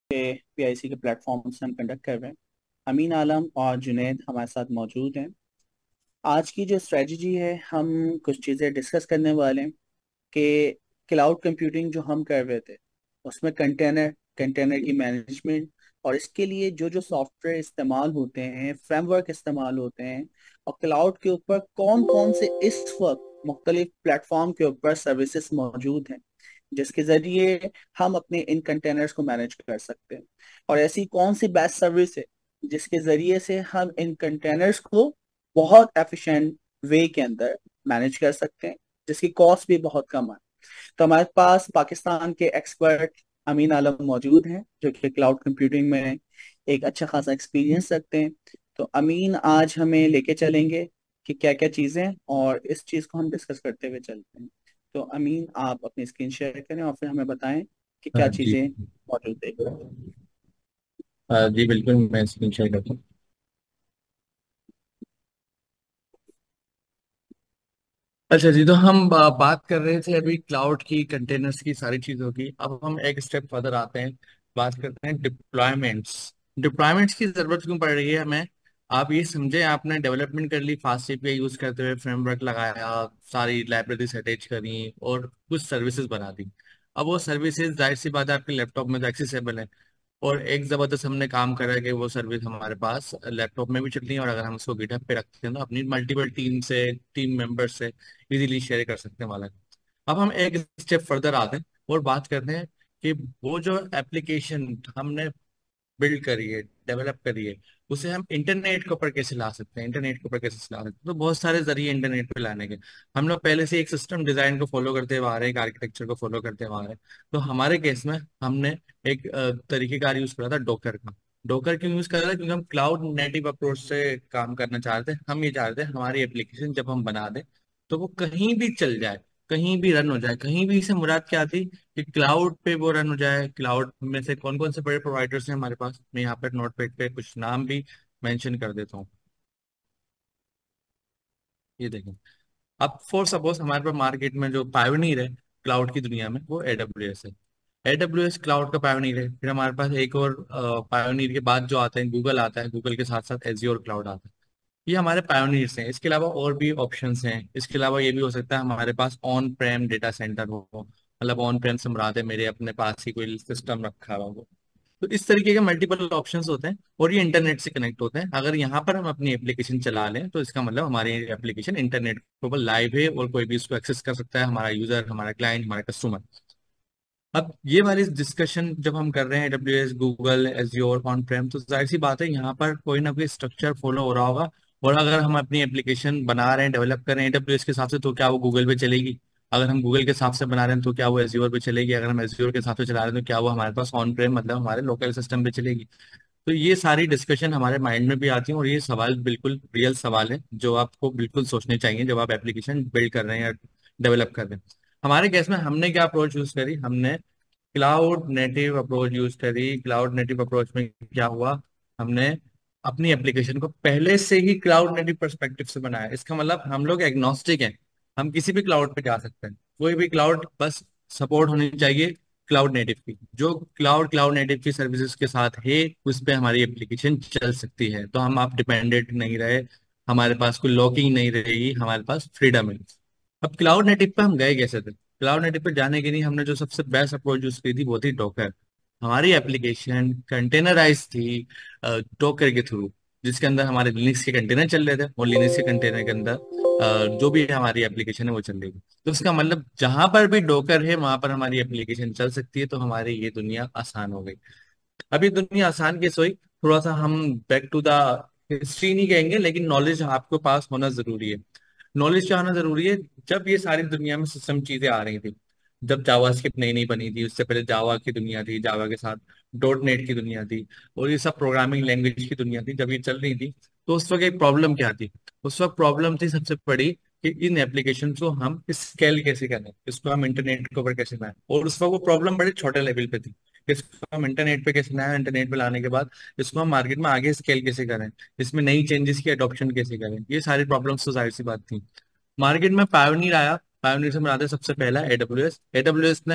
के पीआईसी के प्लेटफॉर्म से हम कंडक्ट कर रहे हैं। अमीन आलम और जुनैद हमारे साथ मौजूद हैं। आज की जो स्ट्रेटजी है, हम कुछ चीज़ें डिस्कस करने वाले हैं कि क्लाउड कंप्यूटिंग जो हम कर रहे थे उसमें कंटेनर कंटेनर की मैनेजमेंट और इसके लिए जो जो सॉफ्टवेयर इस्तेमाल होते हैं, फ्रेमवर्क इस्तेमाल होते हैं, और क्लाउड के ऊपर कौन कौन से इस वक्त मुख्तलिफ प्लेटफॉर्म के ऊपर सर्विसेज मौजूद हैं जिसके जरिए हम अपने इन कंटेनर्स को मैनेज कर सकते हैं। और ऐसी कौन सी बेस्ट सर्विस है जिसके जरिए से हम इन कंटेनर्स को बहुत एफिशिएंट वे के अंदर मैनेज कर सकते हैं, जिसकी कॉस्ट भी बहुत कम है। तो हमारे पास पाकिस्तान के एक्सपर्ट अमीन आलम मौजूद हैं जो कि क्लाउड कंप्यूटिंग में एक अच्छा खासा एक्सपीरियंस रखते हैं। तो अमीन आज हमें लेके चलेंगे कि क्या क्या चीज़ें, और इस चीज़ को हम डिस्कस करते हुए चलते हैं। तो अमीन, आप अपनी स्क्रीन शेयर करें और फिर हमें बताएं कि क्या जी। चीज़ें मौजूद है। जी बिल्कुल, मैं स्क्रीन शेयर करता हूँ। अच्छा जी, तो हम बात कर रहे थे अभी क्लाउड की, कंटेनर्स की, सारी चीज़ों की। अब हम एक स्टेप फर्दर आते हैं, बात करते हैं डिप्लॉयमेंट्स। डिप्लॉयमेंट्स की ज़रूरत क्यों पड़ रही है हमें? आप ये समझे, आपने डेवलपमेंट कर ली, फास्ट एपीआई यूज़ करते हुए फ्रेमवर्क लगाया, सारी लाइब्रेरीज अटैच करी और कुछ सर्विसेज बना दी। अब वो सर्विसेज जाहिर सी बात है आपके लैपटॉप में तो एक्सेसिबल है, और एक जबरदस्त हमने काम करा है कि वो सर्विस हमारे पास लैपटॉप में भी चल रही है, और अगर हम उसको गिटहब पे रखते हैं तो अपनी मल्टीपल टीम मेंबर से इजीली शेयर कर सकते हैं वाला। अब हम एक स्टेप फर्दर आते हैं और बात करते हैं कि वो जो एप्लीकेशन हमने बिल्ड करी है, डेवलप करी है, उसे हम इंटरनेट के ऊपर कैसे ला सकते हैं, इंटरनेट के ऊपर कैसे ला सकते हैं। तो बहुत सारे जरिए इंटरनेट पे लाने के। हम लोग पहले से एक सिस्टम डिजाइन को फॉलो करते हुए आ रहे हैं, एक आर्किटेक्चर को फॉलो करते हुए आ रहे हैं। तो हमारे केस में हमने एक तरीकेकार यूज करा था डोकर का। डोकर क्यों यूज कर रहा था? क्योंकि हम क्लाउड नेटिव अप्रोच से काम करना चाह रहे थे। हम ये चाह रहे थे हमारी एप्लीकेशन जब हम बना दें तो वो कहीं भी चल जाए, कहीं भी रन हो जाए। कहीं भी से मुराद क्या थी कि क्लाउड पे वो रन हो जाए। क्लाउड में से कौन कौन से बड़े प्रोवाइडर्स हैं हमारे पास, मैं यहाँ पर नोटपैड पे कुछ नाम भी मेंशन कर देता हूँ। ये देखें, अब फॉर सपोज हमारे पास मार्केट में जो पायोनीर है क्लाउड की दुनिया में, वो एडब्ल्यूएस है। एडब्ल्यूएस क्लाउड का पायोनीर है। फिर हमारे पास एक और पायोनीर के बाद जो आते हैं, गूगल आता है, गूगल के साथ साथ एज्योर क्लाउड आता है। ये हमारे पायोनीर्स हैं। इसके अलावा और भी ऑप्शंस हैं। इसके अलावा ये भी हो सकता है हमारे पास ऑन प्रेम डेटा सेंटर हो, मतलब ऑन प्रेम से मुराद है मेरे अपने पास ही कोई सिस्टम रखा हुआ हो। तो इस तरीके के मल्टीपल ऑप्शंस होते हैं और ये इंटरनेट से कनेक्ट होते हैं। अगर यहाँ पर हम अपनी एप्लीकेशन चला लें तो इसका मतलब हमारी एप्लीकेशन इंटरनेट के ऊपर लाइव है और कोई भी इसको एक्सेस कर सकता है, हमारा यूजर, हमारा क्लाइंट, हमारा कस्टमर। अब ये वाली डिस्कशन जब हम कर रहे हैं AWS, Google, Azure, on prem, तो जाहिर सी बात है यहाँ पर कोई ना कोई स्ट्रक्चर फॉलो हो रहा होगा। और अगर हम अपनी एप्लीकेशन बना रहे हैं, डेवलप कर रहे हैं AWS के हिसाब से, तो क्या वो गूगल पे चलेगी? अगर हम गूगल के हिसाब से बना रहे हैं तो क्या वो एज्योर पे चलेगी? अगर हम एज्योर के हिसाब से चला रहे हैं तो क्या वो हमारे पास ऑन प्रेम, मतलब हमारे लोकल सिस्टम पे चलेगी? तो ये सारी डिस्कशन हमारे माइंड में भी आती है, और ये सवाल बिल्कुल रियल सवाल है जो आपको बिल्कुल सोचने चाहिए जब आप एप्लीकेशन बिल्ड कर रहे हैं या डेवलप कर रहे हैं। हमारे केस में हमने क्या अप्रोच यूज करी? हमने क्लाउड नेटिव अप्रोच यूज करी। क्लाउड नेटिव अप्रोच में क्या हुआ, हमने अपनी एप्लीकेशन को पहले से ही क्लाउड नेटिव परस्पेक्टिव से बनाया। इसका मतलब हम लोग एग्नोस्टिक हैं, हम किसी भी क्लाउड पे जा सकते हैं। कोई भी क्लाउड, बस सपोर्ट होनी चाहिए क्लाउड नेटिव की। जो क्लाउड क्लाउड नेटिव की सर्विसेज के साथ है उस पे हमारी एप्लीकेशन चल सकती है। तो हम आप डिपेंडेंट नहीं रहे, हमारे पास कोई लॉकिंग नहीं रहेगी, हमारे पास फ्रीडम है। अब क्लाउड नेटिव पे हम गए कैसे थे? क्लाउड नेटिव पे जाने के लिए हमने जो सबसे बेस्ट अप्रोच यूज की थी वो थी डॉकर। हमारी एप्लीकेशन कंटेनराइज थी डॉकर के थ्रू, जिसके अंदर हमारे लिनक्स के कंटेनर चल रहे थे, और लिनक्स के कंटेनर के अंदर जो भी हमारी एप्लीकेशन है वो चल रही है। तो इसका मतलब जहां पर भी डॉकर है वहां पर हमारी एप्लीकेशन चल सकती है। तो हमारी ये दुनिया आसान हो गई। अब ये दुनिया आसान कैसे हुई? थोड़ा सा हम बैक टू द हिस्ट्री नहीं कहेंगे, लेकिन नॉलेज आपके पास होना जरूरी है। नॉलेज क्या होना जरूरी है? जब ये सारी दुनिया में सिस्टम चीजें आ रही थी, जब जावास्क्रिप्ट नई नई बनी थी, उससे पहले जावा की दुनिया थी, जावा के साथ डॉट नेट की दुनिया थी, और ये सब प्रोग्रामिंग लैंग्वेज की दुनिया थी, जब ये चल रही थी, तो उस वक्त एक प्रॉब्लम क्या थी? उस वक्त प्रॉब्लम थी सबसे बड़ी कि इन एप्लीकेशन को हम स्केल कैसे करें, इसको हम इंटरनेट के ऊपर कैसे लाएं। और उस वक्त वो प्रॉब्लम बड़े छोटे लेवल पे थी। इसको हम इंटरनेट पे कैसे लाएं, इंटरनेट पे लाने के बाद इसको हम मार्केट में आगे स्केल कैसे करें, इसमें नई चेंजेस की अडॉप्शन कैसे करें। ये सारी प्रॉब्लम्स तो जाहिर सी बात थी। मार्केट में पायोनीर आया। पायोनीर से मुराद है सबसे पहला एडब्ल्यूएस। एडब्ल्यूएस ने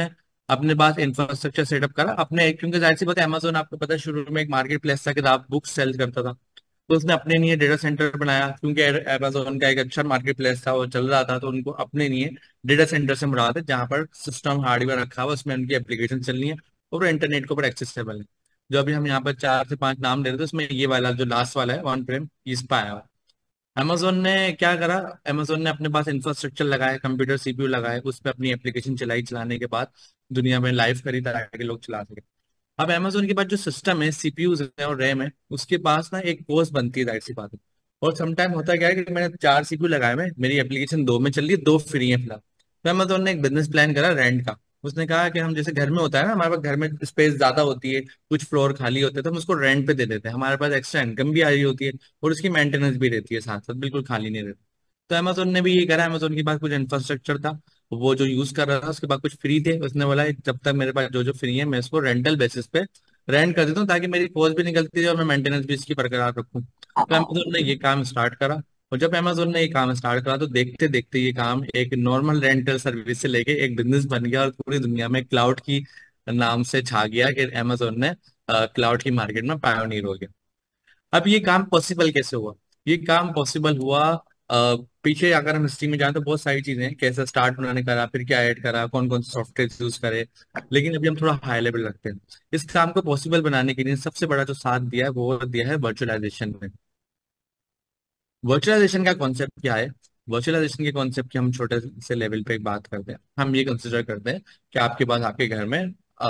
अपने पास इंफ्रास्ट्रक्चर सेटअप करा अपने, क्योंकि जाहिर सी बात है अमेजोन आपको पता है शुरू में एक मार्केट प्लेस था कि आप बुक सेल करता था, तो उसने अपने लिए डेटा सेंटर बनाया, क्योंकि अमेजोन का एक अच्छा मार्केट प्लेस था वो चल रहा था, तो उनको अपने लिए डेटा सेंटर से मुराद है जहाँ पर सिस्टम हार्डवेयर रखा हुआ उसमें उनकी एप्लीकेशन चलनी है और इंटरनेट के ऊपर एक्सेसिबल है। जो अभी हम यहाँ पर 4 से 5 नाम ले रहे थे उसमें ये वाला जो लास्ट वाला है वन प्रेम इस पे आया हुआ। अमेजोन ने क्या करा, अमेजोन ने अपने पास इंफ्रास्ट्रक्चर लगाया, कंप्यूटर सीपीयू लगाए, उस पर अपनी एप्लीकेशन चलाई, चलाने के बाद दुनिया में लाइव करी ताकि लोग चला सके। अब अमेजोन के पास जो सिस्टम है सीपीयू है और रैम है उसके पास ना एक कॉस्ट बनती है, जाहिर सी बात है। और समटाइम होता क्या है कि मैंने 4 सीपीयू लगाए हुए हैं, मेरी एप्लीकेशन 2 में चल रही है, 2 फ्री है फिलहाल। तो अमेजोन ने एक बिजनेस प्लान करा रेंट का। उसने कहा कि हम जैसे घर में होता है ना, हमारे पास घर में स्पेस ज्यादा होती है, कुछ फ्लोर खाली होते हैं, तो हम उसको रेंट पे दे देते हैं, हमारे पास एक्स्ट्रा इनकम भी आ रही होती है और उसकी मेंटेनेंस भी रहती है साथ साथ, बिल्कुल खाली नहीं रहता। तो अमेजोन ने भी ये करा, अमेजोन के पास कुछ इंफ्रास्ट्रक्चर था वो जो यूज कर रहा था, उसके बाद कुछ फ्री थे, उसने बोला जब तक मेरे पास जो जो फ्री है मैं इसको रेंटल बेसिस पे रेंट कर देता हूँ ताकि मेरी कॉस्ट भी निकलती है और मैं मेंटेनेंस भी इसकी बरकरार रखूँ। तो अमेजोन ने ये काम स्टार्ट करा। और जब अमेजोन ने ये काम स्टार्ट करा तो देखते देखते ये काम एक नॉर्मल रेंटल सर्विस से लेके एक बिजनेस बन गया और पूरी दुनिया में क्लाउड की नाम से छा गया कि अमेजोन ने क्लाउड की मार्केट में पायोनियर हो गया। अब ये काम पॉसिबल कैसे हुआ? ये काम पॉसिबल हुआ पीछे अगर हम हिस्ट्री में जाएं तो बहुत सारी चीजें हैं, कैसे स्टार्ट उन्होंने करा, फिर क्या ऐड करा, कौन कौन से सॉफ्टवेयर यूज करे। लेकिन अभी हम थोड़ा हाई लेवल रखते हैं। इस काम को पॉसिबल बनाने के लिए सबसे बड़ा जो साथ दिया है वो दिया है वर्चुअलाइजेशन ने। वर्चुअलाइजेशन का कॉन्सेप्ट क्या है? वर्चुअलाइजेशन के कॉन्सेप्ट की हम छोटे से लेवल पे एक बात करते हैं। हम ये कंसिडर करते हैं कि आपके पास आपके घर में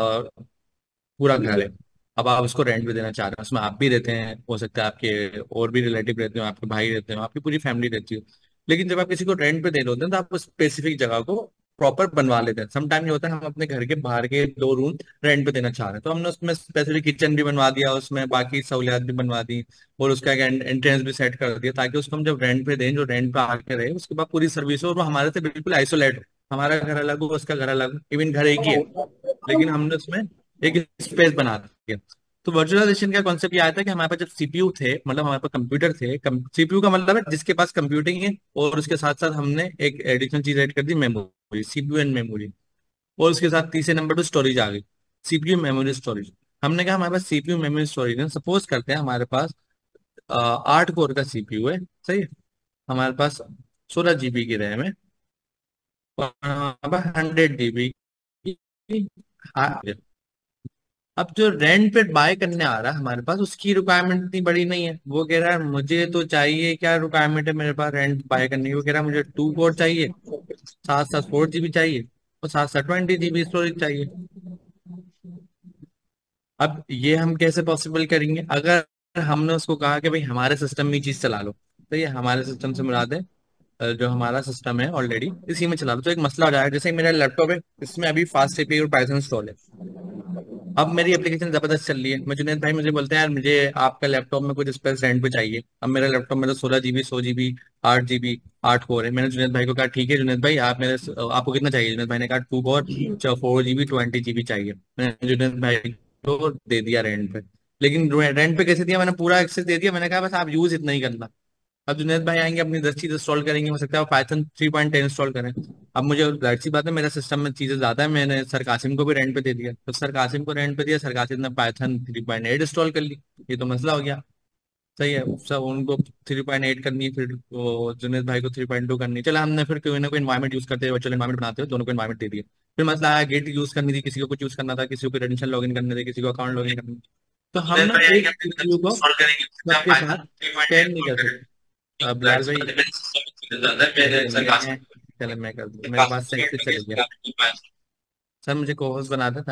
पूरा घर है। अब आप उसको रेंट पे देना चाह रहे हैं, उसमें आप भी रहते हैं, हो सकता है आपके और भी रिलेटिव रहते हो, आपके भाई रहते हो, आपकी पूरी फैमिली रहती हो। लेकिन जब आप किसी को रेंट पे दे रहे होते हैं तो आप उस स्पेसिफिक जगह को प्रॉपर बनवा लेते हैं। समटाइम ये होता है हम अपने घर के बाहर के 2 रूम रेंट पे देना चाह रहे हैं, तो हमने उसमें स्पेसिफिक किचन भी बनवा दिया, उसमें बाकी सहूलियात भी बनवा दी और उसका एक एंट्रेंस भी सेट कर दिया ताकि उसको हम जब रेंट पे दें, जो रेंट पे आके रहे, उसके बाद पूरी सर्विस हो और वो हमारे से बिल्कुल आइसोलेट हो। हमारा घर अलग हो, उसका घर अलग हो, इवन घर एक ही है, लेकिन हमने उसमें एक स्पेस बना दिया। तो वर्चुअलाइजेशन का कॉन्सेप्ट ये आया था कि हमारे पास जब सीपीयू थे, मतलब हमारे पास कंप्यूटर थे, सीपीयू का मतलब है जिसके पास कंप्यूटिंग है, और उसके साथ साथ हमने एक एडिशनल चीज ऐड कर दी, मेमोरी, सीपीयू एंड मेमोरी। और उसके साथ तीसरे नंबर पर स्टोरेज आ गई, सीपीयू मेमोरी स्टोरेज। हमने कहा हमारे पास सीपीयू मेमोरी स्टोरेज है, सपोज करते हैं हमारे पास 8 कोर का सीपीयू है, सही है, हमारे पास 16 GB की रैम है और हमारे पास 100 GB की। अब जो रेंट पे बाय करने आ रहा है हमारे पास उसकी रिक्वायरमेंट इतनी बड़ी नहीं है, वो कह रहा है मुझे तो चाहिए, क्या रिक्वायरमेंट है मेरे पास रेंट बाय करने की, वो कह रहा है मुझे 2 कोर चाहिए, साथ साथ 4 GB चाहिए और साथ साथ 20 GB स्टोरेज चाहिए। अब ये हम कैसे पॉसिबल करेंगे? अगर हमने उसको कहा कि भाई हमारे सिस्टम में ये चीज चला लो, तो ये हमारे सिस्टम से मुराद है जो हमारा सिस्टम है ऑलरेडी इसी में चला लो। तो एक मसला हो जाएगा, जैसे मेरा लैपटॉप है इसमें अभी फास्ट एपीआई और पाइथन इंस्टॉल है। अब मेरी एप्लीकेशन जबरदस्त चल रही है, मैं जुनेद भाई मुझे बोलते हैं यार मुझे आपका लैपटॉप में कुछ स्पेस रेंट पे चाहिए। अब मेरा लैपटॉप में तो 16 GB, 100 GB, 8 GB, 8 कोर है। मैंने जुनेद भाई को कहा ठीक है जुनेद भाई आप मेरे आपको कितना चाहिए? जुनेद भाई ने कहा 2 कोर, 4 GB, 20 GB चाहिए। मैंने जुनेद भाई को दे दिया रेंट पे। लेकिन रेंट पे कैसे दिया? मैंने पूरा एक्सेस दे दिया, मैंने कहा बस आप यूज इतना ही करना। अब जुनेद भाई आएंगे अपनी 10 चीज इंस्टॉल करेंगे, हो सकता है पाइथन 3.10 इंस्टॉल करें। अब मुझे जाहिर सी बात है मेरा सिस्टम में चीजें ज्यादा है, मैंने सर कासिम को भी रेंट पे दे दिया, तो सर कासिम को रेंट पे दिया, सर कासिम ने पाइथन 3.8 इंस्टॉल कर ली। ये तो मसला हो गया, सही है। सब उनको 3.8 करनी है, फिर जुनेद भाई को 3.2 करनी है। चला हमने फिर कोई ना कोई इन्वायरमेंट यूज करते हैं, वर्चुअल इन्वायरमेंट बनाते हैं, दोनों को इन्वायरमेंट दे दिए। फिर मसला आया गेट यूज करनी थी, किसी को कुछ यूज करना था, किसी को क्रेडेंशियल लॉगिन करने थे, किसी को अकाउंट लॉगिन करना। तो हम ना एक CPU को सबके साथ शेयर नहीं कर सकते। बिलाल भाई चले मैं कर दूं, मेरे पास से एक्सेस चले गया। सर मुझे कोहोस्ट बना था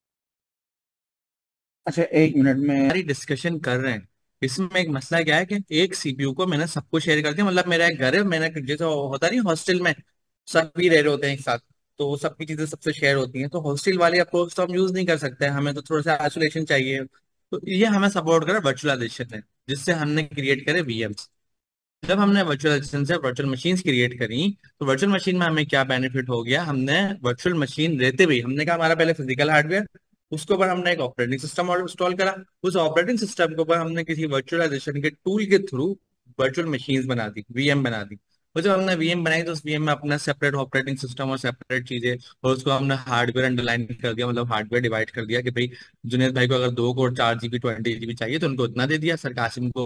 अच्छा, 1 मिनट में। सारी डिस्कशन कर रहे हैं। इसमें एक मसला क्या है कि एक सीपीयू को मैंने सबको शेयर कर दिया, मतलब मेरा एक घर है, मैंने जैसे होता नहीं हॉस्टल में सभी रह रहे होते हैं एक साथ, तो वो सबकी चीजें सबसे शेयर होती हैं, तो हॉस्टल वाली अप्रोच तो हम यूज नहीं कर सकते, हमें तो थोड़ा सा आइसोलेशन चाहिए। तो ये हमें सपोर्ट करा वर्चुअलाइजेशन ने, जिससे हमने क्रिएट करे वीएम्स। जब हमने वर्चुअलाइजेशन से वर्चुअल मशीन्स क्रिएट करी, तो वर्चुअल मशीन में हमें क्या बेनिफिट हो गया, हमने वर्चुअल मशीन रहते भी हमने कहा हमारा पहले फिजिकल हार्डवेयर, उसके ऊपर हमने एक ऑपरेटिंग सिस्टम इंस्टॉल करा, उस ऑपरेटिंग सिस्टम के ऊपर हमने किसी वर्चुअलाइजेशन के टूल के थ्रू वर्चुअल मशीन्स बना दी, वीएम बना दी। वो जब हमने वीएम बनाई तो उस वीएम में अपना सेपरेट ऑपरेटिंग सिस्टम और सेपरेट चीजें, और उसको हमने हार्डवेयर अंडरलाइन कर दिया, मतलब हार्डवेयर डिवाइड कर दिया कि भाई जुनेद भाई को अगर 2 कोर 4 GB 20 GB चाहिए तो उनको उतना दे दिया, सर कासिम को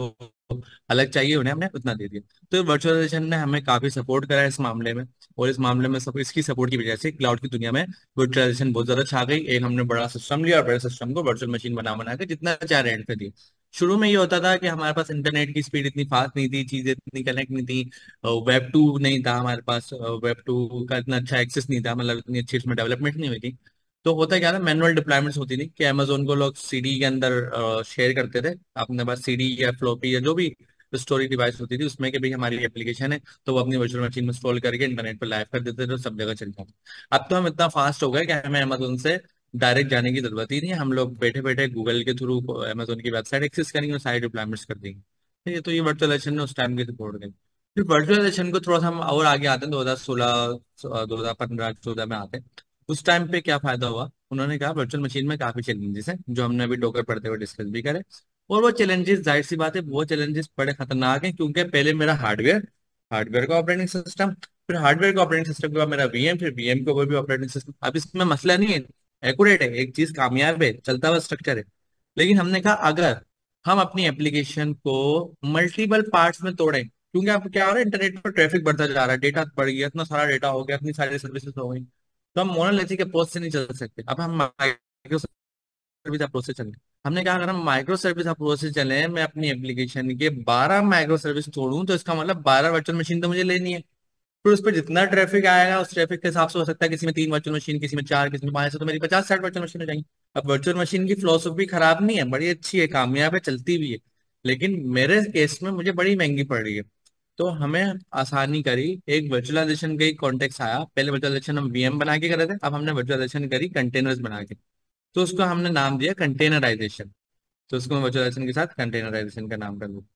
अलग चाहिए उन्हें हमने उतना दे दिया। तो वर्चुअलाइजेशन ने हमें काफी सपोर्ट करा है इस मामले में, और इस मामले में सब इसकी सपोर्ट की वजह से क्लाउड की दुनिया में वर्चुअलाइजेशन बहुत ज्यादा छा गई। एक हमने बड़ा सिस्टम लिया और बड़े सिस्टम को वर्चुअल मशीन बना बना के जितना चाहे रेंट पे दिया। शुरू में ये होता था कि हमारे पास इंटरनेट की स्पीड इतनी फास्ट नहीं थी, चीजें इतनी कनेक्ट नहीं थी, वेब 2 नहीं था हमारे पास, वेब 2 का इतना अच्छा एक्सेस नहीं था, मतलब इतनी अच्छी उसमें डेवलपमेंट नहीं हुई थी। तो होता क्या था, मैनुअल डिप्लॉयमेंट्स होती थी कि अमेजोन को लोग सीडी के अंदर शेयर करते थे, अपने पास सीडी या फ्लॉपी या जो भी स्टोरेज डिवाइस होती थी उसमें, कि भाई हमारी एप्लीकेशन है, तो वो अपनी वर्चुअल मशीन में इंस्टॉल करके इंटरनेट पर लाइव कर देते थे तो सब जगह चल जाता। अब तो हम इतना फास्ट हो गए कि हमें अमेजोन से डायरेक्ट जाने की जरूरत ही नहीं है, हम लोग बैठे बैठे गूगल के थ्रू अमेजोन की वेबसाइट एक्सेस करेंगे और सारी डिप्लॉयमेंट्स कर देंगे। ठीक है, तो ये वर्चुअलाइजेशन ने उस टाइम की सपोर्ट करी। फिर वर्चुअलाइजेशन को थोड़ा सा हम और आगे आते हैं, 2016 2015 14 में आते हैं। उस टाइम पे क्या फायदा हुआ, उन्होंने कहा वर्चुअल मशीन में काफी चैलेंजेस हैं जो हमने अभी डोकर पढ़ते हुए डिस्कस भी करे। और वो चैलेंजेस जाहिर सी बात है, वो चैलेंजेस बड़े खतरनाक हैं, क्योंकि पहले मेरा हार्डवेयर, हार्डवेयर का ऑपरेटिंग सिस्टम, फिर हार्डवेयर का ऑपरेटिंग सिस्टम के बाद मेरा वीएम, फिर वीएम के ऊपर भी ऑपरेटिंग सिस्टम। अब इसमें मसला नहीं है, एक्यूरेट है, एक चीज कामयाब है, चलता हुआ स्ट्रक्चर है। लेकिन हमने कहा अगर हम अपनी एप्लीकेशन को मल्टीपल पार्ट्स में तोड़ें, क्योंकि अब क्या हो रहा है, इंटरनेट पर ट्रैफिक बढ़ता जा रहा है, डेटा बढ़ गया, इतना सारा डेटा हो गया, इतनी सारी सर्विसेज हो गई, तो हम मोनोलिथिक अप्रोच से नहीं चल सकते। अब हम माइक्रो सर्विस अप्रोच से चलें। हमने कहा अगर हम माइक्रो सर्विस अप्रोच से चलें, मैं अपनी एप्लीकेशन के 12 माइक्रो सर्विस तोड़ूं, तो इसका मतलब 12 वर्चुअल मशीन तो मुझे लेनी है। फिर उस पर जितना ट्रैफिक आएगा उस ट्रैफिक के हिसाब से हो सकता है किसी में 3 वर्चुअल मशीन, किसी में 4, किसी में 5, से तो मेरी 50-60 वर्चुअल मशीन हो जाएंगी। अब वर्चुअल मशीन की फिलोसफी खराब नहीं है, बड़ी अच्छी है, कामयाब है, चलती भी है, लेकिन मेरे केस में मुझे बड़ी महंगी पड़ रही है। तो हमें आसानी करी, एक वर्चुअलाइजेशन का एक कॉन्टेक्स्ट आया। पहले वर्चुअलाइजेशन हम वीएम बना के कर रहे थे, अब हमने वर्चुअलाइजेशन करी कंटेनर्स बना के, तो उसको हमने नाम दिया कंटेनराइजेशन। तो उसको वर्चुअलाइजेशन के साथ कंटेनराइजेशन का नाम कर दिया।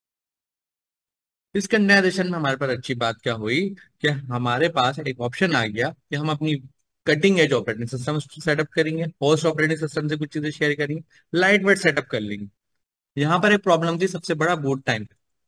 इस कंटेनराइजेशन में हमारे पास अच्छी बात क्या हुई कि हमारे पास एक ऑप्शन आ गया कि हम अपनी cutting edge operating system setup करेंगे, होस्ट ऑपरेटिंग सिस्टम से कुछ चीजें शेयर करेंगे, लाइट वेट सेटअप कर लेंगे। यहाँ पर एक प्रॉब्लम थी सबसे बड़ा, बूट टाइम।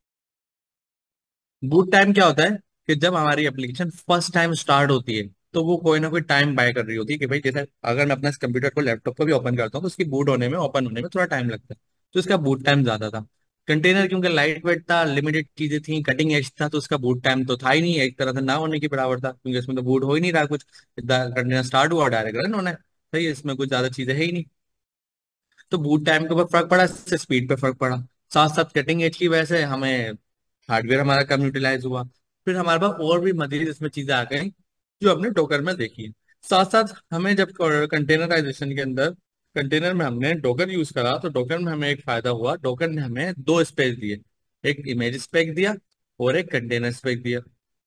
बूट टाइम क्या होता है कि जब हमारी एप्लीकेशन फर्स्ट टाइम स्टार्ट होती है तो वो कोई ना कोई टाइम बाय कर रही होती है, कि भाई जैसे अगर मैं अपना इस कंप्यूटर को लैपटॉप को भी ओपन करता हूँ तो उसकी बूट होने में, ओपन होने में थोड़ा टाइम लगता है, तो इसका बूट टाइम ज्यादा था। कंटेनर क्योंकि लाइट वेट था, लिमिटेड चीजें थी, कटिंग एज था, तो उसका बूट टाइम तो था ही नहीं, एक तरह से ना होने के बराबर था, क्योंकि इसमें तो बूट हो ही नहीं रहा कुछ, कंटेनर स्टार्ट हुआ डायरेक्ट रन होना है, सही है, इसमें कुछ ज्यादा चीजें है ही नहीं। तो बूट टाइम के ऊपर फर्क पड़ा, इससे स्पीड पे फर्क पड़ा, साथ साथ कटिंग एज की वजह से हमें हार्डवेयर हमारा कम यूटिलाइज हुआ। फिर हमारे पास और भी मजीद इसमें चीजें आ गई जो हमने डोकर में देखी है। साथ साथ हमें जब कंटेनराइजेशन के अंदर, कंटेनर में हमने डोकर यूज करा, तो डोकर में हमें एक फायदा हुआ, डोकर ने हमें दो स्पेस दिए, एक इमेज स्पेक दिया और एक कंटेनर स्पेक दिया।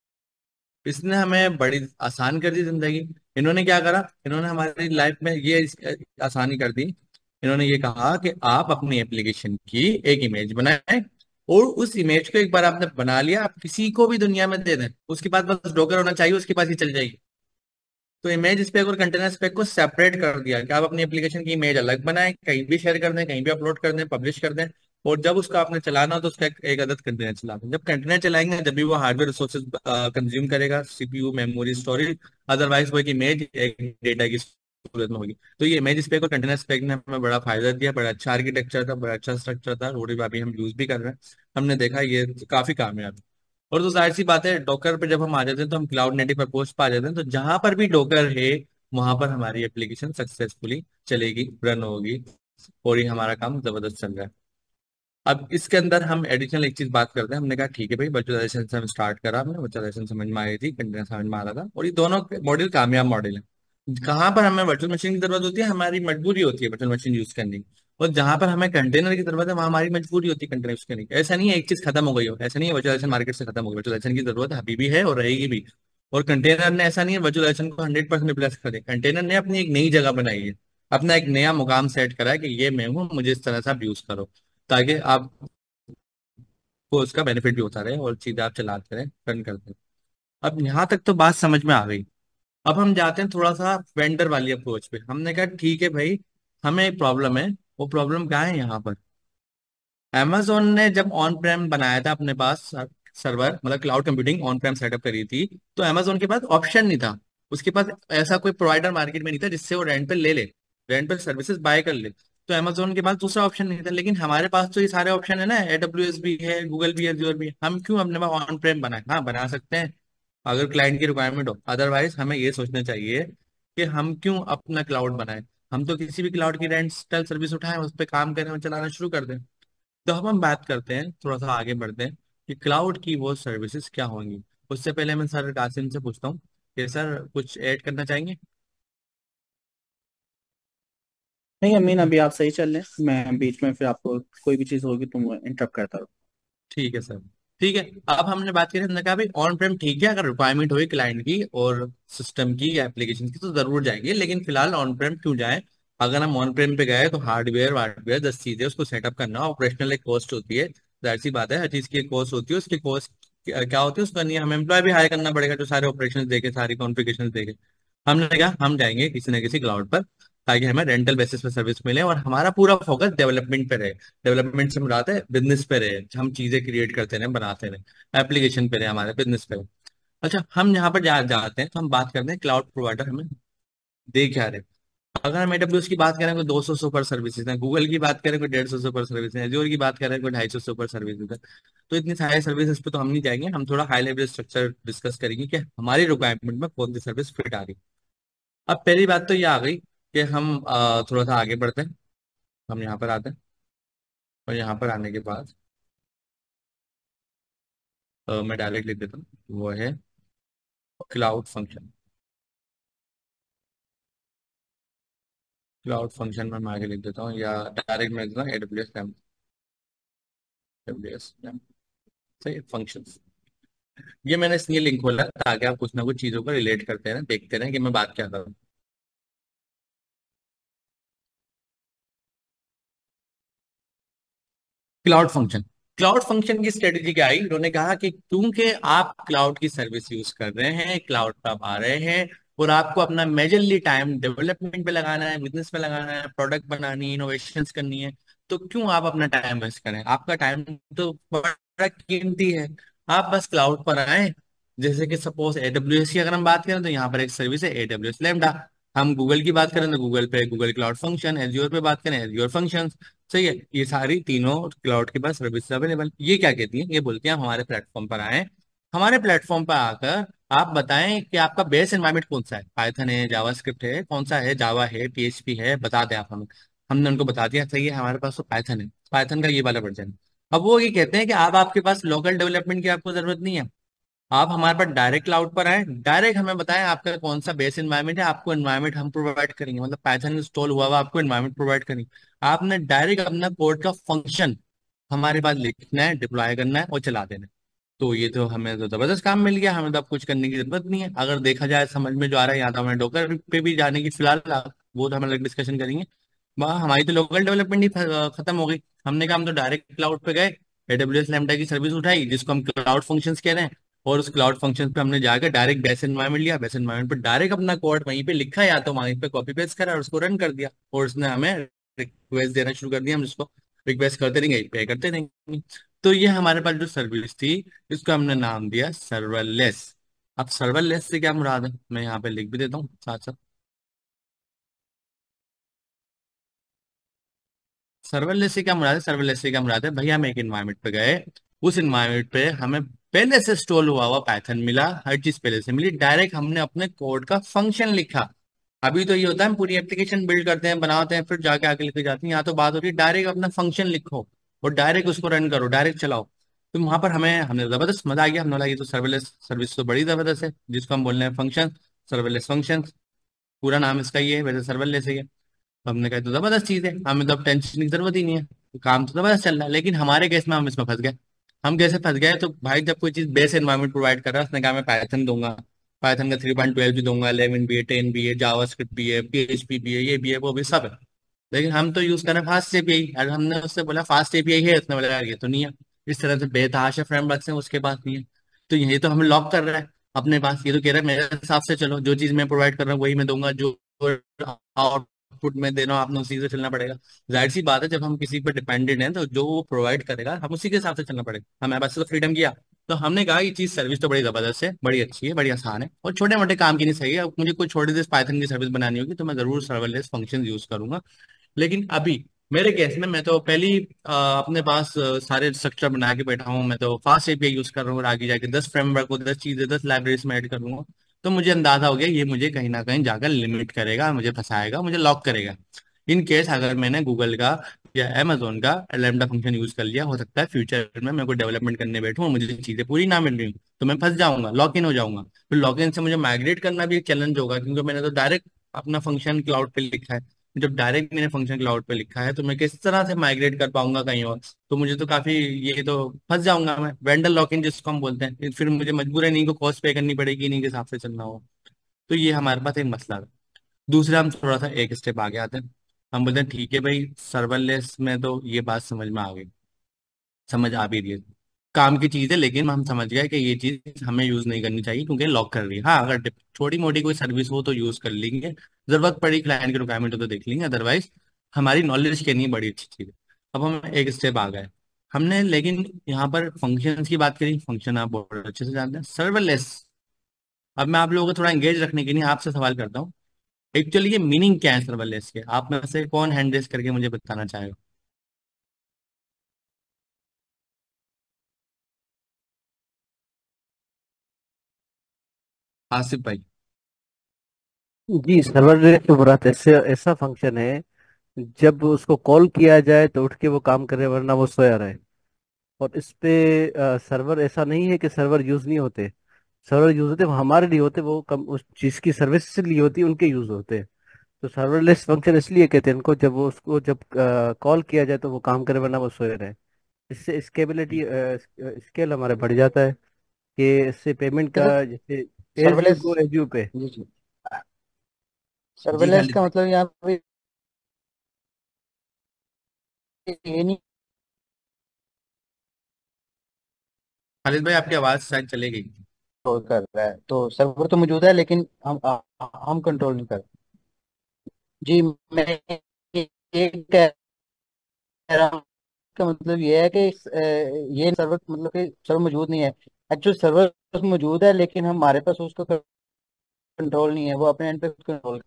इसने हमें बड़ी आसान कर दी जिंदगी। इन्होंने क्या करा, इन्होंने हमारी लाइफ में ये आसानी कर दी। इन्होंने ये कहा कि आप अपनी एप्लीकेशन की एक इमेज बनाएं, और उस इमेज को एक बार आपने बना लिया, आप किसी को भी दुनिया में दे दें, उसके पास बस डॉकर होना चाहिए, उसके पास ही चल जाएगी। तो इमेज स्पेक और कंटेनर स्पेक को सेपरेट कर दिया कि आप अपनी एप्लीकेशन की इमेज अलग बनाएं, कहीं भी शेयर कर दें, कहीं भी अपलोड कर दें, पब्लिश कर दें, और जब उसका आपने चलाना हो तो उसका एक अदद कंटेनर चला दें। जब कंटेनर चलाएंगे जब भी वो हार्डवेयर रिसोर्सेज कंज्यूम करेगा, सीपीयू, मेमोरी, स्टोरेज, अदरवाइज वो एक इमेज एक डेटा की सूरत में होगी। तो ये इमेज स्पेक और कंटेनर स्पेक ने हमें बड़ा फायदा दिया, बड़ा अच्छा आर्किटेक्चर था, बड़ा अच्छा स्ट्रक्चर था, रोडी भाभी हम यूज भी कर रहे हैं, हमने देखा ये काफी कामयाब है। और तो जाहिर सी बात है, डॉकर पे जब हम आ जाते हैं तो हम क्लाउड नेटिव अप्रोच पे आ जाते हैं, तो जहां पर भी डॉकर है वहां पर हमारी एप्लीकेशन सक्सेसफुली चलेगी, रन होगी, और ये हमारा काम जबरदस्त चल रहा है। अब इसके अंदर हम एडिशनल एक चीज बात करते हैं। हमने कहा ठीक है भाई, वर्चुअलाइजेशन से हम स्टार्ट करा, हमने वर्चुअलाइजेशन समझ में आई थी, कंटेनर समझ में आ रहा था, और ये दोनों मॉडल कामयाब मॉडल है। कहाँ पर हमें वर्चुअल मशीन की जरूरत होती है, हमारी मजबूरी होती है वर्चुअल मशीन यूज करने की, और जहां पर हमें कंटेनर की जरूरत है वहां हमारी मजबूरी होती है कंटेनर यूज करने की। ऐसा नहीं है एक चीज खत्म हो गई हो, ऐसा नहीं है वर्चुअलाइजेशन मार्केट से खत्म हो गई, वर्चुअलाइजेशन की जरूरत अभी भी है और रहेगी भी। और कंटेनर ने ऐसा नहीं है वर्चुअलाइजेशन को 100% रिप्लेस कर दिया, कंटेनर ने अपनी एक नई जगह बनाई है, अपना एक नया मुकाम सेट करा है कि ये मैं हूँ, मुझे इस तरह से आप यूज करो, ताकि आपको उसका बेनिफिट भी होता रहे और चीजें आप चलाते रहे, रन करते रहे। अब यहाँ तक तो बात समझ में आ गई। अब हम जाते हैं थोड़ा सा वेंडर वाली अप्रोच पे। हमने कहा ठीक है भाई, हमें एक प्रॉब्लम है, वो प्रॉब्लम क्या है यहाँ पर। amazon ने जब ऑन प्रेम बनाया था अपने पास सर्वर मतलब cloud computing on prem setup करी थी, तो अमेजोन के पास ऑप्शन नहीं था, उसके पास ऐसा कोई प्रोवाइडर मार्केट में नहीं था जिससे वो रेंट पे ले ले, रेंट पे सर्विसेज बाय कर ले। तो अमेजोन के पास दूसरा ऑप्शन नहीं था, लेकिन हमारे पास तो ये सारे ऑप्शन है ना, AWS भी है, गूगल भी है, Azure भी है। हम क्यों अपने पास ऑन प्रेम बनाए? हाँ बना सकते हैं अगर क्लाइंट की रिक्वायरमेंट हो, अदरवाइज हमें ये सोचना चाहिए कि हम क्यों अपना क्लाउड बनाए। हम तो किसी भी क्लाउड की रेंटल सर्विस उठाएं, उस पर काम करें और चलाना शुरू कर दें। तो हम बात करते हैं, थोड़ा सा आगे बढ़ते हैं कि क्लाउड की वो सर्विसेज क्या होंगी। उससे पहले मैं सर कासिम से पूछता हूँ कि सर कुछ ऐड करना चाहेंगे? नहीं अमीन, अभी आप सही चल रहे हैं, मैं बीच में फिर आपको कोई भी चीज़ होगी तो इंटरप्ट करता रहूँ। ठीक है सर। ठीक है, अब हमने बात करी, हमने कहा भाई ऑन प्रेम ठीक है, अगर रिक्वायरमेंट हुई क्लाइंट की और सिस्टम की या एप्लीकेशन की तो जरूर जाएंगे, लेकिन फिलहाल ऑन प्रेम क्यों जाए? अगर हम ऑन प्रेम पे गए तो हार्डवेयर वार्डवेयर 10 चीजें उसको सेटअप करना, ऑपरेशनल एक कॉस्ट होती है, जाहिर सी बात है हर चीज की एक कॉस्ट होती है, उसकी कॉस्ट क्या होती है उसका नहीं, हमें एम्प्लॉय भी हायर करना पड़ेगा जो सारे ऑपरेशन देखे, सारी कॉन्फ़िगरेशन देखे। हमने कहा हम जाएंगे किसी न किसी क्लाउड पर, ताकि हमें रेंटल बेसिस पे सर्विस मिले और हमारा पूरा फोकस डेवलपमेंट पे रहे। डेवलपमेंट से मुराद है बिजनेस पे रहे, हम चीजें क्रिएट करते रहे, बनाते रहे, एप्लीकेशन पे रहे, हमारे बिजनेस पे रहे। अच्छा, हम यहाँ पर जाते हैं तो हम बात करते हैं क्लाउड प्रोवाइडर हमें दे क्या रहे। अगर हम AWS की बात करें कोई 200 सुपर सर्विसेज है, गूगल की बात करें कोई 150 सुपर सर्विसेज है, Azure की बात करें कोई 250 सुपर सर्विसेज है। तो इतनी सारी सर्विसेज पे तो हम नहीं जाएंगे, हम थोड़ा हाई लेवल स्ट्रक्चर डिस्कस करेंगे कि हमारी रिक्वायरमेंट में कौन सी सर्विस फिट आ रही। अब पहली बात तो ये आ गई कि हम थोड़ा सा आगे बढ़ते हैं, हम यहाँ पर आते हैं, और यहाँ पर आने के बाद मैं डायरेक्ट लिख देता हूँ, वो है क्लाउड फंक्शन। क्लाउड फंक्शन में मैं आगे लिख देता हूँ, या डायरेक्ट मैं लिख देता हूँ AWS AWS सही फंक्शन। ये मैंने इसलिए लिंक खोला ताकि आप कुछ ना कुछ चीजों को रिलेट करते हैं, देखते रहें कि मैं बात क्या कर रहा हूँ। क्लाउड फंक्शन, क्लाउड फंक्शन की स्ट्रेटेजी क्या आई, उन्होंने कहा कि क्योंकि आप क्लाउड की सर्विस यूज कर रहे हैं, क्लाउड पर आप आ रहे हैं, और आपको अपना मेजरली टाइम डेवलपमेंट पे लगाना है, बिजनेस पे लगाना है, प्रोडक्ट बनानी है, इनोवेशंस करनी है, तो क्यों आप अपना टाइम वेस्ट करें? आपका टाइम तो बड़ा कीमती है। आप बस क्लाउड पर आए, जैसे कि सपोज AWS की अगर हम बात करें तो यहाँ पर एक सर्विस है AWS लैम्डा। हम गूगल की बात करें तो गूगल पे गूगल क्लाउड फंक्शन, एज्योर पे बात करें एज्योर फंक्शन। सही है, ये सारी तीनों क्लाउड के पास सर्विस अवेलेबल। ये क्या कहती हैं, ये बोलती हैं हमारे प्लेटफॉर्म पर आए, हमारे प्लेटफॉर्म पर आकर आप बताएं कि आपका बेस एनवायरमेंट कौन सा है, पाइथन है, जावास्क्रिप्ट है, कौन सा है, जावा है, PHP है, बता दें आप हमें। हमने उनको बता दिया सही है हमारे पास तो पाइथन है, पाइथन का ये वाला वर्जन है। अब वो ये कहते हैं कि अब आपके पास लोकल डेवलपमेंट की आपको जरूरत नहीं है, आप हमारे पास डायरेक्ट क्लाउड पर आए, डायरेक्ट हमें बताएं आपका कौन सा बेस एनवायरमेंट है, आपको एनवायरमेंट हम प्रोवाइड करेंगे, मतलब पाइथन इंस्टॉल हुआ हुआ आपको एनवायरमेंट प्रोवाइड करेंगे। आपने डायरेक्ट अपना कोड का फंक्शन हमारे पास लिखना है, डिप्लॉय करना है और चला देना है। तो ये तो हमें तो जबरदस्त काम मिल गया, हमें तो अब कुछ करने की जरूरत नहीं है। अगर देखा जाए समझ में जो आ रहा है, यहाँ तो हमें डॉकर पे भी जाने की फिलहाल वो तो हम लोग डिस्कशन करेंगे। वहाँ हमारी तो लोकल डेवलपमेंट ही खत्म हो गई। हमने कहा हम तो डायरेक्ट क्लाउड पे गए, AWS लैम्ब्डा की सर्विस उठाई जिसको हम क्लाउड फंक्शंस कह रहे हैं, और उस क्लाउड फंक्शन पे हमने जाकर डायरेक्ट बेस एनवायरमेंट लिया, बेस एनवायरमेंट पे डायरेक्ट अपना कोड वहीं पे लिखा, या तो वहीं पे कॉपी पेस्ट करा और उसको रन कर दिया, और उसने हमें रिक्वेस्ट देना शुरू कर दिया, हम जिसको रिक्वेस्ट करते रहेंगे, पे करते रहेंगे। तो ये हमारे पास जो सर्विस थी, इसको हमने नाम दिया सर्वरलेस। अब सर्वरलेस से क्या मुराद है, मैं यहाँ पे लिख भी देता हूँ साथ साथ। सर्वरलेस से क्या मुराद है, सर्वरलेस से क्या मुराद है, भैया हम एक इन्वायरमेंट पे गए, उस इन्वायरमेंट पे हमें पहले से इंस्टॉल हुआ हुआ पाइथन मिला, हर चीज पहले से मिली, डायरेक्ट हमने अपने कोड का फंक्शन लिखा। अभी तो ये होता है हम पूरी एप्लीकेशन बिल्ड करते हैं, बनाते हैं, फिर जाके आगे लिखे जाते हैं, यहाँ तो बात हो रही है डायरेक्ट अपना फंक्शन लिखो और डायरेक्ट उसको रन करो, डायरेक्ट चलाओ। तो वहां पर हमने जबरदस्त मजा आ गया, हमने बोला ये तो सर्वरलेस सर्विस तो बड़ी जबरदस्त है, जिसको हम बोल रहे हैं फंक्शन, सर्वरलेस फंक्शन, पूरा नाम इसका ही है, वैसे सर्वरलेस ही है। तो हमने कहा तो जबरदस्त चीज है, हमें तो अब टेंशन की जरूरत ही नहीं है, तो काम तो जबरदस्त चल रहा है। लेकिन हमारे केस में हम इसमें फंस गए। हम कैसे फंस गए, तो भाई जब कोई चीज बेस एनवायरमेंट प्रोवाइड कर रहा है, उसने कहा मैं पाइथन दूंगा, पाइथन का 3.12 भी दूंगा, 11 भी है, 10 भी है, जावास्क्रिप्ट भी है, PHP भी है, ये भी है, वो भी सब है। लेकिन हम तो यूज कर रहे हैं फास्ट API, अगर हमने उससे बोला फास्ट API है, उसने बोला यार ये तो नहीं है। इस तरह से बेतहाशा फ्रेमवर्क्स हैं उसके पास नहीं है, तो यही तो हमें लॉक कर रहा है अपने पास। ये तो कह रहा है मेरे हिसाब से चलो, जो चीज मैं प्रोवाइड कर रहा हूँ वही मैं दूंगा, जो आउटपुट में दे रहा हूँ आपने उसी से चलना पड़ेगा। जाहिर सी बात है जब हम किसी पर डिपेंडेंट हैं तो जो वो प्रोवाइड करेगा हम उसी के हिसाब से चलना पड़ेगा, हमारे पास तो फ्रीडम किया। तो हमने कहा ये चीज सर्विस तो बड़ी जबरदस्त है, बड़ी अच्छी है, बड़ी आसान है और छोटे मोटे काम की नहीं सही है। अब मुझे कोई छोटी सी पाइथन की सर्विस बनानी होगी तो मैं जरूर सर्वरलेस फंक्शन यूज करूंगा। लेकिन अभी मेरे केस में मैं तो पहली अपने पास सारे स्ट्रक्चर बना के बैठा हूँ। मैं तो फास्ट एपीआई यूज कर रहा हूँ और आगे जाके 10 फ्रेमवर्क को 10 चीजें 10 लाइब्रेरीज में ऐड करूंगा। तो मुझे अंदाजा हो गया ये मुझे कहीं ना कहीं जाकर लिमिट करेगा, मुझे फंसाएगा, मुझे लॉक करेगा। इन केस अगर मैंने गूगल का या अमेजोन का लैम्डा फंक्शन यूज कर लिया, हो सकता है फ्यूचर में मैं कोई डेवलपमेंट करने बैठूं और मुझे चीजें पूरी ना मिल रही हूँ, तो मैं फंस जाऊंगा, लॉक इन हो जाऊंगा। फिर लॉक इन से मुझे माइग्रेट करना भी एक चैलेंज होगा, क्योंकि मैंने तो डायरेक्ट अपना फंक्शन क्लाउड पे लिखा है। जब डायरेक्ट मैंने फंक्शन क्लाउड पे लिखा है तो मैं किस तरह से माइग्रेट कर पाऊंगा कहीं और? तो मुझे तो काफी, ये तो फंस जाऊंगा मैं, वेंडर लॉक इन जिसको हम बोलते हैं। फिर मुझे मजबूरन इन्हीं को कॉस्ट पे करनी पड़ेगी, इन्हीं के हिसाब से चलना होगा। तो ये हमारे पास एक मसला है। दूसरा, हम थोड़ा सा एक स्टेप आगे आते हैं। हम बोलते हैं ठीक है भाई, सर्वरलेस में तो ये बात समझ में आ गई, समझ आ भी रही है, काम की चीज है, लेकिन हम समझ गए कि ये चीज हमें यूज नहीं करनी चाहिए क्योंकि लॉक कर रही है। हाँ, अगर छोटी मोटी कोई सर्विस हो तो यूज कर लेंगे, जरूरत पड़ी क्लाइंट की रिक्वायरमेंट हो तो देख लेंगे, अदरवाइज हमारी नॉलेज के नहीं, बड़ी अच्छी चीज है। अब हम एक स्टेप आ गए हमने, लेकिन यहाँ पर फंक्शन की बात करी, फंक्शन आप बहुत अच्छे से जानते हैं। सर्वरलेस, अब मैं आप लोगों को थोड़ा एंगेज रखने के लिए आपसे सवाल करता हूँ, एक्चुअली ये मीनिंग क्या है सर्वरलेस के? आप में से कौन हैंड रेस करके मुझे बताना चाहेगा? आसिफ भाई। जी, सर्वर की बात ऐसे ऐसा फंक्शन है, जब उसको कॉल किया जाए तो उठ के वो काम करे, वरना वो सोया रहे। और इस पे सर्वर ऐसा नहीं है कि सर्वर यूज नहीं होते। सर्वर यूज होते, वो हमारे लिए होते, वो कम उस चीज की सर्विस के लिए होती है, उनके यूज होते हैं। तो सर्वरलेस फंक्शन इसलिए कहते हैं इनको, जब वो उसको जब कॉल किया जाए तो वो काम करे, वरना वो सोए रहे। इससे स्केबिलिटी स्केल हमारे बढ़ जाता है, कि इससे पेमेंट सर, का जैसे as you surveillance. Go as you pay. जी जी। जी सर्विलेंस खालिद का भाई। मतलब यहाँ पे ये नहीं खालिद भाई, आपकी आवाज शायद चले गई। कंट्रोल कर रहा है, तो सर्वर तो मौजूद है लेकिन हम कंट्रोल नहीं कर रहे। जी, मैं ये कह रहा हूँ का मतलब ये है कि ये सर्वर मतलब कि सर्वर मौजूद नहीं है। एक्चुअल सर्वर मौजूद है लेकिन हमारे पास उसका कंट्रोल नहीं है, वो अपने एंड पे कंट्रोल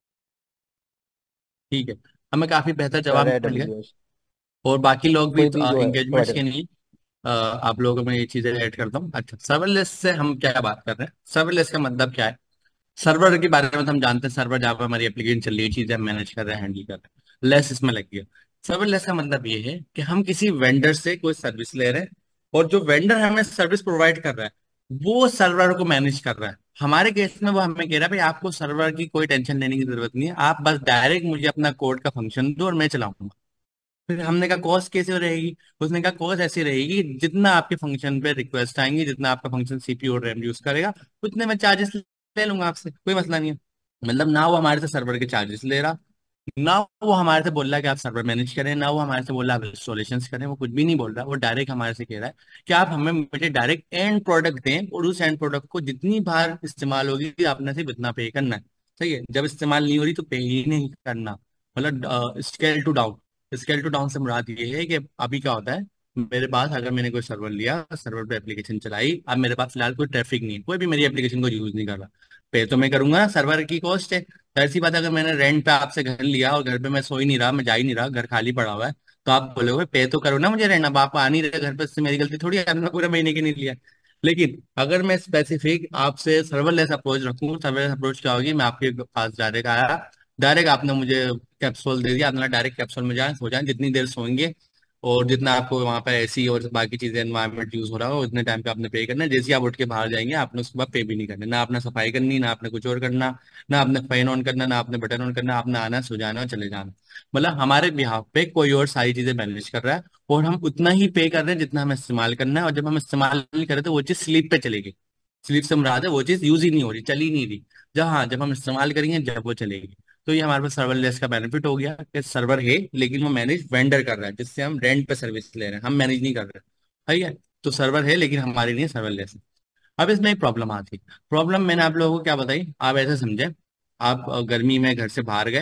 ठीक है, हमें काफी बेहतर कर जवाब रहा है मिल गया। AWS। और बाकी लोग भी कोई भी जो है इंगेजमेंट्स प्रोवाइडर। के नहीं। आप लोगों में ये चीजें ऐड करता हूँ। अच्छा, सर्वरलेस से हम क्या बात कर रहे हैं? सर्वरलेस का मतलब क्या है? सर्वर के बारे में तो हम जानते हैं, सर्वर जहाँ पर हमारी एप्लीकेशन चल रही है, चीजें हम मैनेज कर रहे हैं, हैंडल कर रहे हैं, लेस इसमें लग गया। सर्वरलेस का मतलब ये है कि हम किसी वेंडर से कोई सर्विस ले रहे हैं और जो वेंडर हमें सर्विस प्रोवाइड कर रहा है वो सर्वर को मैनेज कर रहा है। हमारे केस में वो हमें कह रहा है भाई आपको सर्वर की कोई टेंशन लेने की जरूरत नहीं है, आप बस डायरेक्ट मुझे अपना कोड का फंक्शन दो और मैं चलाऊंगा। फिर हमने कहा कॉस्ट कैसे रहेगी? उसने कहा कॉस्ट ऐसी रहेगी, जितना आपके फंक्शन पे रिक्वेस्ट आएंगी, जितना आपका फंक्शन सीपीयू और रैम यूज करेगा, उतने में चार्जेस ले लूंगा आपसे, कोई मसला नहीं है। मतलब ना वो हमारे से सर्वर के चार्जेस ले रहा, ना वो हमारे से बोल रहा है कि आप सर्वर मैनेज करें, ना वो हमारे से बोल रहा है आप इंस्टॉलेशन करें, वो कुछ भी नहीं बोल रहा। वो डायरेक्ट हमारे से कह रहा है कि आप हमें मुझे डायरेक्ट एंड प्रोडक्ट दें और उस एंड प्रोडक्ट को जितनी बार इस्तेमाल होगी आपने सिर्फ इतना पे करना है। सही है, जब इस्तेमाल नहीं हो रही तो पे ही नहीं करना। मतलब स्केल टू डाउन से मुराद ये है कि अभी क्या होता है, मेरे पास अगर मैंने कोई सर्वर लिया, सर्वर पे एप्लीकेशन चलाई, अब मेरे पास फिलहाल कोई ट्रैफिक नहीं है, कोई भी मेरी एप्लीकेशन को यूज नहीं कर रहा, पे तो मैं करूंगा ना, सर्वर की कॉस्ट है। तो ऐसी बात है, अगर मैंने रेंट पे आपसे घर लिया और घर पे मैं सो ही नहीं रहा, मैं जा ही नहीं रहा, घर खाली पड़ा हुआ है, तो आप बोलोगे पे तो करो ना मुझे रेंट, अब आप आ नहीं रहे घर पे, इससे मेरी गलती थोड़ी है, आपने पूरे महीने के नहीं लिया। लेकिन अगर मैं स्पेसिफिक आपसे सर्वरलेस अप्रोच रखूँ, सर्वरलेस अप्रोच क्या होगी, मैं आपके पास डायरेक्ट आया, डायरेक्ट आपने मुझे कैप्सूल दे दिया, आपने डायरेक्ट कैप्सूल में जाए, सो जाए, जितनी देर सोएंगे और जितना आपको वहाँ पे एसी और बाकी चीजें एनवायरनमेंट यूज हो रहा हो उतने टाइम पे आपने पे करना है। जैसे ही आप उठ के बाहर जाएंगे आपने उसके बाद पे भी नहीं करना, ना आपने सफाई करनी, ना आपने कुछ और करना, ना आपने फैन ऑन करना, ना आपने बटन ऑन करना, आपने आना, सो जाना, चले जाना। मतलब हमारे बिहाफ पे कोई और सारी चीजें मैनेज कर रहा है और हम उतना ही पे कर रहे हैं जितना हमें इस्तेमाल करना है। और जब हम इस्तेमाल नहीं कर रहे तो वो चीज स्लीप पे चलेगी। स्लीप से मुराद है वो चीज यूज ही नहीं हो रही, चल ही नहीं रही। जब हाँ, जब हम इस्तेमाल करेंगे जब वो चलेगी। तो ये हमारे पास सर्वरलेस का बेनिफिट हो गया कि सर्वर है लेकिन वो मैनेज वेंडर कर रहा है, जिससे हम रेंट पे सर्विस ले रहे हैं, हम मैनेज नहीं कर रहे। सही है, तो सर्वर है लेकिन हमारे लिए सर्वरलेस है। अब इसमें एक प्रॉब्लम आती है। प्रॉब्लम मैंने आप लोगों को क्या बताई, आप ऐसे समझे, आप गर्मी में घर से बाहर गए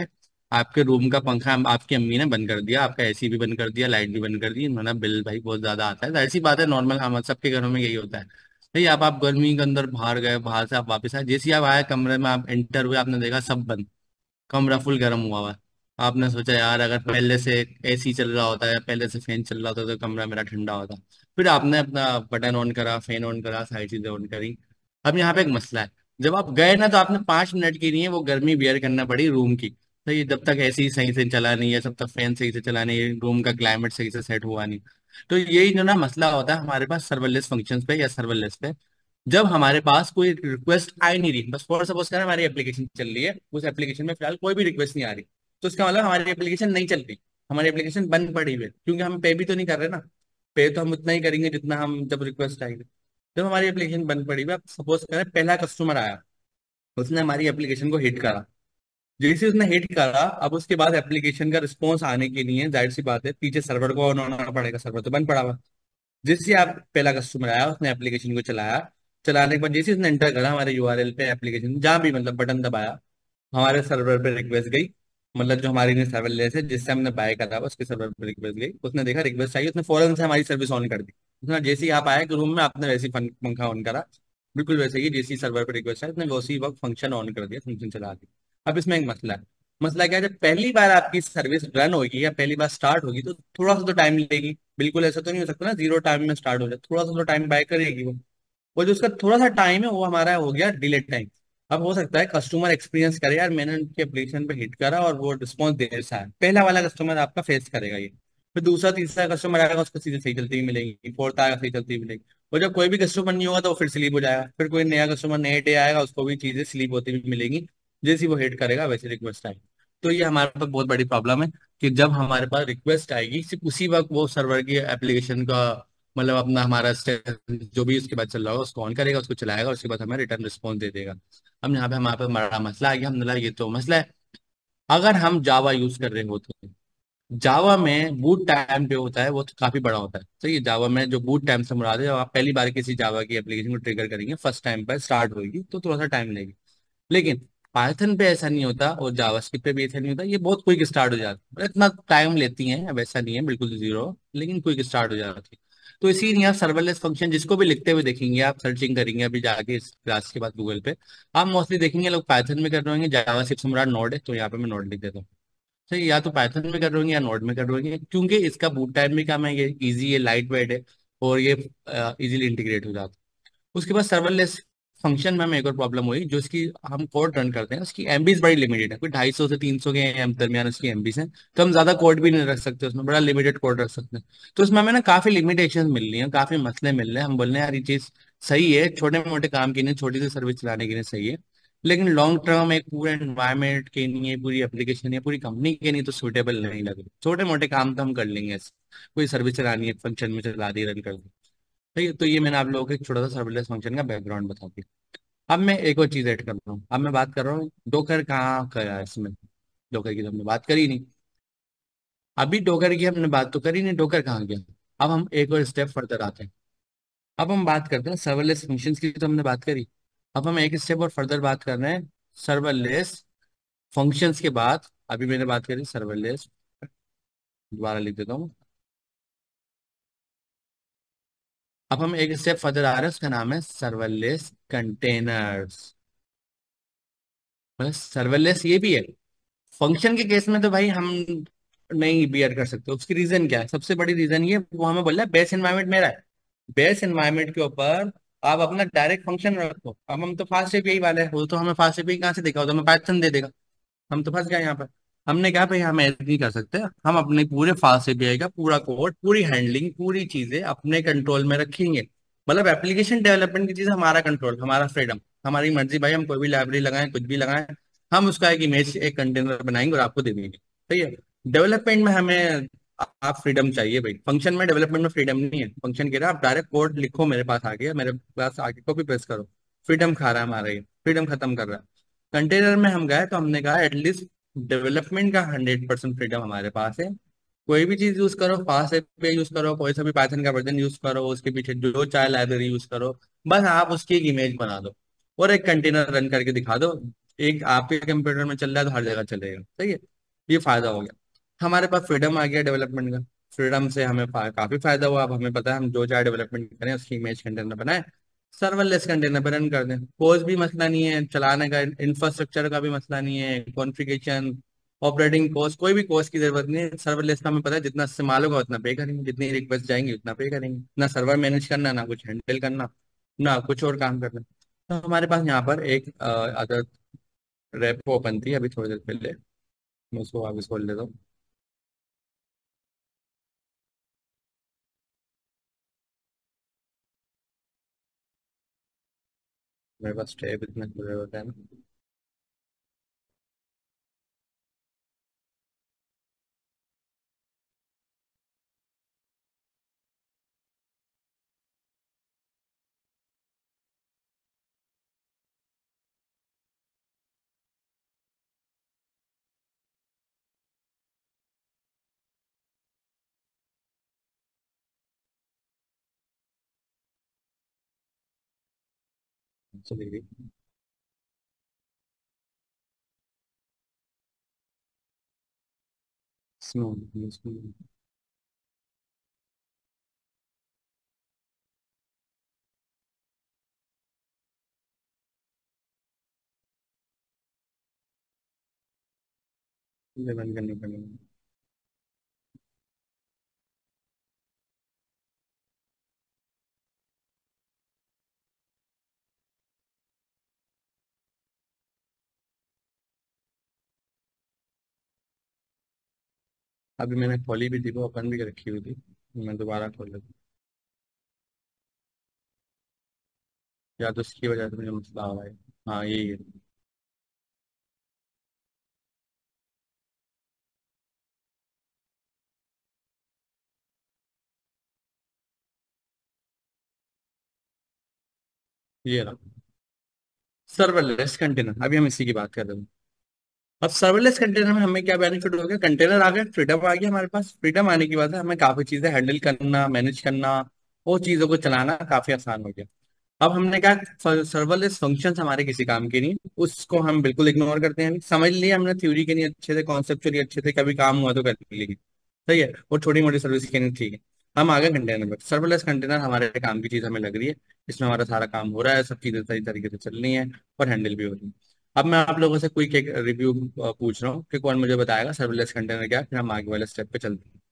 आपके रूम का पंखा आपकी अम्मी ने बंद कर दिया, आपका एसी भी बंद कर दिया, लाइट भी बंद कर दी, इन्होंने बिल भाई बहुत ज्यादा आता है, ऐसी बात है, नॉर्मल, हम सबके घरों में यही होता है भाई। आप गर्मी के अंदर बाहर गए, बाहर से आप वापस आए, जैसे ही आप आए कमरे में, आप एंटर हुए, आपने देखा सब बंद, कमरा फुल गर्म हुआ हुआ है। आपने सोचा यार अगर पहले से एसी चल रहा होता है, पहले से फैन चल रहा होता तो कमरा मेरा ठंडा होता। फिर आपने अपना बटन ऑन करा, फैन ऑन करा, सारी चीजें ऑन करी। अब यहाँ पे एक मसला है, जब आप गए ना तो आपने 5 मिनट के लिए वो गर्मी बियर करना पड़ी रूम की। तो ये जब तक एसी सही से चला नहीं है, जब तक फैन सही से चला नहीं है, रूम का क्लाइमेट सही से सेट हुआ नहीं। तो यही जो ना मसला होता है हमारे पास सर्वरलेस फंक्शंस पे या सर्वरलेस पे, जब हमारे पास कोई रिक्वेस्ट आई नहीं रही, बस फॉर सपोज करें हमारी एप्लीकेशन चल रही है, उस एप्लीकेशन में फिलहाल कोई भी रिक्वेस्ट नहीं आ रही, तो इसका मतलब हमारी एप्लीकेशन नहीं चल रही, हमारी एप्लीकेशन बंद पड़ी हुई है, क्योंकि हम पे भी तो नहीं कर रहे ना। पे तो हम उतना ही करेंगे जितना हम जब रिक्वेस्ट आएगी। जब हमारी एप्लीकेशन बंद पड़ी हुई है, अब सपोज करें पहला कस्टमर आया, उसने हमारी एप्लीकेशन को हिट करा। जैसे उसने हिट करा, अब उसके बाद एप्लीकेशन का रिस्पॉन्स आने के लिए जाहिर सी बात है पीछे सर्वर को ऑन होना पड़ेगा, सर्वर तो बंद पड़ा हुआ। जैसे आप पहला कस्टमर आया, उसने एप्लीकेशन को चलाया, चलाने के बाद जैसे उसने एंटर करा हमारे यूआरएल पे एप्लीकेशन, जहाँ भी मतलब बटन दबाया, हमारे सर्वर पे रिक्वेस्ट गई। मतलब जो हमारी सर्वरलेस है जिससे हमने बाय करा हुआ, उसके सर्वर पे रिक्वेस्ट गई, उसने देखा रिक्वेस्ट आई, उसने फौरन से हमारी सर्विस ऑन कर दी। उसने जैसे ही आप आए रूम में, आपने वैसे ही पंखा ऑन करा, बिल्कुल वैसे ही जैसे ही सर्वर पे रिक्वेस्ट आई, उसने वैसे ही वक्त फंक्शन ऑन कर दिया, फंक्शन चला दिया। अब इसमें एक मसला है। मसला क्या है, जब पहली बार आपकी सर्विस रन होगी या पहली बार स्टार्ट होगी तो थोड़ा सा तो टाइम लेगी, बिल्कुल ऐसा तो नहीं हो सकता ना जीरो टाइम में स्टार्ट हो जाए, थोड़ा सा तो टाइम बाय करेगी वो जो उसका थोड़ा सा टाइम है वो हमारा हो गया डिले टाइम। अब हो सकता है कस्टमर एक्सपीरियंस करे यार मैंने उनके एप्लीकेशन पे हिट करा और वो रिस्पॉन्स देर से आया, पहला वाला कस्टमर आपका फेस करेगा ये। फिर दूसरा तीसरा कस्टमर आएगा, उसको सीधे सही चलती हुई मिलेगी, फोर्थ आएगा सही चलती हुई मिलेगी। और जब कोई भी कस्टमर नहीं होगा तो वो फिर स्लीप हो जाएगा, फिर कोई नया कस्टमर नए डे आएगा, उसको भी चीजें स्लीप होती हुई मिलेंगी, जैसे ही वो हिट करेगा वैसे रिक्वेस्ट आएगी। तो ये हमारे पास बहुत बड़ी प्रॉब्लम है कि जब हमारे पास रिक्वेस्ट आएगी सिर्फ उसी वक्त वो सर्वर की एप्लीकेशन का मतलब अपना हमारा जो भी उसके बाद चल रहा होगा उसको ऑन करेगा, उसको चलाएगा, उसके बाद हमें रिटर्न रिस्पॉन्स दे देगा। अब यहाँ पे हमारे पास बड़ा मसला आ गया, हमने बोला ये तो मसला है। अगर हम जावा यूज कर रहे होते हैं, जावा में बूट टाइम जो होता है वो तो काफी बड़ा होता है। तो ये जावा में जो बूट टाइम से मुराद है, जब आप पहली बार किसी जावा की एप्लीकेशन को ट्रिगर करेंगे, फर्स्ट टाइम पर स्टार्ट होगी तो थोड़ा सा टाइम लगेगी। लेकिन पाइथन पे ऐसा नहीं होता और जावास्क्रिप्ट पे भी ऐसा नहीं होता, ये बहुत क्विक स्टार्ट हो जाता है, मतलब इतना टाइम लेती हैं वैसा नहीं है, बिल्कुल जीरो, लेकिन क्विक स्टार्ट हो जाती है। तो इसीलिए आप सर्वरलेस फंक्शन जिसको भी लिखते हुए देखेंगे, आप सर्चिंग करेंगे अभी जाके इस क्लास के बाद गूगल पे, आप मोस्टली देखेंगे लोग पाइथन में कर रहे होंगे, जावास्क्रिप्ट से मुराद नोड है, तो यहाँ पे मैं नोड लिख देता हूँ। तो या तो पाइथन में कर रहे होंगे या नोड में कर रहे होंगे, क्योंकि इसका बूट टाइम भी कम है, ये इजी है, लाइट वेट है, और ये इजीली इंटीग्रेट हो जाता है। उसके बाद सर्वरलेस फंक्शन में हमें एक और प्रॉब्लम हुई, जो इसकी हम कोड रन करते हैं उसकी एमबीज बड़ी लिमिटेड है, कोई 250 से 300 के दरमियान उसकी एमबीज हैं, तो हम ज्यादा कोड भी नहीं रख सकते उसमें, बड़ा लिमिटेड कोड रख सकते हैं। तो उसमें हमें ना काफी लिमिटेशन मिल रही है, काफी मसले मिल रहे हैं, हम बोल रहे हैं यार ये चीज सही है छोटे मोटे काम के लिए, छोटी सी सर्विस चलाने के लिए सही है, लेकिन लॉन्ग टर्म एक पूरे एनवायरमेंट के लिए, पूरी एप्लीकेशन या पूरी कंपनी के लिए तो सूटेबल नहीं लग रही। छोटे मोटे काम तो हम कर लेंगे ऐसे, कोई सर्विस चलानी है फंक्शन में चला दी, रन कर दी। ठीक है, तो ये मैंने आप लोगों को एक छोटा सा सर्विलेंस फंक्शन का बैकग्राउंड बता दिया। अब मैं एक और चीज ऐड कर रहा हूँ, अब मैं बात कर रहा हूँ डोकर कहाँ करा है इसमें। डोकर की तो हमने बात करी नहीं, अभी डोकर की हमने बात तो करी नहीं, डोकर कहाँ गया। अब हम एक और स्टेप फर्दर आते हैं, अब हम बात करते हैं सर्वरलेस फंक्शंस की, तो हमने बात करी, अब हम एक स्टेप और फर्दर बात कर रहे हैं सर्वरलेस फंक्शंस के बाद। अभी मैंने बात करी सर्वरलेस, दोबारा लिख देता हूँ। अब हम एक स्टेप फर्दर आ रहे हैं, उसका नाम है सर्वरलेस कंटेनर्स। मतलब सर्वरलेस ये भी है, फंक्शन के केस में तो भाई हम नहीं बियर कर सकते। उसकी रीजन क्या है, सबसे बड़ी रीजन ये वो हमें बोल रहा है बेस एनवायरमेंट मेरा है, बेस एनवायरमेंट के ऊपर आप अपना डायरेक्ट फंक्शन रखो। अब हम तो फास्ट एपीआई वाले हैं, वो तो हमें फास्ट एपीआई कहाँ से देखा, हो तो हमें पाइथन दे देगा, हम तो फंस गए यहाँ पर। हमने कहा भाई हम ऐसे नहीं कर सकते, हम अपने पूरे फास्ट एपीआई का पूरा कोड, पूरी हैंडलिंग, पूरी चीजें अपने कंट्रोल में रखेंगे। मतलब एप्लीकेशन डेवलपमेंट की चीज हमारा कंट्रोल, हमारा फ्रीडम, हमारी मर्जी भाई, हम कोई भी लाइब्रेरी लगाएं, कुछ भी लगाएं, हम उसका एक इमेज, एक कंटेनर बनाएंगे और आपको दे देंगे। सही है, डेवलपमेंट में हमें आप फ्रीडम चाहिए भाई, फंक्शन में डेवलपमेंट में फ्रीडम नहीं है। फंक्शन कह रहा है आप डायरेक्ट कोड लिखो, मेरे पास आ गया, मेरे पास आके कॉपी पेस्ट करो, फ्रीडम खा रहा है हमारा, ये फ्रीडम खत्म कर रहा है। कंटेनर में हम गए तो हमने कहा एटलीस्ट डेवलपमेंट का 100% फ्रीडम हमारे पास है, कोई भी चीज यूज करो, फास्ट पे यूज करो, कोई सा भी पाइथन का वर्जन यूज करो, उसके पीछे जो चाहे लाइब्रेरी यूज करो, बस आप उसकी एक इमेज बना दो और एक कंटेनर रन करके दिखा दो, एक आपके कंप्यूटर में चल रहा है तो हर जगह चलेगा। सही है, ये फायदा हो गया। हमारे पास फ्रीडम आ गया डेवलपमेंट का। फ्रीडम से हमें काफी फायदा हुआ। अब हमें पता है हम जो चाहे डेवलपमेंट करें, उसकी इमेज कंटेनर बनाए, सर्वरलेस कंटेनर पर रन कर दें। कोई भी मसला नहीं है चलाने का, इंफ्रास्ट्रक्चर का भी मसला नहीं है, कॉन्फ़िगरेशन, ऑपरेटिंग कॉस्ट, कोई भी कॉस्ट की जरूरत नहीं है। सर्वरलेस का हमें पता है जितना इस्तेमाल होगा उतना पे करेंगे, जितनी रिक्वेस्ट जाएंगी उतना पे करेंगे। ना सर्वर मैनेज करना, ना कुछ हैंडल करना, ना कुछ और काम करना। तो हमारे पास यहाँ पर एक अदर रेपो ओपन थी अभी थोड़ी देर पहले, मैं उसको वापस खोल लेता हूँ। मेरे पास टैब इतना खुले होता है ना। चलिए, स्मूथ। ये बंद करनी पड़ेगी। अभी मैंने खोली भी थी, वो ओपन भी रखी हुई थी, मैं दोबारा खोल लेता हूँ। या तो उसकी वजह से मुझे मसला आ रहा है। हाँ यही है। ये रहा सर्वरलेस कंटेनर। अभी हम इसी की बात कर रहे हैं। अब सर्वरलेस कंटेनर में हमें क्या बेनिफिट हो गया? कंटेनर आ गए, फ्रीडम आ गया हमारे पास। फ्रीडम आने की वजह से हमें काफी चीजें हैंडल करना, मैनेज करना, वो चीजों को चलाना काफी आसान हो गया। अब हमने कहा सर्वरलेस फंक्शंस हमारे किसी काम के नहीं, उसको हम बिल्कुल इग्नोर करते हैं। समझ लिया हमने थ्योरी के नहीं अच्छे से, कॉन्सेप्चुअली अच्छे से, कभी काम हुआ तो कर लेंगे, सही है। वो छोटी मोटी सर्विस के नहीं, ठीक है। हम आ गए कंटेनर पर। सर्वरलेस कंटेनर हमारे काम की चीज हमें लग रही है, इसमें हमारा सारा काम हो रहा है, सब चीजें सही तरीके से चल रही है और हैंडल भी हो रही है। अब मैं आप लोगों से क्विक एक रिव्यू पूछ रहा हूँ कि कौन मुझे बताएगा सर्वरलेस कंटेनर क्या है, फिर हम आगे वाले स्टेप पे चलते हैं।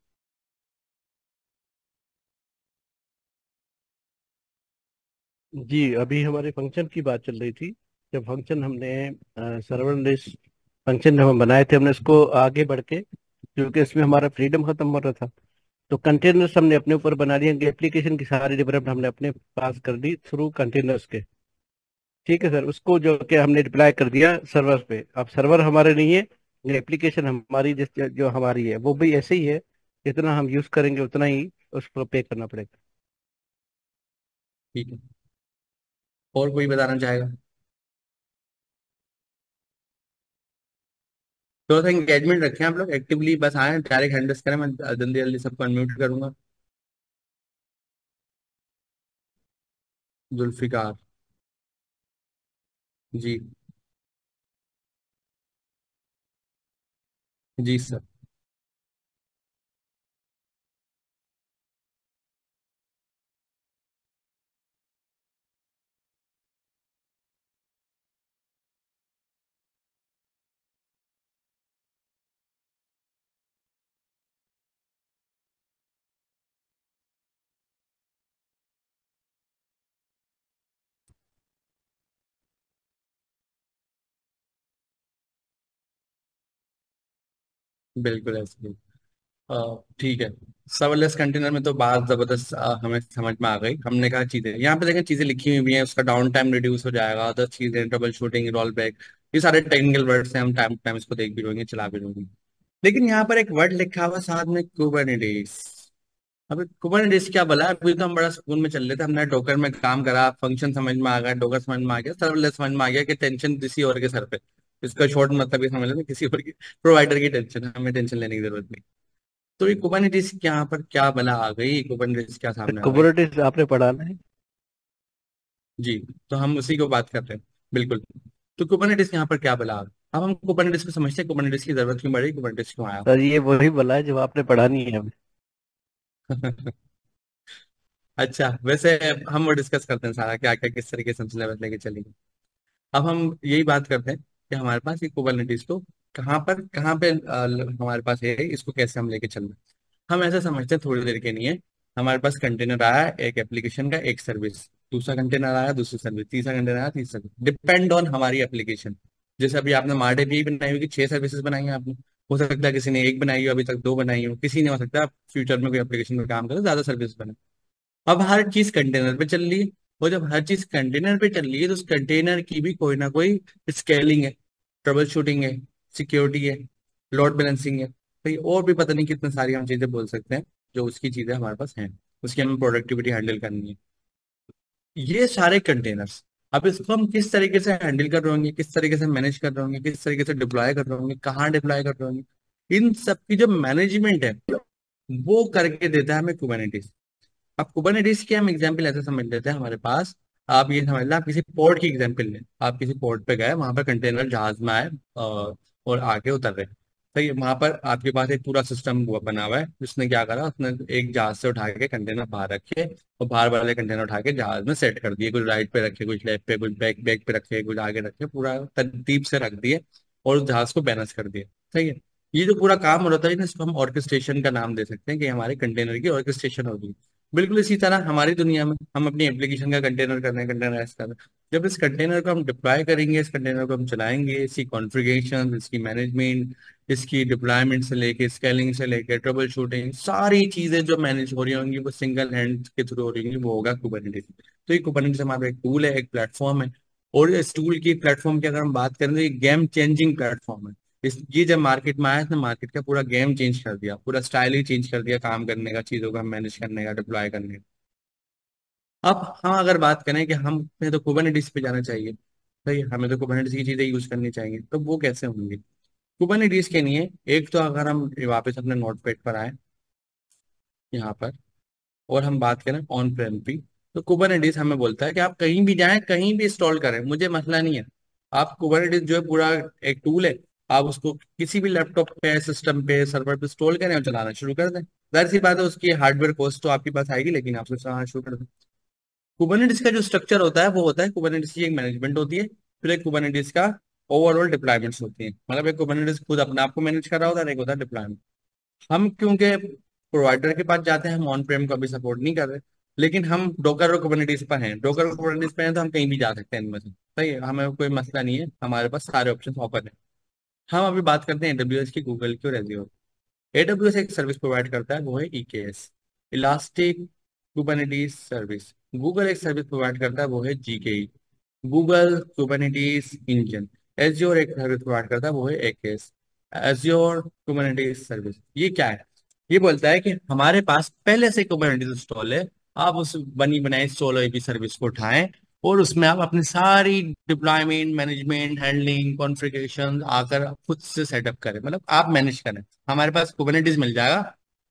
जी, अभी हमारे फंक्शन की बात चल रही थी। जब फंक्शन हमने सर्वरलेस फंक्शन जब हम बनाए थे, हमने इसको आगे बढ़ के, क्योंकि इसमें हमारा फ्रीडम खत्म हो रहा था, तो कंटेनर्स हमने अपने ऊपर बना लिए। एप्लीकेशन की सारी डेवलपमेंट हमने अपने पास कर दी थ्रू कंटेनर्स के। ठीक है सर, उसको जो कि हमने डिप्लॉय कर दिया सर्वर पे। अब सर्वर हमारे नहीं है, ये एप्लीकेशन हमारी जिस जो हमारी है वो भी ऐसे ही है। जितना हम यूज करेंगे उतना ही उसको पे करना पड़ेगा। ठीक है, और कोई बताना चाहेगा? थोड़ा सा एंगेजमेंट रखें आप लोग, एक्टिवली बस आए डायरेक्ट हैंडल्स करें, मैं जल्दी जल्दी सबको अनम्यूट करूंगा। जुल्फिकार। जी। जी सर। बिल्कुल ऐसे ही। ठीक है। सर्वलेस कंटेनर में तो बात जबरदस्त हमें समझ में आ गई। हमने कहा चीजें यहाँ पे देखें, चीजें लिखी हुई भी हैं, उसका डाउन टाइम रिड्यूस हो जाएगा, अदर चीजें, ट्रबल शूटिंग, रोल बैक, ये सारे टेक्निकल वर्ड्स हैं, हम टाइम टाइम इसको देख भी रहेंगे, चला भी रहेंगे। लेकिन यहाँ पर एक वर्ड लिखा हुआ साथ में, कुबरनेटिस। अब कुबरनेटिस क्या बोला? अभी तो हम बड़ा सुकून में चल रहे थे, हमने डोकर में काम करा, फंक्शन समझ में आ गया, डोकर समझ में आ गया, सर्वलेस समझ में आ गया कि टेंशन किसी और के सर पे। इसका शॉर्ट मतलब ये समझ लेते, किसी और की, प्रोवाइडर की टेंशन है, हमें टेंशन लेने की जरूरत नहीं। तो ये कुबरनेटिस यहाँ पर क्या बला आ गई, कुबरनेटिस क्या सामने आ गई? कुबरनेटिस आपने पढ़ा ना है? जी। तो हम उसी को बात कर रहे हैं, बिल्कुल। तो कुबरनेटिस यहाँ पर क्या बला आ गई? अब हम कुबरनेटिस को समझते हैं, कुबरनेटिस की जरूरत क्यों पड़ी, कुबरनेटिस क्यों आया। सर ये वही बोला है जो आपने पढ़ा नहीं है अभी। अच्छा, वैसे हम वो डिस्कस करते हैं सारा क्या क्या किस तरीके से हम सिलेबस लेके चलेंगे। अब हम यही बात करते हैं कि हमारे पास ये कुबरनेटिस को कहाँ पे हमारे पास है, इसको कैसे हम लेके चल रहे हैं। हम ऐसा समझते हैं थोड़ी देर के लिए, हमारे पास कंटेनर आया एक एप्लीकेशन का, एक सर्विस, दूसरा कंटेनर आया दूसरी सर्विस, तीसरा कंटेनर आया तीसरा सर्विस, डिपेंड ऑन हमारी एप्लीकेशन। जैसे अभी आपने मार्डे भी बनाई होगी, 6 सर्विसेज बनाई हैं आपने, हो सकता है किसी ने एक बनाई हो, अभी तक 2 बनाई हो, किसी ने हो सकता है फ्यूचर में कोई एप्लीकेशन में काम करे ज्यादा सर्विस बने। अब हर चीज कंटेनर पे चल रही है, और जब हर चीज कंटेनर पे चल रही है तो उस कंटेनर की भी कोई ना कोई स्केलिंग है, ट्रबल शूटिंग है, सिक्योरिटी है, लोड बैलेंसिंग है, तो ये और भी पता नहीं कितनी सारी हम चीजें बोल सकते हैं जो उसकी चीजें हमारे पास हैं, उसकी हमें प्रोडक्टिविटी हैंडल करनी है। ये सारे कंटेनर्स, अब इसको हम किस तरीके से हैंडल कर रहे होंगे, किस तरीके से मैनेज कर रहे होंगे, किस तरीके से डिप्लॉय कर रहे होंगे, कहाँ डिप्लॉय कर रहे होंगे, इन सब की जो मैनेजमेंट है वो करके देता है हमें कुबरनेटिस। अब कुबरनेटिस की हम एग्जांपल ऐसे समझ लेते हैं, हमारे पास आप ये समझ लें, आप किसी पोर्ट की एग्जांपल लें, आप किसी पोर्ट पे गए, वहां पर कंटेनर जहाज में आए और आके उतर रहे, तो ये वहां पर आपके पास एक पूरा सिस्टम हुआ बना हुआ है, जिसने क्या करा, उसने एक जहाज से उठा के कंटेनर बाहर रखे, और बाहर वाले कंटेनर उठा के जहाज में सेट कर दिए, कुछ राइट पे रखे, कुछ लेफ्ट पे, कुछ बैक बैक पे रखे, कुछ आगे रखे, पूरा तरतीब से रख दिए और उस जहाज को बैलेंस कर दिए। सही है। ये जो पूरा काम हो रहा है ना, इसको हम ऑर्केस्ट्रेशन का नाम दे सकते हैं कि हमारे कंटेनर की ऑर्केस्ट्रेशन होगी। बिल्कुल इसी तरह हमारी दुनिया में हम अपनी एप्लीकेशन का कंटेनर कर रहे हैं, कंटेनराइज कर रहे हैं। जब इस कंटेनर को हम डिप्लॉय करेंगे, इस कंटेनर को हम चलाएंगे, इसकी कॉन्फ़िगरेशन, इसकी मैनेजमेंट, इसकी डिप्लॉयमेंट से लेके स्केलिंग से लेके ट्रबल शूटिंग, सारी चीजें जो मैनेज हो रही होंगी वो सिंगल हैंड के थ्रू हो रही होंगी, वो होगा कुबरनेटिस। तो ये कुबरनेटिस हमारा एक टूल है, एक प्लेटफॉर्म है, और इस टूल की प्लेटफॉर्म की अगर हम बात करें तो ये गेम चेंजिंग प्लेटफॉर्म है। इस ये जब मार्केट में आया, इसने मार्केट का पूरा गेम चेंज कर दिया, पूरा स्टाइल ही चेंज कर दिया काम करने का, चीजों का मैनेज करने का, डिप्लॉय करने का। अब हम अगर बात करें कि हमें तो कुबरनेटिस पे जाना चाहिए, सही है, हमें तो कुबरनेटिस की चीजें यूज करनी चाहिए, तो वो कैसे होंगी। कुबरनेटिस के लिए एक तो अगर हम वापस अपने नोटपैड पर आए यहाँ पर, और हम बात करें ऑन प्रेम की, तो कुबरनेटिस हमें बोलता है कि आप कहीं भी जाएं, कहीं भी इंस्टॉल करें, मुझे मसला नहीं है। आप कुबरनेटिस जो है पूरा एक टूल है, आप उसको किसी भी लैपटॉप पे, सिस्टम पे, सर्वर पे इंस्टॉल करें और चलाना शुरू कर दें। जाहिर सी बात है उसकी हार्डवेयर कॉस्ट तो आपके पास आएगी, लेकिन आप उसको चलाना शुरू कर दें। कुबरनेटिस का जो स्ट्रक्चर होता है वो होता है, कुबरनेटिस की एक मैनेजमेंट होती है, फिर एक कुबरनेटिस का ओवरऑल डिप्लॉयमेंट्स होती है, मतलब एक कुबरनेटिस खुद अपने आप को मैनेज कर रहा होता है, एक होता है डिप्लॉयमेंट। हम क्योंकि प्रोवाइडर के पास जाते हैं, हम ऑन प्रेम को अभी सपोर्ट नहीं कर रहे, लेकिन हम डोकर और कुबरनेटिस पर हैं, डोकर और कुबरनेटिस पर हैं तो हम कहीं भी जा सकते हैं इनमें से। सही है, हमें कोई मसला नहीं है, हमारे पास सारे ऑप्शन ओपन है। हम अभी बात करते हैं एडब्ल्यूएस की, गूगल की और एज़्योर। एडब्ल्यूएस एक सर्विस प्रोवाइड करता है, वो है EKS, elastic Kubernetes service. Google एक सर्विस प्रोवाइड करता है, वो है GKE, Google Kubernetes engine. Azure एक सर्विस प्रोवाइड करता है, वो है एकेएस, एज्योर कुबरनेटिस सर्विस। ये क्या है, ये बोलता है कि हमारे पास पहले से कुबरनेटिस इंस्टॉल है, आप उस बनी बनाई सोलो एपी सर्विस को उठाएं और उसमें आप अपनी सारी डिप्लॉयमेंट, मैनेजमेंट, हैंडलिंग, कॉन्फ़िगरेशन आकर खुद से सेटअप करें, मतलब आप मैनेज करें। हमारे पास कुबरनेटिस मिल जाएगा,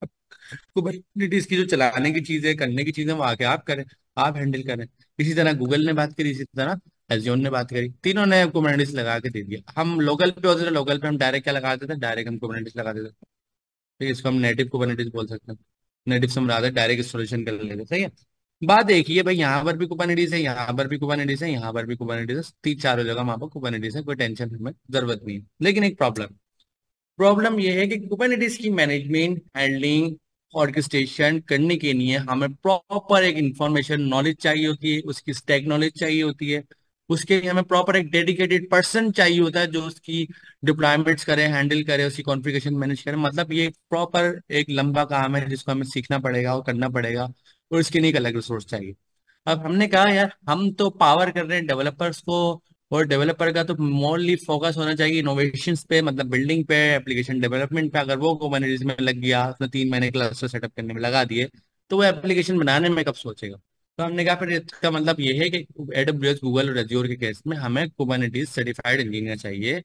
कुबरनेटिस की जो चलाने की चीजें, करने की चीजें वो आके आप करें, आप हैंडल करें। इसी तरह गूगल ने बात करी, इसी तरह एज़्योर ने बात करी, तीनों ने कुबरनेटिस लगा के दे दिया। हम लोकल पे होते थे, लोकल पे हम डायरेक्ट क्या लगा देते थे, डायरेक्ट हम कुबरनेटिस लगा देते थे। ठीक है, इसको हम नेटिव कुबरनेटिस बोल सकते हैं। नेटिव से हम राधे डायरेक्ट इंस्टॉलेशन कर लेते, सही है। बात देखिए भाई, यहाँ पर भी कुबरनेटिस है, यहाँ पर भी कुबरनेटिस है, यहाँ पर भी कुबरनेटिस है, तीन चारों जगह वहां पर कुबरनेटिस है, कोई टेंशन हमें जरूरत नहीं है। लेकिन एक प्रॉब्लम प्रॉब्लम यह है कि कुबरनेटिस की मैनेजमेंट, हैंडलिंग, ऑर्केस्ट्रेशन करने के लिए हमें प्रॉपर एक इंफॉर्मेशन नॉलेज चाहिए होती है, उसकी स्टैक नॉलेज चाहिए होती है, उसके लिए हमें प्रॉपर एक डेडिकेटेड पर्सन चाहिए होता है जो उसकी डिप्लॉयमेंट्स करे, हैंडल करे, उसकी कॉन्फ़िगरेशन मैनेज करे। मतलब ये प्रॉपर एक लंबा काम है जिसको हमें सीखना पड़ेगा और करना पड़ेगा, और इसके लिए एक अलग रिसोर्स चाहिए। अब हमने कहा यार हम तो पावर कर रहे हैं डेवलपर्स को, और डेवलपर का तो मोरली फोकस होना चाहिए इनोवेशंस पे, मतलब बिल्डिंग पे, एप्लीकेशन डेवलपमेंट पे। अगर वो कुबरनेटिस में लग गया, उसने 3 महीने क्लस्टर सेटअप करने में लगा दिए, तो वो एप्लीकेशन बनाने में कब सोचेगा। तो हमने कहा फिर इसका मतलब ये है कि एडब्ल्यूएस, गूगल और एज़्योर के केस में हमें कुबरनेटिस सर्टिफाइड इंजीनियर चाहिए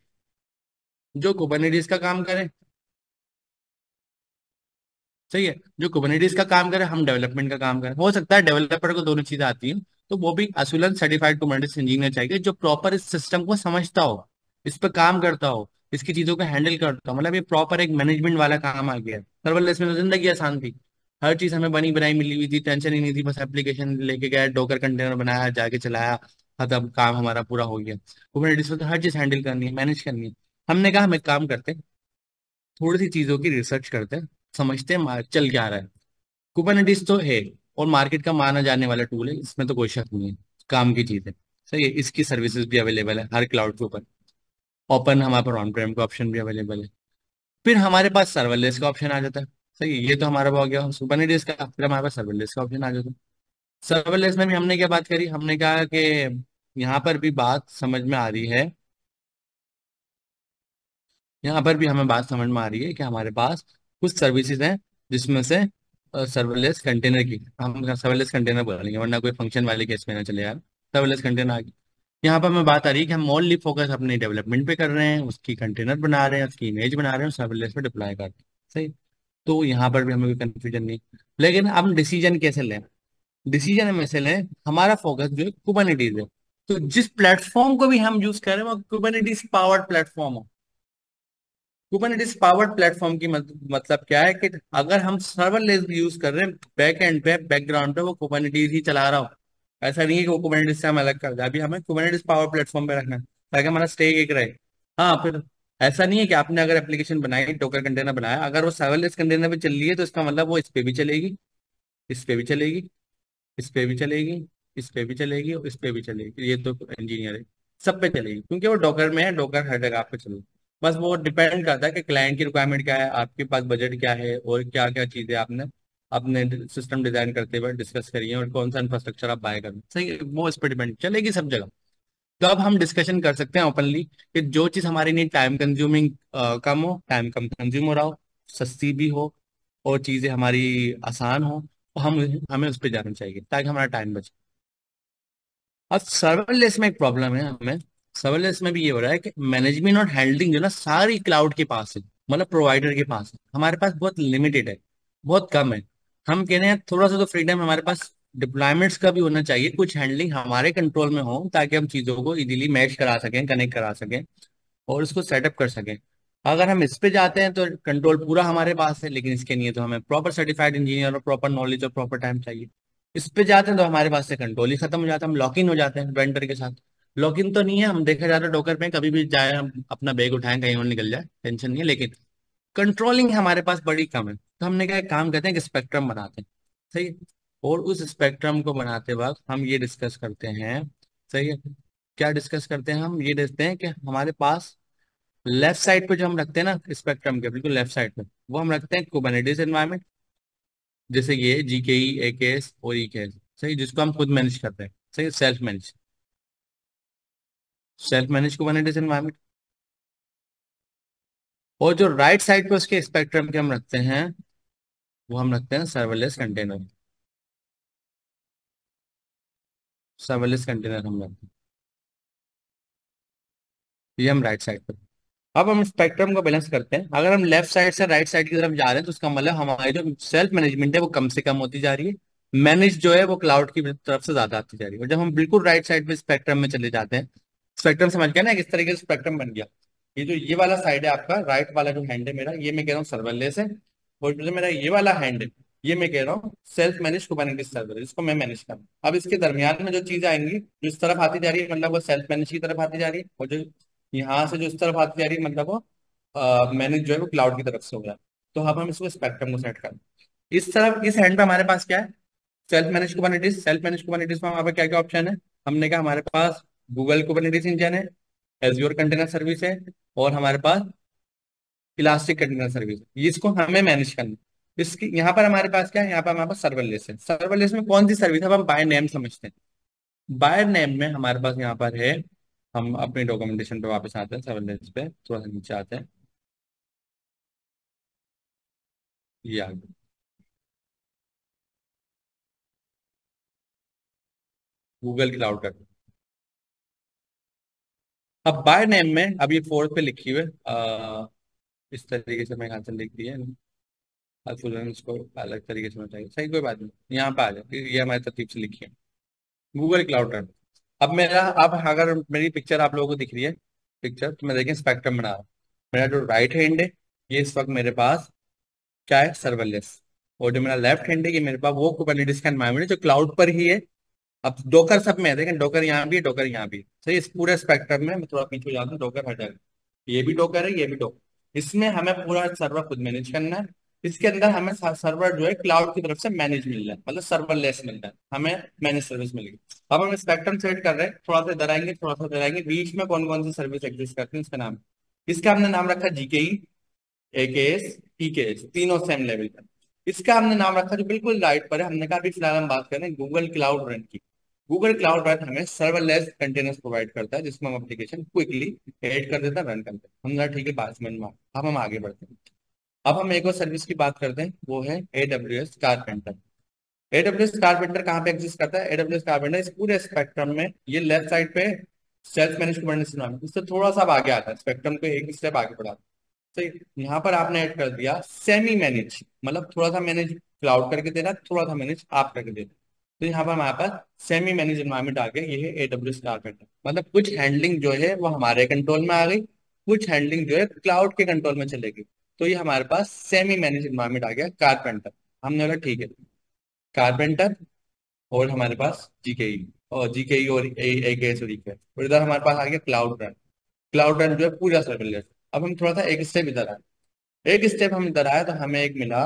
जो कुबरनेटिस का काम करे। सही है, जो कुबरनेटिस का काम करे, हम डेवलपमेंट का काम करें। हो सकता है डेवलपर को दोनों चीजें आती हैं, तो वो भी असूलन सर्टिफाइड कुबरनेटिस इंजीनियर चाहिए जो प्रॉपर इस सिस्टम को समझता हो। इस पर काम करता हो, इसकी चीजों को हैंडल करता हो, मतलब ये प्रॉपर एक मैनेजमेंट वाला काम आ गया है। सर्वरलेस में तो जिंदगी आसान थी, हर चीज हमें बनी बनाई मिली हुई थी, टेंशन ही नहीं थी, बस एप्लीकेशन लेके गए, डोकर कंटेनर बनाया, जाके चलाया, खत्म, काम हमारा पूरा हो गया। कुबरनेटिस में तो हर चीज हैंडल करनी है, मैनेज करनी है। हमने कहा हम एक काम करते हैं, थोड़ी सी चीजों की रिसर्च करते हैं, समझते हैं चल क्या रहा है। कुबरनेटिस तो है और मार्केट का माना जाने वाला टूल है, इसमें तो कोई शक नहीं है, काम की चीज है। सही है, इसकी सर्विसेज भी अवेलेबल है हर क्लाउड के ऊपर, ओपन हमारे पर ऑन प्रेम का ऑप्शन भी अवेलेबल है। फिर हमारे पास सर्वरलेस का ऑप्शन आ जाता है। सही है, ये तो हमारा हो गया कुबरनेटिस का, फिर हमारे पास सर्वरलेस का ऑप्शन आ जाता है। सर्वरलेस में भी हमने क्या बात करी, हमने कहा कि यहाँ पर भी बात समझ में आ रही है, यहाँ पर भी हमें बात समझ में आ रही है कि हमारे पास कुछ सर्विसेज हैं, जिसमें से सर्वरलेस कंटेनर की, हम सर्वरलेस कंटेनर बोलेंगे वरना कोई फंक्शन वाले केस में ना चले यार, सर्वरलेस कंटेनर आ गई। यहाँ पर हमें बात आ रही है कि हम मोनली फोकस अपने डेवलपमेंट पे कर रहे हैं, उसकी कंटेनर बना रहे हैं, उसकी इमेज बना रहे हैं और सर्वरलेस पे डिप्लॉय कर रहे हैं। सही, तो यहाँ पर भी हमें कोई कंफ्यूजन नहीं। लेकिन अब हम डिसीजन कैसे लें, डिसीजन में से लें, हमारा फोकस जो है कुबरनेटिस है। तो जिस प्लेटफॉर्म को भी हम यूज करें वो कुबरनेटिस पावर्ड प्लेटफॉर्म हो। कुबरनेटिस पावर्ड प्लेटफॉर्म की मतलब क्या है कि अगर हम सर्वरलेस यूज कर रहे हैं, बैक एंड पे बैकग्राउंड पे वो कुबरनेटिस ही चला रहा हो, ऐसा नहीं है कि वो कुबरनेटिस से हम अलग कर दे, अभी हमें कुबरनेटिस पावर प्लेटफॉर्म पे रखना है ताकि हमारा स्टेक एक रहे। हाँ, फिर ऐसा नहीं है कि आपने अगर एप्लीकेशन बनाई, डोकर कंटेनर बनाया, अगर वो सर्वरलेस कंटेनर पे चल रही है तो इसका मतलब वो इस पे भी चलेगी, इस पे भी चलेगी, इस पे भी चलेगी, इस पे भी चलेगी और इस पे भी चलेगी, ये तो इंजीनियर है, सब पे चलेगी क्योंकि वो डॉकर में है, डॉकर हर जगह पे चलेगी। बस वो डिपेंड करता है कि क्लाइंट की रिक्वायरमेंट क्या है, आपके पास बजट क्या है और क्या क्या चीजें आपने अपने सिस्टम डिजाइन करते हुए डिस्कस करी है और कौन सा इंफ्रास्ट्रक्चर आप बाय करें। सही है, वो इस पर डिपेंड चलेगी सब जगह। तो अब हम डिस्कशन कर सकते हैं ओपनली कि जो चीज हमारे लिए टाइम कंज्यूमिंग कम हो, टाइम कम कंज्यूम हो रहा हो, सस्ती भी हो और चीजें हमारी आसान हो, तो हम हमें उस पर जाना चाहिए ताकि हमारा टाइम बचे। अब सर्वरलेस में एक प्रॉब्लम है हमें, सर्वरलेस में भी ये हो रहा है कि मैनेजमेंट और हैंडलिंग जो ना सारी क्लाउड के पास है, मतलब प्रोवाइडर के पास है, हमारे पास बहुत लिमिटेड है, बहुत कम है। हम कह रहे हैं थोड़ा सा तो फ्रीडम हमारे पास डिप्लॉयमेंट्स का भी होना चाहिए, कुछ हैंडलिंग हमारे कंट्रोल में हो ताकि हम चीजों को इजीली मैच करा सकें, कनेक्ट करा सकें और उसको सेटअप कर सकें। अगर हम इस पे जाते हैं तो कंट्रोल पूरा हमारे पास है, लेकिन इसके लिए तो हमें प्रॉपर सर्टिफाइड इंजीनियर और प्रॉपर नॉलेज और प्रॉपर टाइम चाहिए। इस पे जाते हैं तो हमारे पास से कंट्रोल ही खत्म हो जाता है, हम लॉक इन हो जाते हैं वेंडर के साथ। लॉक इन तो नहीं है, हम देखा जाता है डॉकर में कभी भी जाए, हम अपना बैग उठाएं कहीं और निकल जाए, टेंशन नहीं है, लेकिन कंट्रोलिंग हमारे पास बड़ी कम है। तो हमने क्या, एक काम करते हैं कि स्पेक्ट्रम बनाते हैं। सही है, और उस स्पेक्ट्रम को बनाते वक्त हम ये डिस्कस करते हैं। सही है, क्या डिस्कस करते हैं, हम ये देखते हैं कि हमारे पास लेफ्ट साइड पे जो हम रखते हैं ना स्पेक्ट्रम के बिल्कुल लेफ्ट साइड पे, वो हम रखते हैं कुबरनेटिस एनवायरनमेंट, जैसे ये जीकेई, एकेएस और ईकेएस। सही, जिसको हम खुद मैनेज करते हैं। सही, self manage, self manage Kubernetes environment. और जो राइट साइड पे उसके स्पेक्ट्रम के हम रखते हैं, वो हम रखते हैं सर्वरलेस कंटेनर, सर्वरलेस कंटेनर हम रखते हैं, ये हम राइट साइड पे। अब हम स्पेक्ट्रम को बैलेंस करते हैं, अगर हम लेफ्ट साइड से राइट साइड की तरफ जा रहे हैं तो उसका मतलब हमारी जो सेल्फ मैनेजमेंट है वो कम से कम होती जा रही है, मैनेज जो है वो क्लाउड की तरफ से ज्यादा आती जा रही है। और जब हम बिल्कुल राइट साइड पे स्पेक्ट्रम में चले जाते हैं, स्पेक्ट्रम समझ गया ना किस तरीके से स्पेक्ट्रम बन गया, ये जो ये वाला साइड है आपका, राइट वाला जो हैंड है मेरा, ये मैं कह रहा हूँ सर्वरलेस है, और जो मेरा ये वाला हैंड है, ये मैं कह रहा हूँ सेल्फ मैनेज कुबरनेटिस सर्वर, इसको मैं मैनेज कर रहा हूँ। अब इसके दरमियान में जो चीज आएंगी जो इस तरफ आती जा रही है, मतलब वो सेल्फ मैनेज की तरफ आती जा रही है, और जो यहाँ से जो इस तरफ आती जा रही है, मतलब वो मैनेज जो है वो क्लाउड की तरफ से हो रहा है। तो अब हम इसको स्पेक्ट्रम को सेट करें, इस तरफ इस हैंड पे हमारे पास क्या है, self manage Kubernetes. Self manage Kubernetes में हमारे पास क्या क्या ऑप्शन है, हमने कहा हमारे पास गूगल कुबरनेटिस इंजन है, एज्योर कंटेनर सर्विस है, और हमारे पास इलास्टिक कंटेनर सर्विस है, ये इसको हमें मैनेज करना है। इसकी यहाँ पर हमारे पास क्या है, यहाँ पर हमारे पास सर्वरलेस है। सर्वरलेस में कौन सी सर्विस है, अब हम बाय नेम समझते हैं। बाय नेम में हमारे पास यहाँ पर है, हम अपनी डॉक्यूमेंटेशन पे वापस आते हैं, सर्वरलेस पे थोड़ा सा नीचे आते हैं, ये आ गया गूगल क्लाउड का। अब बाय नेम में अब ये फोर्थ पे लिखी हुई है, इस तरीके से मैं यहाँ से लिख दिया है, अब स्टूडेंट्स को अलग तरीके से होना चाहिए। सही, कोई बात नहीं, यहाँ पे आ जाए, ये हमारी तरतीब से लिखी है गूगल क्लाउड रन। अब मेरा, अब अगर मेरी पिक्चर आप लोगों को दिख रही है, पिक्चर, तो मैं देखें स्पेक्ट्रम बना रहा हूँ। मेरा जो राइट हैंड है ये इस वक्त मेरे पास क्या है, सर्वरलेस। और जो मेरा लेफ्ट हैंड है ये मेरे पास वो कुबरनेटिस का एनवायरमेंट है जो क्लाउड पर ही है। अब डोकर सब में है, देखें डोकर यहाँ भी है, डोकर यहाँ भी है। सही, इस पूरे स्पेक्ट्रम में मैं थोड़ा पीछे हो जाता हूँ, डोकर हट जाएगा। ये भी डोकर है, ये भी डोकर। इसमें हमें पूरा सर्वर खुद मैनेज करना है। इसके अंदर हमें सर्वर जो है क्लाउड की तरफ से मैनेज मिल रहा है, मतलब सर्वरलेस मिल रहा है, हमें मैनेज सर्विस मिल गई। अब हम स्पेक्ट्रम सेट कर रहे हैं, थोड़ा सा इधर आएंगे, थोड़ा सा इधर आएंगे, बीच में कौन कौन सी सर्विस एग्जिस्ट करती है इसका नाम। इसका हमने नाम रखा जीकेई, एकेएस, टीकेएस, तीनों सेम लेवल पर। इसका हमने नाम रखा जो बिल्कुल राइट पर है, हमने कहा अभी फिलहाल हम बात करें गूगल क्लाउड रन की। गूगल क्लाउड रन हमें सर्वरलेस कंटेनर्स प्रोवाइड करता है जिसमें हम एप्लीकेशन क्विकली ऐड कर देते हैं, रन करते हैं। हम ठीक है, बात समझ में अब हम आगे बढ़ते हैं। अब हम एक और सर्विस की बात करते हैं, वो है एडब्ल्यूएस कारपेंटर। एडब्ल्यूएस कारपेंटर कहाँ पे एग्जिस्ट करता है? एडब्ल्यूएस कारपेंटर इस पूरे स्पेक्ट्रम में ये लेफ्ट साइड पे सेल्फ मैनेज कुबरनेटिस नाम, इससे थोड़ा सा अब आगे आता है, स्पेक्ट्रम को एक स्टेप आगे बढ़ाता है। तो यहाँ पर आपने ऐड कर दिया सेमी मैनेज, मतलब थोड़ा सा मैनेज क्लाउड करके देना, थोड़ा सा मैनेज आप करके देना। तो यहाँ पर हमारे पास सेमी मैनेज एनवायरमेंट आ गया, ये है एडब्ल्यूएस कारपेंटर। मतलब कुछ हैंडलिंग जो है वो हमारे कंट्रोल में आ गई, कुछ हैंडलिंग जो है क्लाउड के कंट्रोल में चलेगी। तो ये हमारे पास सेमी मैनेज एनवायरमेंट आ गया कारपेंटर। हमने बोला ठीक है, कारपेंटर और हमारे पास जीकेई, और एकेएस और EKS, और इधर हमारे पास आ गया क्लाउड रन। क्लाउड रन जो है पूरा सर्विलेंस। अब हम थोड़ा सा एक स्टेप इधर आए, एक स्टेप हम इधर आए तो हमें एक मिला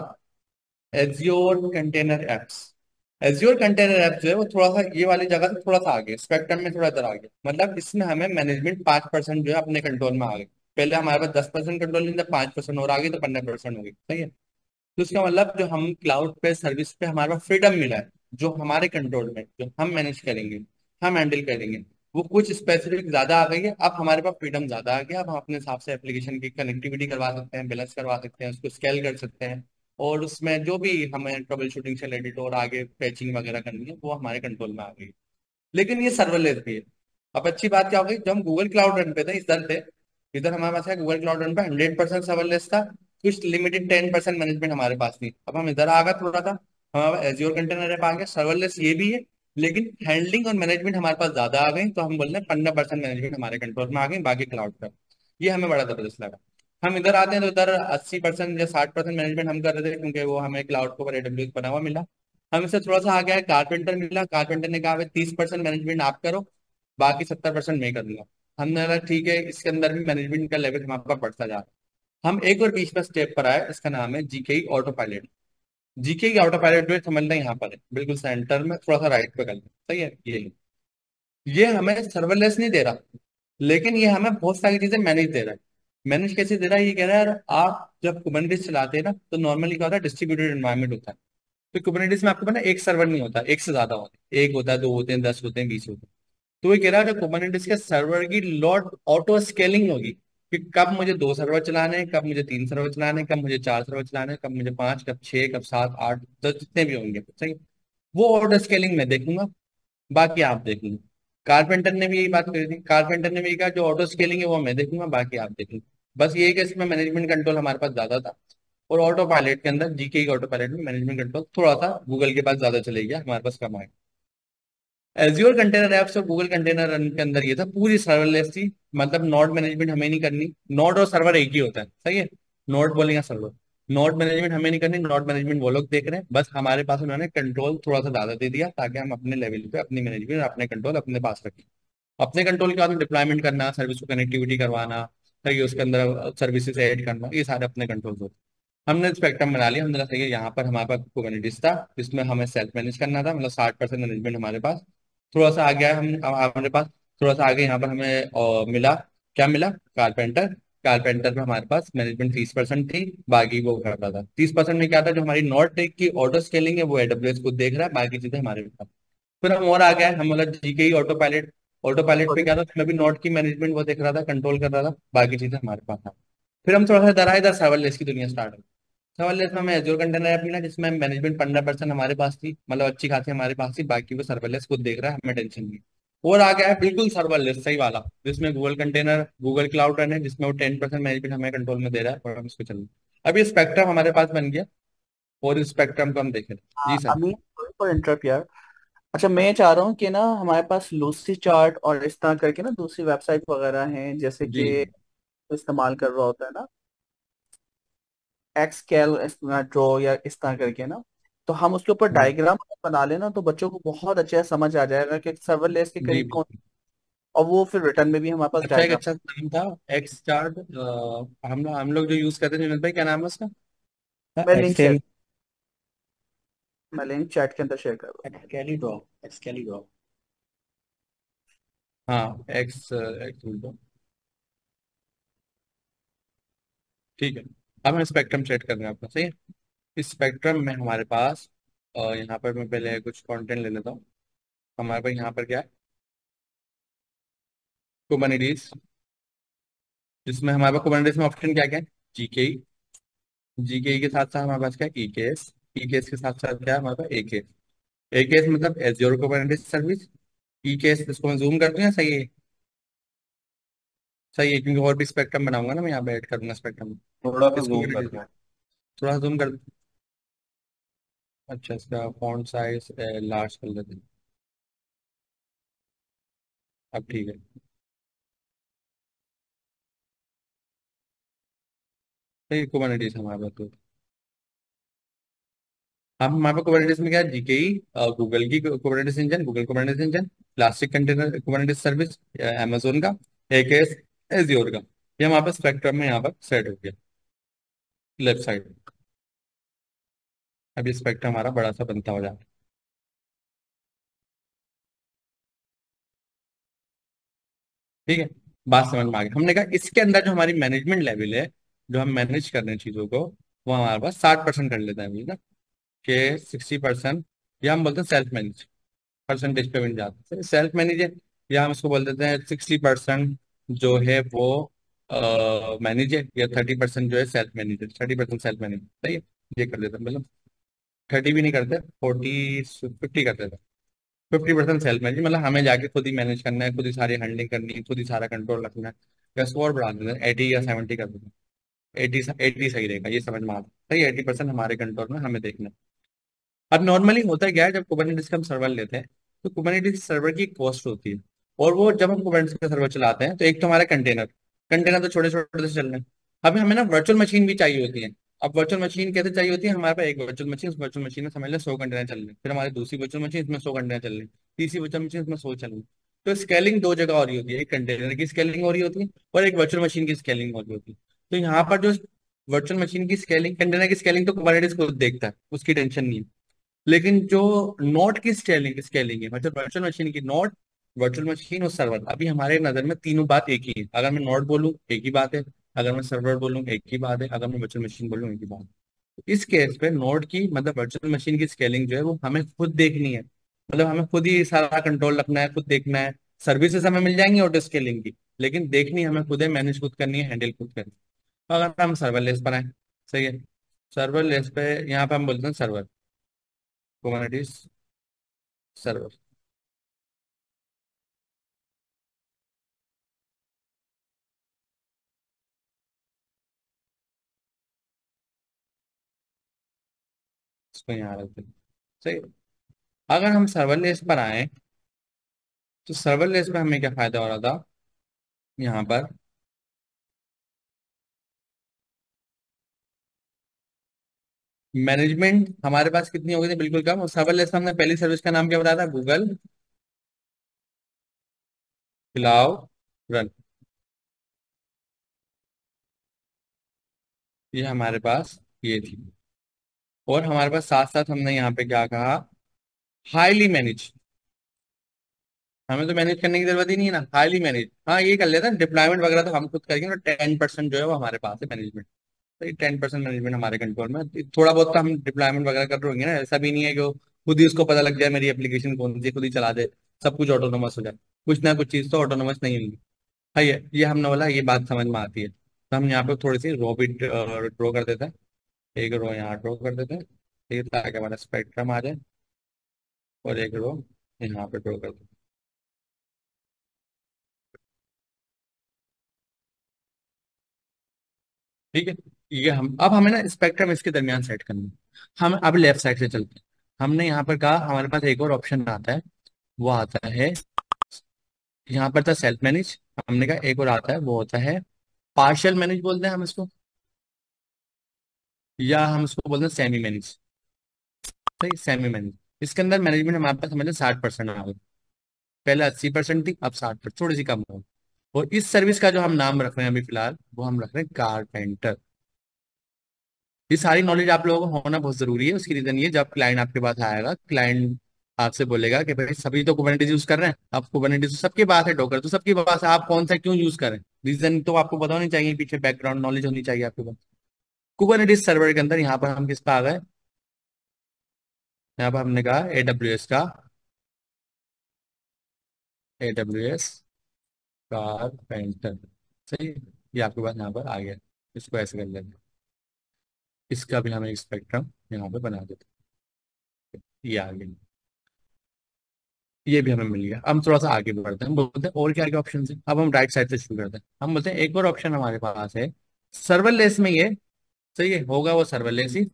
Azure container apps. Azure container apps जो है वो थोड़ा सा ये वाली जगह से थोड़ा सा आगे स्पेक्ट्रम में थोड़ा इधर आ गया, मतलब इसमें हमें मैनेजमेंट 5% जो है अपने कंट्रोल में आ गई। पहले हमारे पास 10% कंट्रोल नहीं था, 5% और आ गई तो 15% हो गई। सही है, तो इसका मतलब जो हम क्लाउड पे सर्विस पे हमारे पास फ्रीडम मिला है, जो हमारे कंट्रोल में, जो हम मैनेज करेंगे, हम हैंडल करेंगे, वो कुछ स्पेसिफिक ज्यादा आ गई है। अब हमारे पास फ्रीडम ज्यादा आ गया, अब हम अपने हिसाब से एप्लीकेशन की कनेक्टिविटी करवा सकते हैं, बैलेंस करवा सकते हैं, उसको स्केल कर सकते हैं, और उसमें जो भी हमें ट्रबल शूटिंग से रिलेटेड और आगे पैचिंग वगैरह करनी है वो हमारे कंट्रोल में आ गई। लेकिन ये सर्वरलेस भी है। अब अच्छी बात क्या हो गई, जब हम गूगल क्लाउड रन पे थे इधर थे, इधर हमारे पास है गूगल क्लाउड रन पे 100% सर्वरलेस था, कुछ लिमिटेड 10% मैनेजमेंट हमारे पास थी। अब हम इधर आ गए थोड़ा सा, हमारे पास एज्योर कंटेनर ऐप आ गया, सर्वरलेस ये भी है, लेकिन हैंडलिंग और मैनेजमेंट हमारे पास ज्यादा आ गई। तो हम बोल रहे हैं 15% मैनेजमेंट हमारे कंट्रोल में आ गई, बाकी क्लाउड का। ये हमें बड़ा जबरदस्त लगा। हम इधर आते हैं तो इधर 80% या 60% मैनेजमेंट हम कर रहे थे, क्योंकि वो हमें क्लाउड के ऊपर AWS बना हुआ मिला। हम इससे थोड़ा सा आगे आए, कारपेंटर मिला, कारपेंटर ने कहा 30% मैनेजमेंट आप करो, बाकी 70% मैं कर दूंगा। हमने कहा ठीक है, इसके अंदर भी मैनेजमेंट का लेवल हमारे पास बढ़ता जा रहा है। हम एक और बीच में स्टेप पर आए, इसका नाम है जीके ऑटो पायलट। जीके की ऑटो पायलट जो है समझना यहाँ पर है, बिल्कुल सेंटर में, थोड़ा सा राइट पे कर लें। सही है, ये हमें सर्वरलेस नहीं दे रहा, लेकिन ये हमें बहुत सारी चीजें मैनेज दे रहा है। मैनेज कैसे दे रहा है, ये कह रहा है यार आप जब कुबरनेटिस चलाते हैं ना, तो नॉर्मली क्या होता है, डिस्ट्रीब्यूटेड एनवायरनमेंट होता है। तो कुबरनेटिस में आपको पता है एक सर्वर नहीं होता, एक से ज्यादा होते हैं, एक होता है, दो होते हैं, 10 होते हैं, 20 होते हैं। तो ये कह रहा है कि कुबरनेटिस के सर्वर की लॉट ऑटो स्केलिंग होगी, कि कब मुझे 2 सर्वर चलाने हैं, कब मुझे 3 सर्वर चलाने हैं, कब मुझे 4 सर्वर चलाने हैं, कब मुझे 5, कब 6, कब 7, 8, 10, जितने भी होंगे। सही, वो ऑटो स्केलिंग मैं देखूंगा, बाकी आप देख लेंगे। कारपेंटर ने भी यही बात करी थी, कारपेंटर ने भी कहा जो ऑटो स्केलिंग है वो मैं देखूंगा, बाकी आप देखेंगे। बस ये है कि इसमें मैनेजमेंट कंट्रोल हमारे पास ज्यादा था, और ऑटो पायलट के अंदर, जीके की ऑटो पायलट में मैनेजमेंट कंट्रोल थोड़ा सा गूगल के पास ज्यादा चले गया, हमारे पास कम आएगा। एज्योर कंटेनर एप्स और गूगल कंटेनर रन के अंदर ये था, पूरी सर्वरलेस थी, मतलब नोड मैनेजमेंट हमें नहीं करनी। नोड और सर्वर एक ही होता है, सही है, नोड बोलेंगे सर्वर। नोड मैनेजमेंट हमें नहीं करनी, नोड मैनेजमेंट वो लोग देख रहे हैं, बस हमारे पास उन्होंने कंट्रोल थोड़ा सा ज्यादा दे दिया, ताकि हम अपने लेवल पे अपनी मैनेजमेंट, अपने कंट्रोल अपने पास रखें। अपने कंट्रोल के बाद डिप्लॉयमेंट करना, सर्विस को कनेक्टिविटी करवाना, सही है, उसके अंदर सर्विसेज ऐड करना, ये सारे अपने कंट्रोल होते हैं। हमने स्पेक्ट्रम बना लिया, हमने सही है, यहाँ पर हमारे पास कुबरनेटिस था जिसमें हमें सेल्फ मैनेज करना था, मतलब 60% मैनेजमेंट हमारे पास। थोड़ा सा आगे आया हम, हमारे पास थोड़ा सा आगे यहाँ पर हमें मिला, क्या मिला, कारपेंटर। कारपेंटर में हमारे पास मैनेजमेंट 30% थी, बाकी वो करता था। 30% में क्या था, जो हमारी नॉट टेक की ऑटो स्केलिंग है वो AWS खुद देख रहा है, बाकी चीजें हमारे पास। फिर हम और आ गए, हम मतलब जीके ही ऑटो पायलट। ऑटो पायलट पे क्या था, उसमें भी नोट की मैनेजमेंट वो देख रहा था, कंट्रोल कर रहा था, बाकी चीजें हमारे पास था। फिर हम थोड़ा सा इधर आए, इधर सर्वरलेस की दुनिया स्टार्ट हुई। सर्वरलेस में हमें एज्योर कंटेनर ऐप मिला, जिसमें मैनेजमेंट 15% हमारे पास थी, मतलब अच्छी खासी हमारे पास थी, बाकी वो सर्वरलेस खुद देख रहा है, हमें टेंशन नहीं। और आ गया है बिल्कुल सर्वरलेस सही वाला, जिसमें Google container, Google cloud run है, जिसमें वो 10% मैनेजमेंट हमें कंट्रोल में दे रहा है, और हम इसको चल। अब ये स्पेक्ट्रम हमारे पास बन गया, और इस स्पेक्ट्रम को हम देखें। जी sir. Amin, sorry for interrupt यार। अच्छा, मैं चाह रहा हूँ कि ना हमारे पास लूसी चार्ट और इस तरह करके ना दूसरी वेबसाइट वगैरह हैं, जैसे जी कि इस्तेमाल कर रहा होता है ना एक्सकेल ड्रॉ या इस तरह करके ना, तो हम उसके ऊपर जी डायग्राम बना लेना तो बच्चों को बहुत अच्छे से समझ आ जाएगा कि सर्वरलेस के जी करीब कौन। बिल्कुल। और वो फिर रिटर्न में भी हमारे पास अच्छा, एक डायग्राम। अच्छा नाम था एक्स चार्ट। हम लोग जो यूज करते थे जुनेद भाई, क्या नाम है उसका? मैं लिंक शेयर एक्सेल। मैं लिंक चैट के अंदर शेयर कर रहा एक्सकेली ड्रॉ। Excalidraw. हाँ, एक्स एक्स। ठीक है। अब हम स्पेक्ट्रम सेट कर रहे हैं आपका, सही है। इस स्पेक्ट्रम में हमारे पास यहाँ पर मैं पहले कुछ कंटेंट ले लेता हूँ। हमारे पास यहाँ पर क्या है? कुबरनेटिस। जिसमें हमारे पास कुबरनेटिस में ऑप्शन क्या क्या है? जीके। जीके के साथ साथ हमारे पास क्या है? ईकेएस। ईकेएस के साथ साथ क्या है हमारे पास? एकेएस। एकेएस मतलब एज्योर कुबरनेटिस सर्विस। ईकेएस, इसको मैं जूम कर दूं या सही है? सही है, क्योंकि और भी स्पेक्ट्रम बनाऊंगा ना, मैं यहाँ पे ऐड करूंगा स्पेक्ट्रम। थोड़ा सा इस जूम कर कुबरनेटिस दो। थोड़ा जूम कर। अच्छा, इसका फॉन्ट साइज लार्ज कर लेते हैं। अब ठीक है। सही, कुबरनेटिस हमारे पास तो। हम हमारे पास कुबरनेटिस में क्या है? जीकेई, गूगल की Kubernetes engine, Google Kubernetes engine, elastic container Kubernetes service, amazon का, एकेएस, एज्योर का। ये हमारे पास स्पेक्ट्रम में यहाँ पर सेट हो गया लेफ्ट साइड। अब ये स्पेक्ट्रम हमारा बड़ा सा बनता हो जाता है। ठीक है। बात समझ में आ गई। हमने कहा इसके अंदर जो हमारी मैनेजमेंट लेवल है, जो हम मैनेज कर रहे हैं चीजों को, वो हमारे पास 60% कर लेता है ना, कि 60%, या हम बोलते हैं सेल्फ मैनेज। परसेंटेज पे बन जाते हैं सेल्फ मैनेज है, या हम इसको बोल देते हैं 60% जो है वो मैनेज है, या 30% जो है सेल्फ मैनेज है। 30% सेल्फ मैनेज, सही है। ये कर देते हैं, मतलब 30 भी नहीं करते, 50 करते थे। 50% सेल्फ मैनेज, मतलब हमें जाके खुद ही मैनेज करना है, खुद ही सारी हैंडलिंग करनी है, खुद ही सारा कंट्रोल रखना है। या इसको और बढ़ा देते हैं, 80 या 70 कर देते हैं। 80 सही रहेगा, ये समझ में आता है। सही, 80% हमारे कंट्रोल में, हमें देखना है। अब नॉर्मली होता क्या है, जब कुबरनेटिस का हम सर्वर लेते हैं, तो कुबरनेटिस सर्वर की कॉस्ट होती है। और वो जब हम कुबरनेटिस का सर्वर चलाते हैं, तो एक तो हमारा कंटेनर, कंटेनर तो छोटे छोटे से चल रहे हैं। अभी हमें ना वर्चुअल मशीन भी चाहिए होती है। अब वर्चुअल मशीन कैसे चाहिए होती है? हमारे पास एक वर्चुअल मशीन, उस वर्चुअल मशीन में समझ लें 100 कंटेनर चल रहे हैं, फिर हमारी दूसरी वर्चुअल मशीन, इसमें 100 कंटेनर चल रहे हैं, तीसरी वर्चुअल मशीन, इसमें 100 चल रही है। तो स्केलिंग दो जगह हो रही होती है, एक कंटेनर की स्केलिंग हो रही होती है, और एक वर्चुअल मशीन की स्केलिंग हो रही होती है। तो यहाँ पर जो वर्चुअल मशीन की स्केलिंग, कंटेनर की स्केलिंग तो कुबरनेटिस खुद देखता है, उसकी टेंशन नहीं है। लेकिन जो नोट की स्केलिंग स्केलिंग है, मतलब वर्चुअल मशीन की नोट, वर्चुअल मशीन और सर्वर, अभी हमारे नजर में तीनों बात एक ही है। अगर मैं नोट बोलूँ एक ही बात है, अगर मैं सर्वर बोलूँ एक ही बात है, अगर मैं वर्चुअल मशीन बोलूँ एक ही बात है। तो इस केस पे नोट की, मतलब वर्चुअल मशीन की स्केलिंग जो है वो हमें खुद देखनी है। मतलब हमें खुद ही सारा कंट्रोल रखना है, खुद देखना है। सर्विसेज हमें मिल जाएंगी ऑटो स्केलिंग की, लेकिन देखनी हमें खुद है, मैनेज खुद करनी है, हैंडल खुद करनी है। तो अगर हम सर्वरलेस पर आए, सही है, सर्वरलेस पे यहाँ पे हम बोलते हैं सर्वर, कुबरनेटिस सर्वर। इसको यहाँ रखते हैं, सही। अगर हम सर्वरलेस पर आए, तो सर्वरलेस पे हमें क्या फायदा हो रहा था यहाँ पर? मैनेजमेंट हमारे पास कितनी हो गई थी? बिल्कुल कम। और सर्वरलेस में हमने पहली सर्विस का नाम क्या बताया था? Google cloud run. ये हमारे पास ये थी। और हमारे पास साथ साथ हमने यहाँ पे क्या कहा? Highly manage. हमें तो मैनेज करने की जरूरत ही नहीं है ना, हाईली मैनेज। हाँ, ये कर लेते हैं, डिप्लॉयमेंट वगैरह तो हम खुद करेंगे ना। 10% जो है वो हमारे पास है मैनेजमेंट। तो 10% मैनेजमेंट हमारे कंट्रोल में। थोड़ा बहुत तो हम डिप्लॉयमेंट वगैरह कर रहे होंगे ना, ऐसा भी नहीं है कि वो खुद ही उसको पता लग जाए मेरी एप्लीकेशन कौन सी, खुद ही चला दे, सब कुछ ऑटोनोमस हो जाए। कुछ ना कुछ चीज़ तो ऑटोनोमस नहीं होगी। हाँ, ये हमने बोला, ये बात समझ में आती है। तो हम यहाँ पे थोड़ी सी रो भी ड्रॉ कर देते हैं। एक रो यहाँ ड्रॉ कर देते हैं, ठीक है, ताकि हमारा स्पेक्ट्रम आ जाए। और एक रो यहाँ पे ड्रॉ कर देते हैं, ठीक है। ये हम अब हमें ना स्पेक्ट्रम इसके दरमियान सेट करना है। हम अब लेफ्ट साइड से चलते हैं। हमने यहाँ पर कहा हमारे पास एक और ऑप्शन आता है, वो आता है, यहाँ पर था सेल्फ मैनेज, हमने कहा एक और आता है वो होता है पार्शियल मैनेज बोलते हैं हम इसको, या हम इसको बोलते हैं सेमी मैनेज। सही, सेमी मैनेज। इसके अंदर मैनेजमेंट हमारे पास समझ लो 60% आ गई, पहले 80% थी, अब 60%, थोड़ी सी कम हो। और इस सर्विस का जो हम नाम रख रहे हैं अभी फिलहाल, वो हम रख रहे हैं कारपेंटर। ये सारी नॉलेज आप लोगों को होना बहुत जरूरी है। उसकी रीजन ये, जब क्लाइंट आपके पास आएगा, क्लाइंट आपसे बोलेगा कि भाई सभी तो कुबरनेटिस यूज कर रहे हैं, अब कुबरनेटिस सबके पास है, डॉकर तो सबके पास है, आप कौन सा क्यों यूज करें? रीजन तो आपको पता होनी चाहिए, पीछे बैकग्राउंड नॉलेज होनी चाहिए आपके पास। कुबरनेटिस सर्वर के अंदर यहाँ पर हम किस पे आ गए, यहाँ पर हमने कहा AWS का, AWS कारपेंटर। सही है? ये आपके पास यहाँ पर आ गया। इसको ऐसे कर लेंगे, इसका भी हम एक स्पेक्ट्रम यहाँ पे बना देते हैं, ये आ गया, ये भी हमें मिल गया। हम थोड़ा सा आगे बढ़ते हैं, हम बोलते हैं और क्या क्या ऑप्शन है। अब हम राइट साइड से शुरू करते हैं, हम बोलते हैं एक और ऑप्शन हमारे पास है सर्वरलेस में ये। सही है, होगा वो सर्वरलेस ही,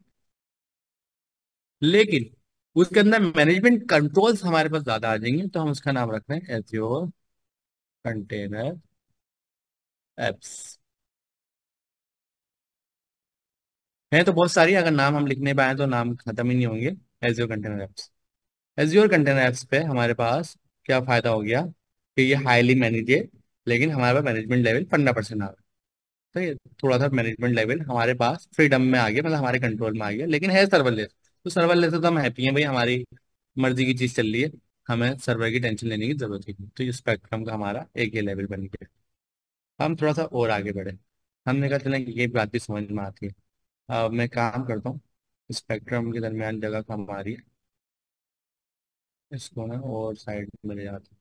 लेकिन उसके अंदर मैनेजमेंट कंट्रोल्स हमारे पास ज्यादा आ जाएंगे, तो हम उसका नाम रख रहे हैं एज्योर कंटेनर एप्स। है तो बहुत सारी, अगर नाम हम लिखने पाए तो नाम खत्म ही नहीं होंगे। Azure container apps, Azure container apps पे हमारे पास क्या फायदा हो गया कि ये हाईली मैनेज है, लेकिन हमारे पास मैनेजमेंट लेवल 15% आ गया। तो ये थोड़ा सा मैनेजमेंट लेवल हमारे पास फ्रीडम में आ गया, मतलब हमारे कंट्रोल में आ गया, लेकिन है सर्वरलेस। तो सर्वरलेस से तो हम हैप्पी हैं भाई, हमारी मर्जी की चीज चल रही है, हमें सर्वर की टेंशन लेने की जरूरत ही नहीं। तो ये स्पेक्ट्रम का हमारा एक ही लेवल बन गया। हम थोड़ा सा और आगे बढ़े, हमने कहा चलें ये बात भी समझ में आती है। अब मैं काम करता हूँ, स्पेक्ट्रम के दरमियान जगह कम आ रही है, इसको ना और साइड में ले जाते हैं।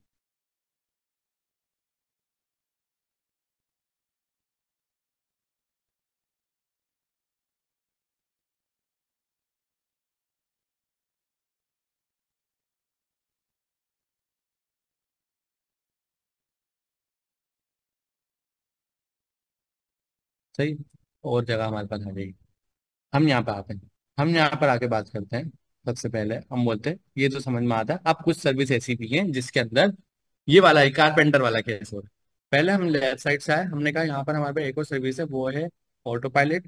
सही, और जगह हमारे पास आ जाएगी। हम यहाँ पे आते हैं, हम यहाँ पर आके बात करते हैं। सबसे पहले हम बोलते हैं ये तो समझ में आता है, अब कुछ सर्विस ऐसी भी हैं जिसके अंदर ये वाला है कारपेंटर वाला केस हो रहा है। पहले हम लेफ्ट साइड से आए, हमने कहा यहाँ पर हमारे पास एक और सर्विस है, वो है autopilot,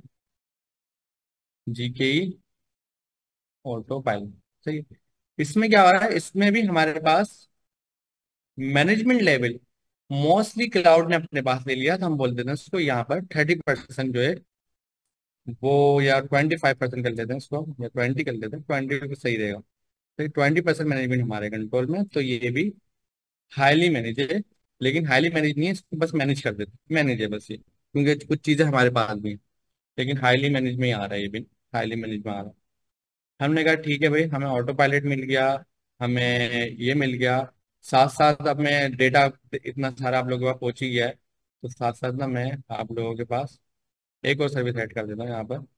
GKE autopilot. सही है। इसमें क्या हो रहा है, इसमें भी हमारे पास मैनेजमेंट लेवल मोस्टली क्लाउड ने अपने पास ले लिया, तो हम बोल देते हैं उसको यहाँ पर 30% जो है वो, या 25% कर लेते हैं उसको, या 20 कर लेते हैं, 20 तो सही रहेगा। तो 20% मैनेजमेंट हमारे कंट्रोल में, तो ये भी हाईली मैनेज है। लेकिन हाईली मैनेज नहीं है, इसको बस मैनेज कर देते हैं, मैनेज है बस ये, क्योंकि कुछ चीजें हमारे पास भी हैं। लेकिन हाईली मैनेज में ही आ रहा है, ये भी हाईली मैनेज में आ रहा है। हमने कहा ठीक है भाई, हमें ऑटो पायलट मिल गया, हमें ये मिल गया, साथ साथ अब मैं डेटा इतना सारा आप लोगों के पास पहुंच ही गया है, तो साथ साथ ना मैं आप लोगों के पास एक और सर्विस ऐड कर देता हूँ यहाँ पर।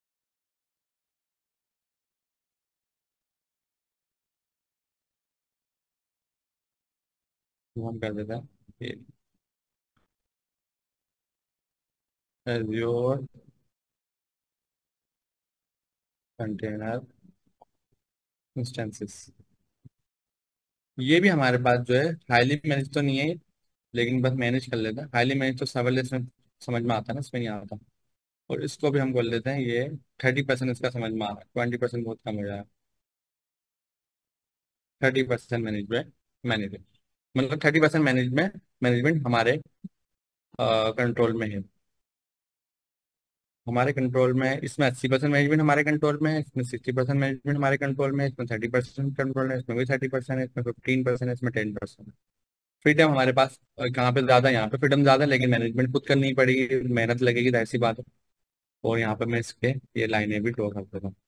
तो हम कर देते हैं एज्योर कंटेनर इंस्टेंसेस। ये भी हमारे पास जो है हाईली मैनेज तो नहीं है, लेकिन बस मैनेज कर लेते हैं। हाईली मैनेज तो सर्वरलेस में समझ में आता है ना, इसमें नहीं आता। और इसको भी हम बोल देते हैं ये 30% इसका समझ में आ रहा है, 20% बहुत कम हो जाएगा। 30% मैनेजमेंट, मैनेजमेंट मतलब 30% मैनेजमेंट, मैनेजमेंट हमारे कंट्रोल में है, हमारे कंट्रोल में है। इसमें 80% मैनेजमेंट हमारे कंट्रोल में है, इसमें 60% मैनेजमेंट हमारे कंट्रोल में है, इसमें 30% कंट्रोल है, इसमें भी 30% है, इसमें 15% है, इसमें 10%। फ्रीडम हमारे पास कहाँ पे ज्यादा है, यहाँ पे फ्रीडम ज्यादा है, लेकिन मैनेजमेंट खुद करनी पड़ेगी, मेहनत लगेगी, तो ऐसी बात है। और यहाँ पे मैं इसके ये लाइनें भी ड्रॉ कर देता हूँ,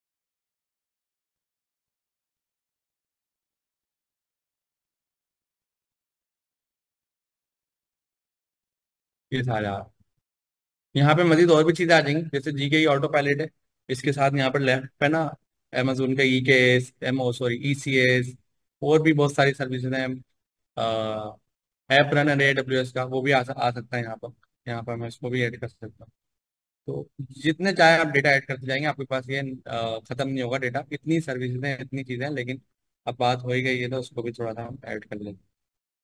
ये सारा। यहाँ पे मजीद और भी चीजें आ जाएंगी, जैसे GKE ऑटो पायलट है, इसके साथ यहाँ पर लेफ्ट पे ना अमेजोन का EKS, एमओ सॉरी ECS, और भी बहुत सारी सर्विसेज हैं। ऐप रनर AWS का वो भी आ सकता है यहाँ पर, यहाँ पर मैं इसको भी ऐड कर सकता हूँ। तो जितने चाहे आप डेटा ऐड करते जाएंगे, आपके पास ये खत्म नहीं होगा डेटा। इतनी सर्विसेज हैं, इतनी चीजें हैं, लेकिन अब बात हो ही गई है तो उसको भी थोड़ा सा हम ऐड कर लेते हैं।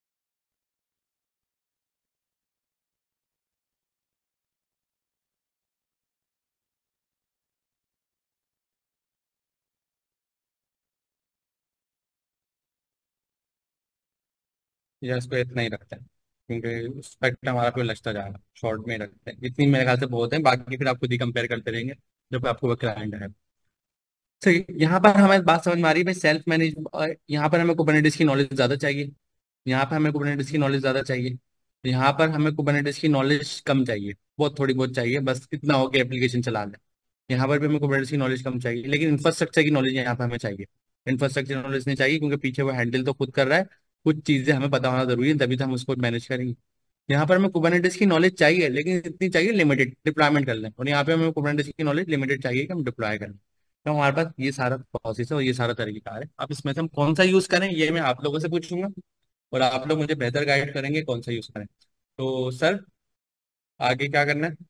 या इसको इतना ही रखते हैं, क्योंकि स्पेक्ट्रम हमारा कोई लगता जा रहा है, शॉर्ट में ही रखते हैं। इतनी मेरे ख्याल से बहुत है, बाकी फिर आप खुद ही कंपेयर करते रहेंगे जब आपको वो क्लाइंट है। सही, यहाँ पर हमें बात समझ में आ रही है भाई, सेल्फ मैनेज। यहाँ पर हमें कुबरनेटिस की नॉलेज ज़्यादा चाहिए, यहाँ पर हमें कुबरनेटिस की नॉलेज ज़्यादा चाहिए, यहाँ पर हमें कुबरनेटिस की नॉलेज कम चाहिए, बहुत थोड़ी बहुत चाहिए, बस इतना हो कि एप्लीकेशन चला लें। यहाँ पर भी हमें कुबरनेटिस की नॉलेज कम चाहिए, लेकिन इंफ्रास्ट्रक्चर की नॉलेज यहाँ पर हमें चाहिए। इंफ्रास्ट्रक्चर नॉलेज नहीं चाहिए, क्योंकि पीछे वो हैंडल तो खुद कर रहा है, कुछ चीज़ें हमें पता होना जरूरी है, तभी तो हम उसको मैनेज करेंगे। यहाँ पर हमें कुबरनेटिस की नॉलेज चाहिए, लेकिन इतनी चाहिए लिमिटेड, डिप्लॉयमेंट कर लें। और यहाँ पे हमें कुबरनेटिस की नॉलेज लिमिटेड चाहिए कि हम डिप्लॉय करें। तो हमारे पास ये सारा प्रोसेस है और ये सारा तरीका है। अब इसमें से हम कौन सा यूज करें, ये मैं आप लोगों से पूछूंगा, और आप लोग मुझे बेहतर गाइड करेंगे कौन सा यूज करें। तो सर, आगे क्या करना है?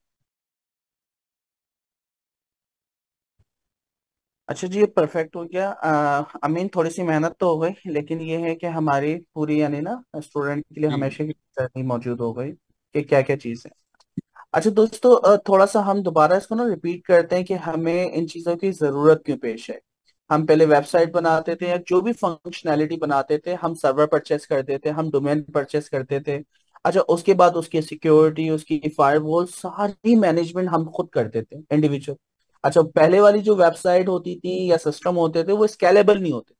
अच्छा जी, ये परफेक्ट हो गया। अमीन, थोड़ी सी मेहनत तो हो गई, लेकिन ये है कि हमारी पूरी यानी ना स्टूडेंट के लिए जी। हमेशा की जर्नी मौजूद हो गई कि क्या क्या चीज़ है। अच्छा दोस्तों, थोड़ा सा हम दोबारा इसको ना रिपीट करते हैं कि हमें इन चीज़ों की ज़रूरत क्यों पेश है। हम पहले वेबसाइट बनाते थे या जो भी फंक्शनैलिटी बनाते थे, हम सर्वर परचेस करते थे, हम डोमेन परचेस करते थे। अच्छा, उसके बाद उसकी सिक्योरिटी, उसकी फायरवॉल, सारी मैनेजमेंट हम खुद करते थे इंडिविजुअल। अच्छा, पहले वाली जो वेबसाइट होती थी या सिस्टम होते थे वो स्केलेबल नहीं होते।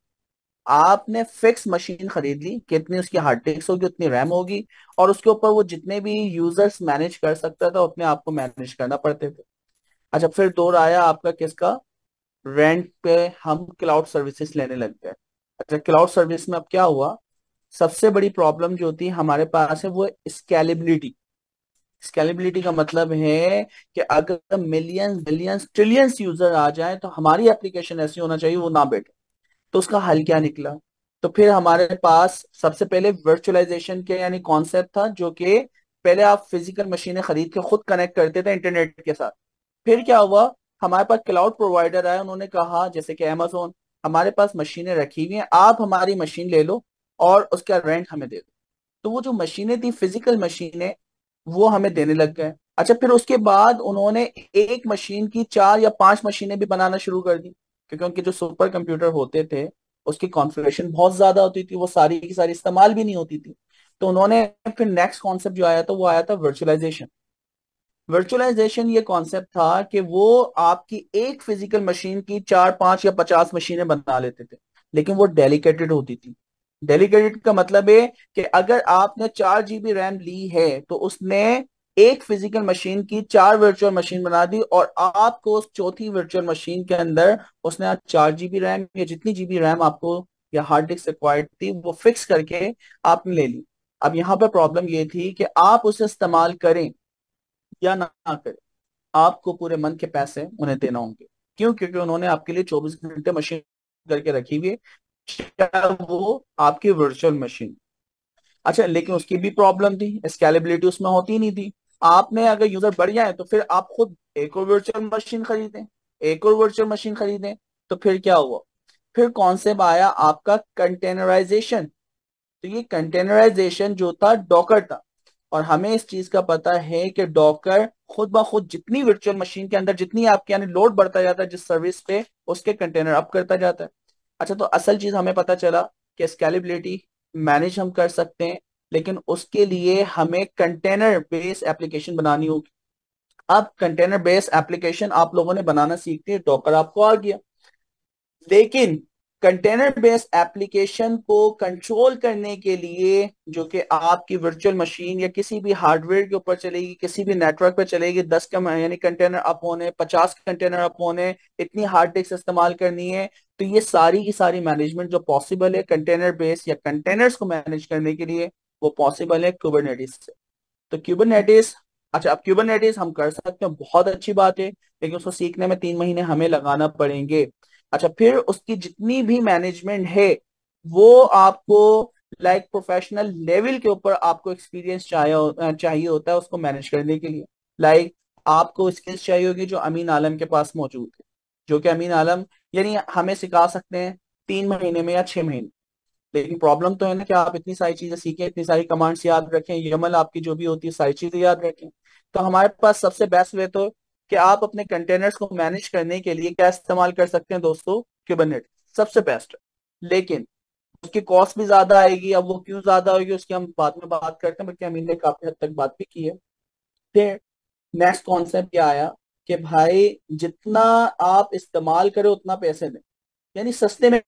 आपने फिक्स मशीन खरीद ली, कितनी उसकी हार्ड डिस्क होगी, उतनी रैम होगी, और उसके ऊपर वो जितने भी यूजर्स मैनेज कर सकता था उतने आपको मैनेज करना पड़ते थे। अच्छा, फिर दौर आया आपका किसका, रेंट पे हम क्लाउड सर्विसेज लेने लग गए। अच्छा, क्लाउड सर्विस में अब क्या हुआ, सबसे बड़ी प्रॉब्लम जो होती है हमारे पास है वो स्केलेबिलिटी। स्केलेबिलिटी का मतलब है कि अगर मिलियंस बिलियंस ट्रिलियंस यूजर आ जाए तो हमारी एप्लीकेशन ऐसी होना चाहिए वो ना बैठे। तो उसका हल क्या निकला, तो फिर हमारे पास सबसे पहले वर्चुअलाइजेशन के यानी कॉन्सेप्ट था, जो कि पहले आप फिजिकल मशीनें खरीद के खुद कनेक्ट करते थे इंटरनेट के साथ। फिर क्या हुआ, हमारे पास क्लाउड प्रोवाइडर आया, उन्होंने कहा जैसे कि अमेजोन, हमारे पास मशीनें रखी हुई हैं, आप हमारी मशीन ले लो और उसका रेंट हमें दे दो। तो वो जो मशीनें थी, फिजिकल मशीनें, वो हमें देने लग गए। अच्छा, फिर उसके बाद उन्होंने एक मशीन की 4 या 5 मशीनें भी बनाना शुरू कर दी, क्योंकि उनके जो सुपर कंप्यूटर होते थे उसकी कॉन्फ़िगरेशन बहुत ज्यादा होती थी, वो सारी की सारी इस्तेमाल भी नहीं होती थी। तो उन्होंने फिर नेक्स्ट कॉन्सेप्ट जो आया था वो आया था वर्चुअलाइजेशन। वर्चुअलाइजेशन ये कॉन्सेप्ट था कि वो आपकी एक फिजिकल मशीन की 4 5 या 50 मशीनें बना लेते थे, लेकिन वो डेलिकेटेड होती थी। डेलिकेटेड का मतलब है कि अगर आपने 4 GB रैम ली है तो उसने एक फिजिकल मशीन की 4 वर्चुअल मशीन बना दी, और आपको उस चौथी वर्चुअल मशीन के अंदर उसने 4 GB रैम या जितनी जीबी रैम आपको या हार्ड डिस्क रिक्वायर्ड थी वो फिक्स करके आपने ले ली। अब यहाँ पर प्रॉब्लम ये थी कि आप उसे इस्तेमाल करें या ना करें, आपको पूरे मन के पैसे उन्हें देना होंगे। क्यों? क्योंकि उन्होंने आपके लिए 24 घंटे मशीन करके रखी हुई है, चाहे वो आपकी वर्चुअल मशीन। अच्छा, लेकिन उसकी भी प्रॉब्लम थी, स्केलेबिलिटी उसमें होती ही नहीं थी। आपने अगर यूजर बढ़ जाए तो फिर आप खुद एक और वर्चुअल मशीन खरीदें, एक और वर्चुअल मशीन खरीदें। तो फिर क्या हुआ, फिर कॉन्सेप्ट आया आपका कंटेनराइजेशन। तो ये कंटेनराइजेशन जो था डॉकर था, और हमें इस चीज का पता है कि डॉकर खुद ब खुद जितनी वर्चुअल मशीन के अंदर जितनी आपके यानी लोड बढ़ता जाता है जिस सर्विस पे, उसके कंटेनर अप करता जाता है। अच्छा, तो असल चीज हमें पता चला कि स्केलेबिलिटी मैनेज हम कर सकते हैं, लेकिन उसके लिए हमें कंटेनर बेस एप्लीकेशन बनानी होगी। अब कंटेनर बेस एप्लीकेशन आप लोगों ने बनाना सीख दिए, डॉकर आपको आ गया, लेकिन कंटेनर बेस्ड एप्लीकेशन को कंट्रोल करने के लिए, जो कि आपकी वर्चुअल मशीन या किसी भी हार्डवेयर के ऊपर चलेगी, किसी भी नेटवर्क पे चलेगी, 10 का यानी कंटेनर अप होने, 50 कंटेनर अप होने, इतनी हार्ड डिस्क इस्तेमाल करनी है, तो ये सारी की सारी मैनेजमेंट जो पॉसिबल है कंटेनर बेस या कंटेनर्स को मैनेज करने के लिए, वो पॉसिबल है कुबरनेटिस से। तो क्यूबरनेटिस, अच्छा अब क्यूबरनेटिस हम कर सकते हैं, बहुत अच्छी बात है, लेकिन उसको सीखने में 3 महीने हमें लगाना पड़ेंगे। अच्छा, फिर उसकी जितनी भी मैनेजमेंट है वो आपको लाइक प्रोफेशनल लेवल के ऊपर आपको एक्सपीरियंस चाहिए होता है उसको मैनेज करने के लिए। लाइक आपको स्किल्स चाहिए होगी जो अमीन आलम के पास मौजूद है, जो कि अमीन आलम यानी हमें सिखा सकते हैं 3 महीने में या 6 महीने। लेकिन प्रॉब्लम तो है ना कि आप इतनी सारी चीजें सीखें, इतनी सारी कमांड्स याद रखें, यमल आपकी जो भी होती है सारी चीजें याद रखें। तो हमारे पास सबसे बेस्ट वे तो कि आप अपने कंटेनर्स को मैनेज करने के लिए क्या इस्तेमाल कर सकते हैं दोस्तों, कुबरनेटिस सबसे बेस्ट है। लेकिन उसकी कॉस्ट भी ज्यादा आएगी। अब वो क्यों ज्यादा होगी उसकी हम बाद में बात करते हैं, बल्कि अमीन ने काफी हद तक बात भी की है। फिर नेक्स्ट कॉन्सेप्ट क्या आया कि भाई जितना आप इस्तेमाल करें उतना पैसे दें, यानी सस्ते में।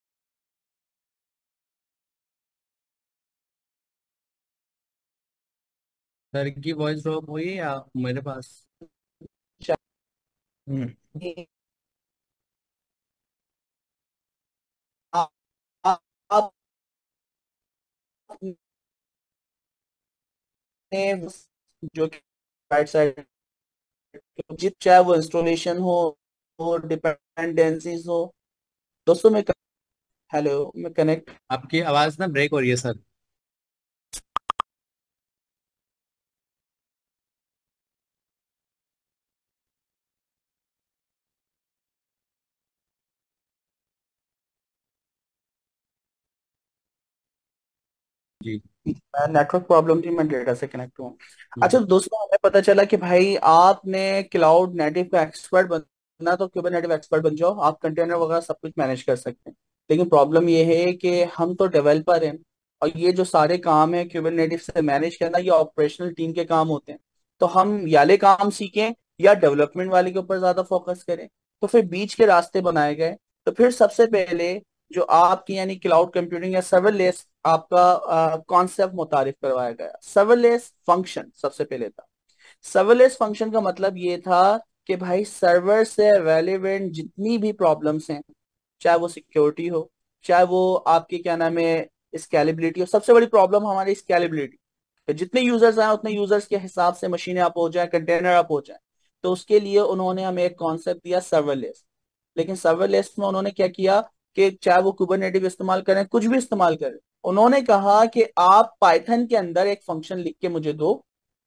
सर की वॉइस ड्रॉप हुई है या मेरे पास? चाहिए। आप, आप ने जो कि राइट साइड, जिप चाहे वो इंस्टॉलेशन हो डिपेंडेंसीज हो। दोस्तों मैं हेलो मैं कनेक्ट। आपकी आवाज ना ब्रेक हो रही है सर। जी। नेटवर्क प्रॉब्लम थी, मैं डेटा से कनेक्ट हुआ। अच्छा हम्म। दोस्तों, हमें पता चला कि भाई आपने क्लाउड नेटिव का एक्सपर्ट बनना तो कुबरनेटिव एक्सपर्ट बन जाओ, आप कंटेनर वगैरह सब कुछ मैनेज कर सकते हैं। लेकिन प्रॉब्लम ये है कि हम तो डेवलपर हैं, और ये जो सारे काम है कुबरनेटिव से मैनेज करना ये ऑपरेशनल टीम के काम होते हैं। तो हम याले काम सीखें या डेवलपमेंट वाले के ऊपर ज्यादा फोकस करें, तो फिर बीच के रास्ते बनाए गए। तो फिर सबसे पहले जो आपकी यानी क्लाउड कंप्यूटिंग या सर्वरलेस आपका कॉन्सेप्ट मुतारिफ करवाया गया। सर्वरलेस फंक्शन सबसे पहले था। सर्वरलेस फंक्शन का मतलब ये था कि भाई सर्वर से रेलेवेंट जितनी भी प्रॉब्लम्स हैं, चाहे वो सिक्योरिटी हो, चाहे वो आपकी क्या नाम है स्केलेबिलिटी हो। सबसे बड़ी प्रॉब्लम हमारी स्केलेबिलिटी, जितने यूजर्स आए उतने यूजर्स के हिसाब से मशीनें अप हो जाए, कंटेनर अप हो जाए। तो उसके लिए उन्होंने हमें एक कॉन्सेप्ट दिया सर्वरलेस। लेकिन सर्वरलेस में उन्होंने क्या किया कि चाहे वो कुबरनेटिव इस्तेमाल करें, कुछ भी इस्तेमाल करें, उन्होंने कहा कि आप पाइथन के अंदर एक फंक्शन लिख के मुझे दो,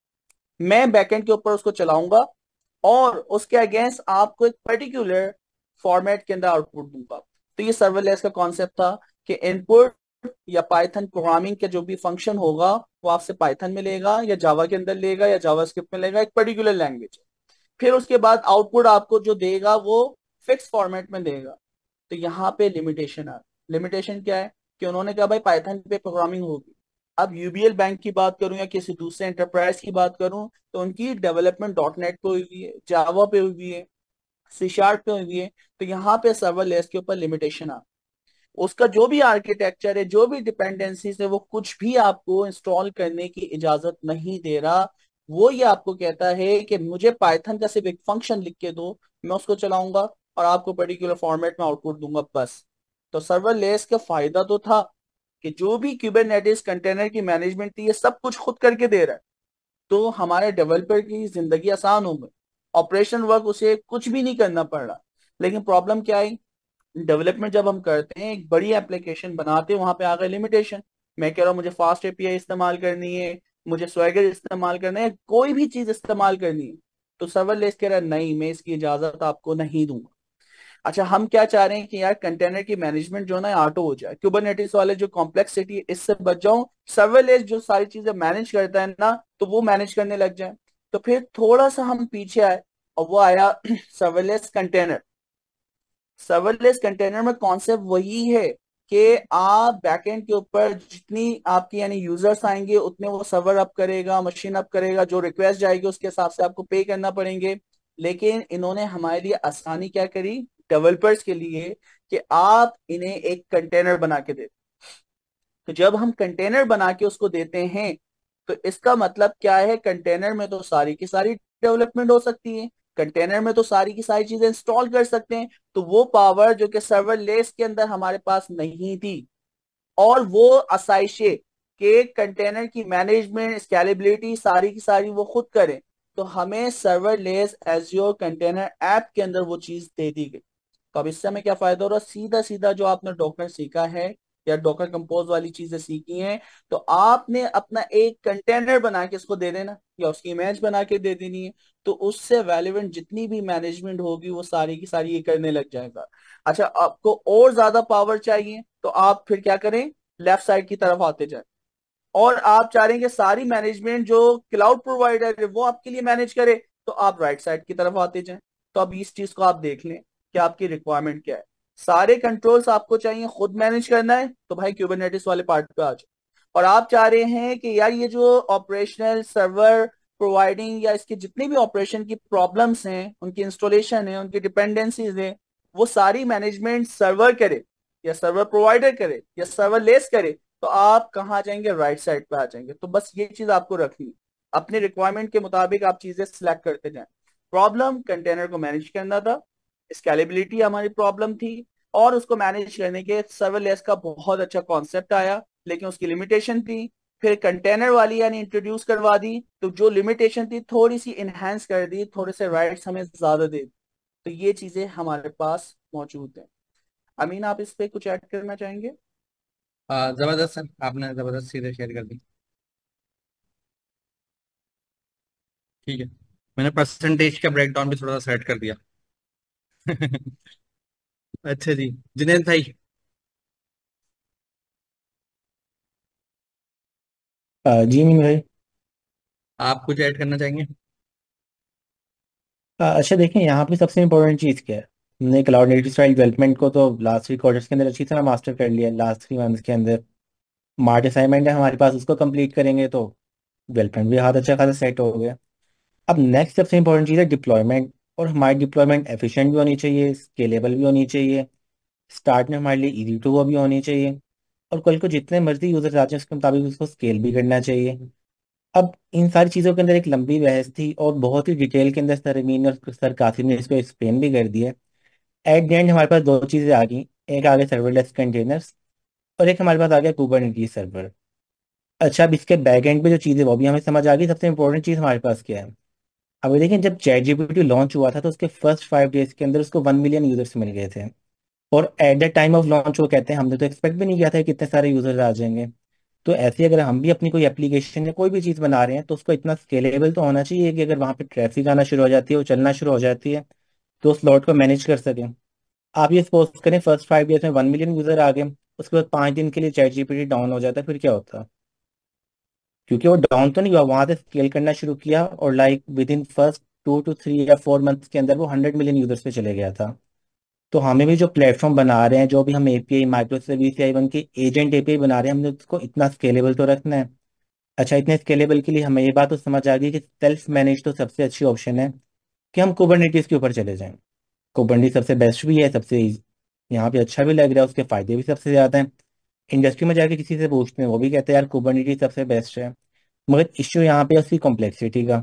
मैं बैकएंड के ऊपर उसको चलाऊंगा और उसके अगेंस्ट आपको एक पर्टिकुलर फॉर्मेट के अंदर आउटपुट दूंगा। तो ये सर्वरलेस का कॉन्सेप्ट था कि इनपुट या पाइथन प्रोग्रामिंग के जो भी फंक्शन होगा वो आपसे पाइथन में लेगा या जावा के अंदर लेगा या जावास्क्रिप्ट में लेगा, एक पर्टिकुलर लैंग्वेज। फिर उसके बाद आउटपुट आपको जो देगा वो फिक्स फॉर्मेट में देगा। तो यहाँ पे लिमिटेशन आ, लिमिटेशन क्या है कि उन्होंने कहा भाई पाइथन पे प्रोग्रामिंग होगी। अब यूबीएल बैंक की बात करूं या किसी दूसरे एंटरप्राइज की बात करूं तो उनकी डेवलपमेंट डॉट नेट पे हुई है, जावा पे हुई है, सी शार्प पे हुई है। तो यहाँ पे सर्वरलेस के ऊपर लिमिटेशन आ, उसका जो भी आर्किटेक्चर है, जो भी डिपेंडेंसीज है, वो कुछ भी आपको इंस्टॉल करने की इजाजत नहीं दे रहा। वो ये आपको कहता है कि मुझे पाइथन का सिर्फ एक फंक्शन लिख के दो, मैं उसको चलाऊंगा और आपको पर्टिकुलर फॉर्मेट में आउटपुट दूंगा बस। तो सर्वरलेस का फायदा तो था कि जो भी कुबरनेटिस कंटेनर की मैनेजमेंट थी ये सब कुछ खुद करके दे रहा है, तो हमारे डेवलपर की जिंदगी आसान हो गई, ऑपरेशन वर्क उसे कुछ भी नहीं करना पड़ रहा। लेकिन प्रॉब्लम क्या है, डेवलपमेंट जब हम करते हैं, एक बड़ी एप्लीकेशन बनाते हैं, वहां पे आ गए लिमिटेशन। मैं कह रहा हूँ मुझे फास्ट एपीआई इस्तेमाल करनी है, मुझे स्वैगर इस्तेमाल करना है, कोई भी चीज इस्तेमाल करनी है, तो सर्वरलेस कह रहा है नहीं, मैं इसकी इजाजत आपको नहीं दूंगा। अच्छा हम क्या चाह रहे हैं कि यार कंटेनर की मैनेजमेंट जो है ना ऑटो हो जाए, कुबरनेटिस वाले जो कॉम्प्लेक्सिटी है इससे बच जाऊं, सर्वरलेस जो सारी चीजें मैनेज करता है ना तो वो मैनेज करने लग जाए। तो फिर थोड़ा सा हम पीछे आए और वो आया सर्वरलेस कंटेनर। सर्वरलेस कंटेनर में कॉन्सेप्ट वही है कि आप बैकएंड के ऊपर जितनी आपकी यानी यूजर्स आएंगे उतने वो सर्वर अप करेगा, मशीन अप करेगा, जो रिक्वेस्ट जाएगी उसके हिसाब से आपको पे करना पड़ेंगे। लेकिन इन्होंने हमारे लिए आसानी क्या करी डेवलपर्स के लिए कि आप इन्हें एक कंटेनर बना के दे। तो जब हम कंटेनर बना के उसको देते हैं तो इसका मतलब क्या है, कंटेनर में तो सारी की सारी डेवलपमेंट हो सकती है, कंटेनर में तो सारी की सारी चीजें इंस्टॉल कर सकते हैं। तो वो पावर जो कि सर्वरलेस के अंदर हमारे पास नहीं थी, और वो आसाइशे के कंटेनर की मैनेजमेंट स्केलेबिलिटी सारी की सारी वो खुद करें, तो हमें सर्वरलेस एज़्योर कंटेनर ऐप के अंदर वो चीज दे दी गई। तो अब इससे हमें क्या फायदा हो रहा है, सीधा सीधा जो आपने डॉकर सीखा है या डॉकर कंपोज वाली चीजें सीखी हैं, तो आपने अपना एक कंटेनर बना के इसको दे देना, या उसकी इमेज बना के दे देनी है, तो उससे रेलिवेंट जितनी भी मैनेजमेंट होगी वो सारी की सारी ये करने लग जाएगा। अच्छा, आपको और ज्यादा पावर चाहिए तो आप फिर क्या करें, लेफ्ट साइड की तरफ आते जाए। और आप चाह रहे हैं कि सारी मैनेजमेंट जो क्लाउड प्रोवाइडर है वो आपके लिए मैनेज करे, तो आप राइट साइड की तरफ आते जाएं। तो अब इस चीज को आप देख लें कि आपकी रिक्वायरमेंट क्या है। सारे कंट्रोल्स आपको चाहिए खुद मैनेज करना है, तो भाई क्यूबरनेटिस वाले पार्ट पे आ जाओ। और आप चाह रहे हैं कि यार ये जो ऑपरेशनल सर्वर प्रोवाइडिंग या इसके जितने भी ऑपरेशन की प्रॉब्लम्स हैं, उनकी इंस्टॉलेशन है, उनकी डिपेंडेंसीज है, वो सारी मैनेजमेंट सर्वर करे या सर्वर प्रोवाइडर करे या सर्वर लेस करे, तो आप कहाँ जाएंगे, राइट साइड पे आ जाएंगे। तो बस ये चीज आपको रखनी है। अपने रिक्वायरमेंट के मुताबिक आप चीजें सिलेक्ट करते जाएं। प्रॉब्लम कंटेनर को मैनेज करना था, स्केलेबिलिटी हमारी प्रॉब्लम थी, और उसको मैनेज करने के सर्वरलेस का बहुत अच्छा कॉन्सेप्ट आया, लेकिन उसकी लिमिटेशन थी। फिर कंटेनर वाली यानी इंट्रोड्यूस करवा दी, तो जो लिमिटेशन थी थोड़ी सी इनहेंस कर दी, थोड़े से राइट्स हमें ज्यादा दे दी। तो ये चीजें हमारे पास मौजूद हैं। अमीन, आप इस पे कुछ ऐड करना चाहेंगे? जबरदस्त सर, आपने जबरदस्त चीजें शेयर कर दी। ठीक है, मैंने परसेंटेज का ब्रेकडाउन भी थोड़ा सा सेट कर दिया। अच्छा जी, जुनेद भाई, जी मीन भाई। आप कुछ ऐड करना चाहेंगे? अच्छा देखिए, यहाँ पे सबसे इम्पोर्टेंट चीज़ क्या है। हमने क्लाउड नेटिव स्टाइल डेवलपमेंट को तो लास्ट 3 क्वार्टर्स के अंदर अच्छी तरह मास्टर कर लिया, लास्ट 3 मंथ्स के अंदर। मार्च असाइनमेंट है हमारे पास, उसको कंप्लीट करेंगे तो डेवलपमेंट भी हाथ अच्छा खासा सेट हो गया। अब नेक्स्ट सबसे इम्पोर्टेंट चीज़ है डिप्लॉयमेंट। और हमारी डिप्लॉयमेंट एफिशिएंट भी होनी चाहिए, स्केलेबल भी होनी चाहिए, स्टार्ट में हमारे लिए इजी टू वो भी होनी चाहिए, और कल को जितने मर्जी यूजर्स आते हैं उसके मुताबिक उसको स्केल भी करना चाहिए। अब इन सारी चीज़ों के अंदर एक लंबी बहस थी और बहुत ही डिटेल के अंदर सर अमीन और सर कासिम ने इसको एक्सप्लेन भी कर दिया। एट द एंड हमारे पास दो चीज़ें आ गई, एक आ गया सर्वरलेस कंटेनर्स और एक हमारे पास आ गया कुबरनेटिस सर्वर। अच्छा, अब इसके बैक एंड पे जो चीज़ें वो भी हमें समझ आ गई। सबसे इंपॉर्टेंट चीज़ हमारे पास क्या है। अब ये देखें, जब चैट जीपीटी लॉन्च हुआ था तो उसके फर्स्ट 5 डेज के अंदर उसको 1 मिलियन यूजर्स मिल गए थे। और at the time of launch वो कहते हैं हमने तो एक्सपेक्ट भी नहीं किया था कि इतने सारे यूजर्स आ जाएंगे। तो ऐसे ही अगर हम भी अपनी कोई एप्लीकेशन या कोई भी चीज़ बना रहे हैं तो उसको इतना स्केलेबल तो होना चाहिए कि अगर वहाँ पे ट्रैफिक आना शुरू हो जाती है, वो चलना शुरू हो जाती है, तो उस लॉट को मैनेज कर सकें। आप ये सपोज करें फर्स्ट 5 डेज में 1 मिलियन यूजर आ गए, उसके बाद 5 दिन के लिए चैट जीपीटी डाउन हो जाता है, फिर क्या होता। क्योंकि वो डाउन तो नहीं हुआ, वहां से स्केल करना शुरू किया और like within first 2 to 3 या 4 मंथ्स के अंदर वो 100 मिलियन यूजर्स पे चले गया था। तो हमें भी जो प्लेटफॉर्म बना रहे हैं, जो भी हम एपीआई माइक्रो सर्विस या इवन के एजेंट एपीआई बना रहे हैं, हमने उसको इतना स्केलेबल तो रखना है। अच्छा, इतने स्केलेबल के लिए हमें ये बात तो समझ आ गई कि सेल्फ मैनेज तो सबसे अच्छी ऑप्शन है कि हम कुबरनेटिस के ऊपर चले जाएं। कुबरनेटिस सबसे बेस्ट भी है, सबसे यहाँ पे अच्छा भी लग रहा है, उसके फायदे भी सबसे ज्यादा हैं। इंडस्ट्री में जाके किसी से पूछते हैं वो भी कहते हैं यार कुबरनेटिस सबसे बेस्ट है। मगर इश्यू यहाँ पे है उसकी कॉम्प्लेक्सिटी का,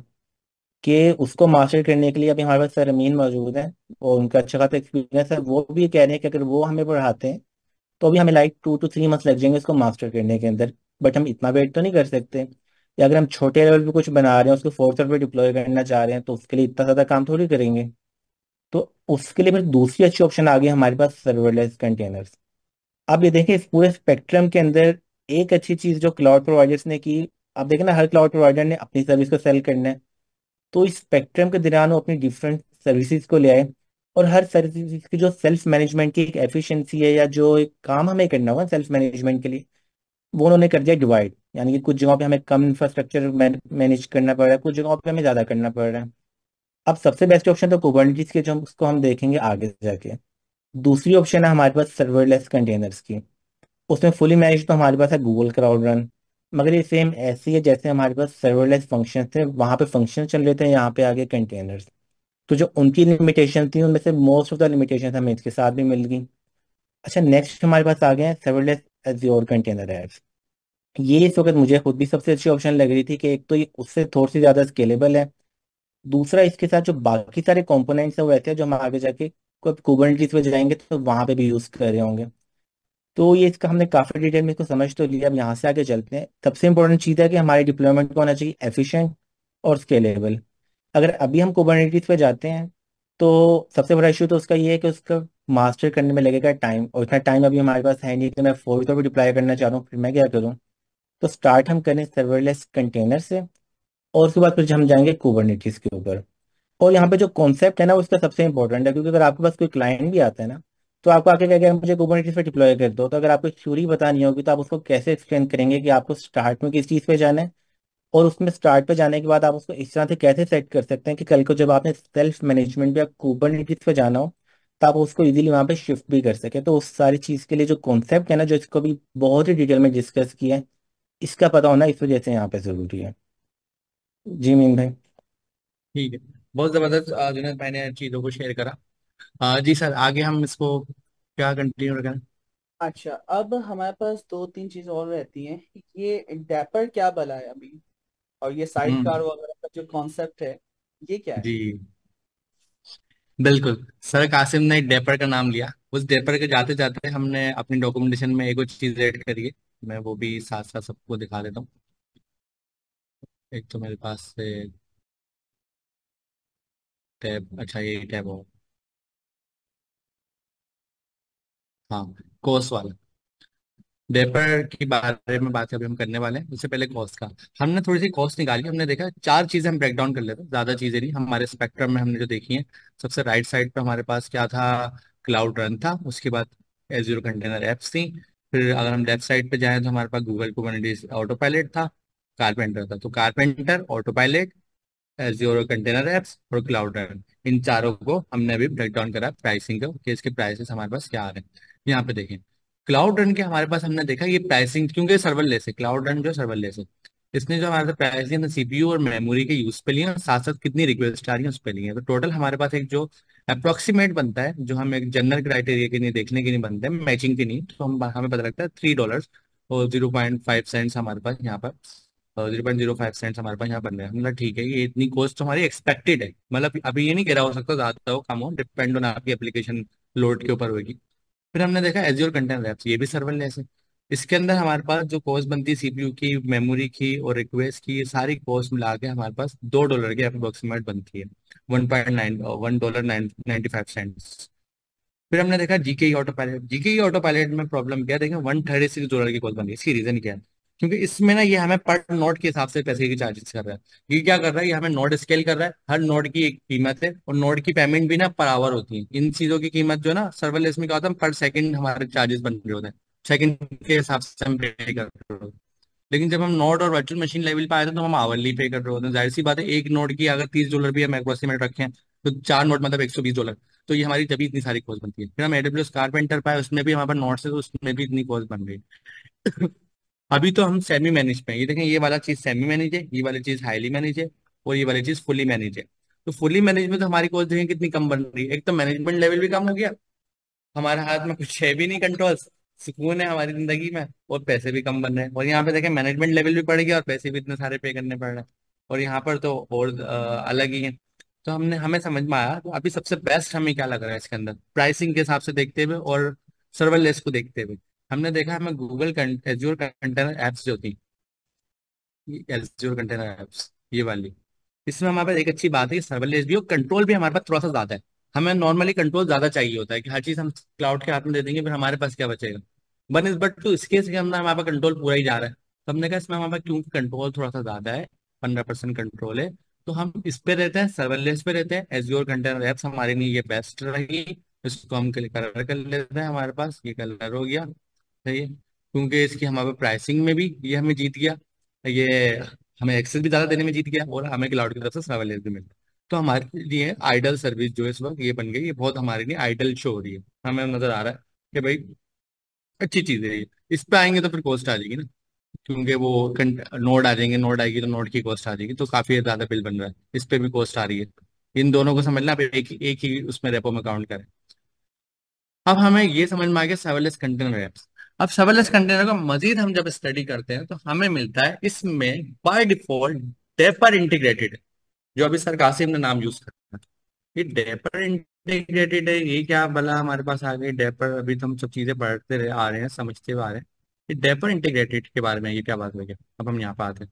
कि उसको मास्टर करने के लिए अभी हमारे पास सर अमीन मौजूद है और उनका अच्छा खासा एक्सपीरियंस है। वो भी कह रहे हैं कि अगर वो हमें पढ़ाते हैं तो अभी हमें लाइक 2 to 3 मंथ्स लग जाएंगे इसको मास्टर करने के अंदर। बट हम इतना वेट तो नहीं कर सकते। या अगर हम छोटे लेवल पे कुछ बना रहे हैं, उसको फोर्थ पे डिप्लॉय करना चाह रहे हैं, तो उसके लिए इतना ज़्यादा काम थोड़ी करेंगे। तो उसके लिए फिर दूसरी अच्छी ऑप्शन आ गई हमारे पास, सर्वरलेस कंटेनर्स। अब ये देखें, इस पूरे स्पेक्ट्रम के अंदर एक अच्छी चीज़ जो क्लाउड प्रोवाइडर्स ने की, आप देखें ना, हर क्लाउड प्रोवाइडर ने अपनी सर्विस को सेल करना है। तो इस स्पेक्ट्रम के दौरान वो अपनी डिफरेंट सर्विसेज को ले आए, और हर सर्विस की जो सेल्फ मैनेजमेंट की एक एफिशिएंसी है, या जो एक काम हमें करना होगा सेल्फ मैनेजमेंट के लिए, वो उन्होंने कर दिया डिवाइड। यानी कि कुछ जगहों पे हमें कम इंफ्रास्ट्रक्चर मैनेज करना पड़ रहा है, कुछ जगहों पे हमें ज़्यादा करना पड़ रहा है। अब सबसे बेस्ट ऑप्शन तो कुबरनेटिस के, जो हम उसको हम देखेंगे आगे जाके। दूसरी ऑप्शन है हमारे पास सर्वरलेस कंटेनर्स की। उसमें फुली मैनेज तो हमारे पास है गूगल क्लाउड रन। मगर ये सेम ऐसी है जैसे हमारे पास सर्वरलेस फंक्शन थे, वहाँ पे फंक्शन चल रहे थे, यहाँ पे आगे कंटेनर्स। तो जो उनकी लिमिटेशन थी उनमें से मोस्ट ऑफ द लिमिटेशन हमें इसके साथ भी मिल गई। अच्छा, नेक्स्ट हमारे पास आ गए हैं सर्वरलेस एज़्योर कंटेनर ऐप्स। ये इस वक्त मुझे खुद भी सबसे अच्छी ऑप्शन लग रही थी कि एक तो ये उससे थोड़ी सी ज़्यादा स्केलेबल है, दूसरा इसके साथ जो बाकी सारे कंपोनेंट्स हैं वो ऐसे हैं जो हम आगे जाके कुबरनेटिस पे जाएंगे तो वहाँ पे भी यूज़ कर रहे होंगे। तो ये इसका हमने काफ़ी डिटेल में इसको समझ तो लिया। अब यहाँ से आगे चलते हैं। सबसे इंपॉर्टेंट चीज़ है कि हमारे डिप्लॉयमेंट को होना चाहिए एफिशिएंट और स्केलेबल। अगर अभी हम कुबरनेटिस पे जाते हैं तो सबसे बड़ा इशू तो उसका ये है कि उसका मास्टर करने में लगेगा टाइम, और इतना टाइम अभी हमारे पास है नहीं कि मैं फोर तो भी डिप्लॉय करना चाह रहा हूँ, फिर मैं क्या करूँ। तो स्टार्ट हम करें सर्वरलेस कंटेनर से, और उसके बाद फिर हम जाएंगे कुबरनेटिस के ऊपर। और यहाँ पे जो कॉन्सेप्ट है ना वो इसका सबसे इंपॉर्टेंट है, क्योंकि अगर आपके पास कोई क्लाइंट भी आता है ना तो आपको आके कहेगा मुझे कुबरनेटिस पे डिप्लॉय कर दो, तो अगर आपको थ्योरी बतानी होगी तो आप उसको कैसे एक्सप्लेन करेंगे कि आपको स्टार्ट में किस चीज़ पे जाना है, और उसमें स्टार्ट पे जाने के बाद आप उसको इस तरह से कैसे सेट कर सकते हैं कि कल को जब आपने सेल्फ मैनेजमेंट या कुबरनेटिस पे जाना हो तो आप उसको इजीली वहां पे शिफ्ट भी कर सके। तो उस सारी चीज के लिए जो कॉन्सेप्ट है ना, जो इसको भी बहुत ही डिटेल में डिस्कस किया है, इसका पता होना इस वजह से यहाँ पे जरूरी है। जी मीन भाई। ठीक है, बहुत जबरदस्त जुनैद भाई ने चीजों को शेयर करा। जी सर, आगे हम इसको क्या कंटिन्यू रखें? अच्छा, अब हमारे पास दो तीन चीजें और रहती हैं। ये डेपर क्या भला है अभी, और ये साइड कार हम्म। वगैरह का जो कॉन्सेप्ट है, ये क्या है? जी बिल्कुल, सर कासिम ने एक डेपर का नाम लिया। उस डेपर के जाते जाते हमने अपनी डॉक्यूमेंटेशन में एक और चीज ऐड करी है, मैं वो भी साथ साथ सबको दिखा देता हूँ। एक तो मेरे पास से टैब, अच्छा ये टैब हो, हाँ, कोर्स वाला डेपर की बारे में बात अभी हम करने वाले हैं। उससे पहले कॉस्ट का, हमने थोड़ी सी कॉस्ट निकाली। हमने देखा चार चीजें हम ब्रेक डाउन कर लेते हैं, ज्यादा चीजें नहीं हमारे स्पेक्ट्रम में हमने जो देखी हैं। सबसे राइट साइड पे हमारे पास क्या था, क्लाउड रन था। उसके बाद एज्योर कंटेनर एप्स थी। फिर अगर हम लेफ्ट साइड पे जाएं तो हमारे पास गूगल कुबरनेटिस ऑटो पायलट था, कारपेंटर था। तो Karpenter, autopilot, Azure container apps और क्लाउड रन, इन चारों को हमने अभी ब्रेक डाउन करा प्राइसिंग का, कि इसके प्राइसेस हमारे पास क्या आ रहे हैं। यहाँ पे देखें, क्लाउड रन के हमारे पास हमने देखा ये प्राइसिंग, क्योंकि सर्वरलेस है क्लाउड रन, जो सर्वरलेस है, इसने जो हमारे प्राइसिंग है सीपीयू और मेमोरी के यूज पे लिए और साथ साथ कितनी रिक्वेस्ट आ रही है उस पे लिए। तो टोटल हमारे पास एक जो अप्रोक्सीमेट बनता है, जो हम एक जनरल क्राइटेरिया के लिए देखने के लिए बनते हैं, मैचिंग के नहीं, तो हमें पता लगता है $3 और 0.5 सेंट्स हमारे पास यहाँ पर, 0.05 सेंट्स हमारे पास यहाँ बन रहे हैं। मतलब ठीक है, ये इतनी कॉस्ट हमारी एक्सपेक्टेड है। मतलब अभी ये नहीं कह रहा, हो सकता ज्यादा हो कम हो, डिपेंड ऑन आपकी एप्लीकेशन लोड के ऊपर होगी। फिर हमने देखा एज्योर कंटेनर एप्स, ये भी सर्वरलेस है। इसके अंदर हमारे पास जो कॉस्ट बनती है सीपीयू की, मेमोरी की और रिक्वेस्ट की, ये सारी कॉस्ट मिला के हमारे पास $2 की अप्रोक्सीमेट बनती है, 1.9 $1.95। फिर हमने देखा GK autopilot. GK autopilot में प्रॉब्लम क्या है, देखिए $136 की कॉस्ट बन रही है। इसकी रीजन क्या है, क्योंकि इसमें ना ये हमें पर नोड के हिसाब से पैसे की चार्जेस कर रहा है। ये क्या कर रहा है, ये हमें नोड स्केल कर रहा है, हर नोड की एक कीमत है और नोड की पेमेंट भी ना पर आवर होती है। इन चीजों की कीमत जो है ना सर्वरलेस में क्या होता है, पर सेकंड हमारे चार्जेस बन रहे होते हैं, सेकंड के हिसाब से हम पे कर रहे होते हैं। लेकिन जब हम नोड और वर्चुअल मशीन लेवल पे आए थे तो हम आवरली पे कर रहे होते हैं। जाहिर सी बात है, एक नोड की अगर $30 भी हम अप्रोक्सीमेट रखें तो 4 नोड मतलब $120। तो ये हमारी तभी इतनी सारी कॉस्ट बनती है। फिर हम एडब्ल्यूएस कारपेंटर पाए, उसमें भी हमारे पास नोट्स है तो उसमें भी इतनी कॉस्ट बन रही है। अभी तो हम सेमी मैनेज पे हैं। ये देखें, ये वाला चीज सेमी मैनेज है, ये वाली चीज हाईली मैनेज है और ये वाली चीज फुली मैनेज है। तो फुली मैनेज में तो हमारी कॉस्ट देखें कितनी कम बन रही है। एक तो मैनेजमेंट लेवल भी कम हो गया, हमारे हाथ में कुछ है भी नहीं कंट्रोल्स, सुकून है हमारी जिंदगी में, और पैसे भी कम बन रहे हैं। और यहाँ पे देखें मैनेजमेंट लेवल भी बढ़ गया और पैसे भी इतने सारे पे करने पड़ रहे हैं। और यहाँ पर तो और अलग ही है। तो हमें समझ में आया, तो अभी सबसे बेस्ट हमें क्या लग रहा है इसके अंदर प्राइसिंग के हिसाब से देखते हुए और सर्वरलेस को देखते हुए, हमने देखा हमें गूगल एज्योर कंटेनर एप्स जो थी, एज्योर कंटेनर एप्स ये वाली, इसमें हमारे पास एक अच्छी बात है कि सर्वरलेस भी और कंट्रोल भी हमारे पास थोड़ा सा ज्यादा है। हमें नॉर्मली कंट्रोल ज्यादा चाहिए होता है कि हर चीज हम क्लाउड के हाथ में दे देंगे, फिर हमारे पास क्या बचेगा। वन इज बट टू, इस केस के अंदर हमारे पास कंट्रोल पूरा ही जा रहा है। तो हमने कहा इसमें हमारे पास क्योंकि कंट्रोल थोड़ा सा ज्यादा है, 15% कंट्रोल है, तो हम इस पे रहते हैं, सर्वरलेस पे रहते हैं। एज्योर कंटेनर एप्स हमारे लिए ये बेस्ट रही। इसको हम कलर कर लेते हैं, हमारे पास ये कलर हो गया, सही है, क्योंकि इसकी हमारे प्राइसिंग में भी ये हमें जीत गया, ये हमें एक्सेस भी ज्यादा देने में जीत गया और हमें क्लाउड की तरफ से सर्विलेंस भी मिल गया। तो हमारे लिए आइडल सर्विस जो है इस वक्त ये बन गई, ये बहुत हमारे लिए आइडल शो हो रही है। हमें नजर आ रहा है कि भाई अच्छी चीज है ये। इस पे आएंगे तो फिर कॉस्ट आ जाएगी ना, क्योंकि वो नोड आ जाएंगे, नोड आएगी तो नोड की कॉस्ट आ जाएगी, तो काफी ज्यादा बिल बन रहा है, इस पे भी कॉस्ट आ रही है। इन दोनों को समझना, अब एक ही उसमें रेपो में काउंट करें। अब हमें ये समझ में आ गया सर्वरलेस कंटेनर एप्स। अब सर्वरलेस कंटेनर का मजीद हम जब स्टडी करते हैं तो हमें मिलता है इसमें बाय डिफॉल्ट डेपर इंटीग्रेटेड है, जो अभी सर कासिम ने नाम यूज करा। ये डेपर इंटीग्रेटेड है, ये क्या भला हमारे पास आ गई डेपर। अभी तो हम सब चीजें पढ़ते रहे आ रहे हैं, समझते हुए आ रहे हैं। ये डेपर इंटीग्रेटेड के बारे में ये क्या बात हो गया। अब हम यहाँ पे आते हैं,